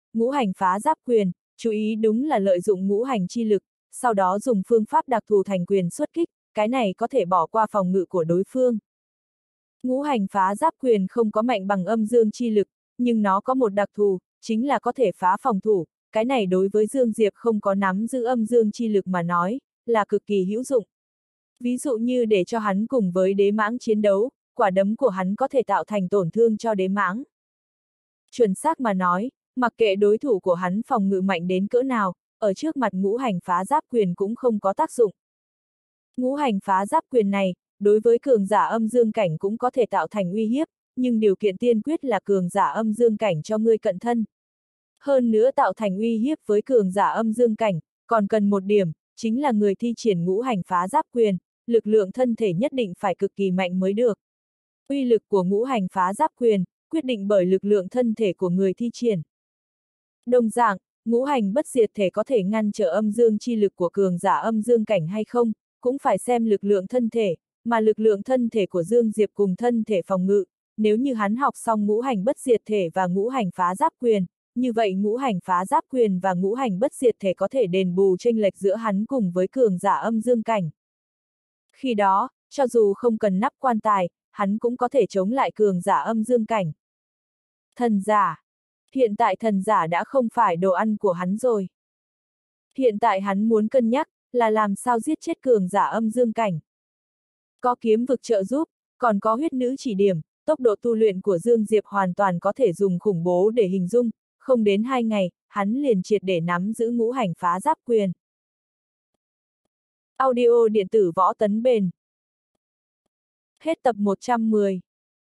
quyền, chú ý đúng là lợi dụng ngũ hành chi lực, sau đó dùng phương pháp đặc thù thành quyền xuất kích, cái này có thể bỏ qua phòng ngự của đối phương. Ngũ hành phá giáp quyền không có mạnh bằng âm dương chi lực, nhưng nó có một đặc thù, chính là có thể phá phòng thủ, cái này đối với Dương Diệp không có nắm giữ âm dương chi lực mà nói, là cực kỳ hữu dụng. Ví dụ như để cho hắn cùng với đế mãng chiến đấu, quả đấm của hắn có thể tạo thành tổn thương cho đế mãng. Chuẩn xác mà nói, mặc kệ đối thủ của hắn phòng ngự mạnh đến cỡ nào, ở trước mặt ngũ hành phá giáp quyền cũng không có tác dụng. Ngũ hành phá giáp quyền này, đối với cường giả âm dương cảnh cũng có thể tạo thành uy hiếp, nhưng điều kiện tiên quyết là cường giả âm dương cảnh cho ngươi cận thân. Hơn nữa tạo thành uy hiếp với cường giả âm dương cảnh, còn cần một điểm, chính là người thi triển ngũ hành phá giáp quyền, lực lượng thân thể nhất định phải cực kỳ mạnh mới được. Uy lực của ngũ hành phá giáp quyền, quyết định bởi lực lượng thân thể của người thi triển. Đồng dạng, ngũ hành bất diệt thể có thể ngăn trở âm dương chi lực của cường giả âm dương cảnh hay không, cũng phải xem lực lượng thân thể, mà lực lượng thân thể của Dương Diệp cùng thân thể phòng ngự, nếu như hắn học xong ngũ hành bất diệt thể và ngũ hành phá giáp quyền, như vậy ngũ hành phá giáp quyền và ngũ hành bất diệt thể có thể đền bù chênh lệch giữa hắn cùng với cường giả âm dương cảnh. Khi đó, cho dù không cần nắp quan tài, hắn cũng có thể chống lại cường giả âm dương cảnh. Thần giả. Hiện tại thần giả đã không phải đồ ăn của hắn rồi. Hiện tại hắn muốn cân nhắc, là làm sao giết chết cường giả âm dương cảnh. Có kiếm vực trợ giúp, còn có huyết nữ chỉ điểm, tốc độ tu luyện của Dương Diệp hoàn toàn có thể dùng khủng bố để hình dung, không đến 2 ngày, hắn liền triệt để nắm giữ ngũ hành phá giáp quyền. Audio điện tử Võ Tấn Bền. Hết tập 110.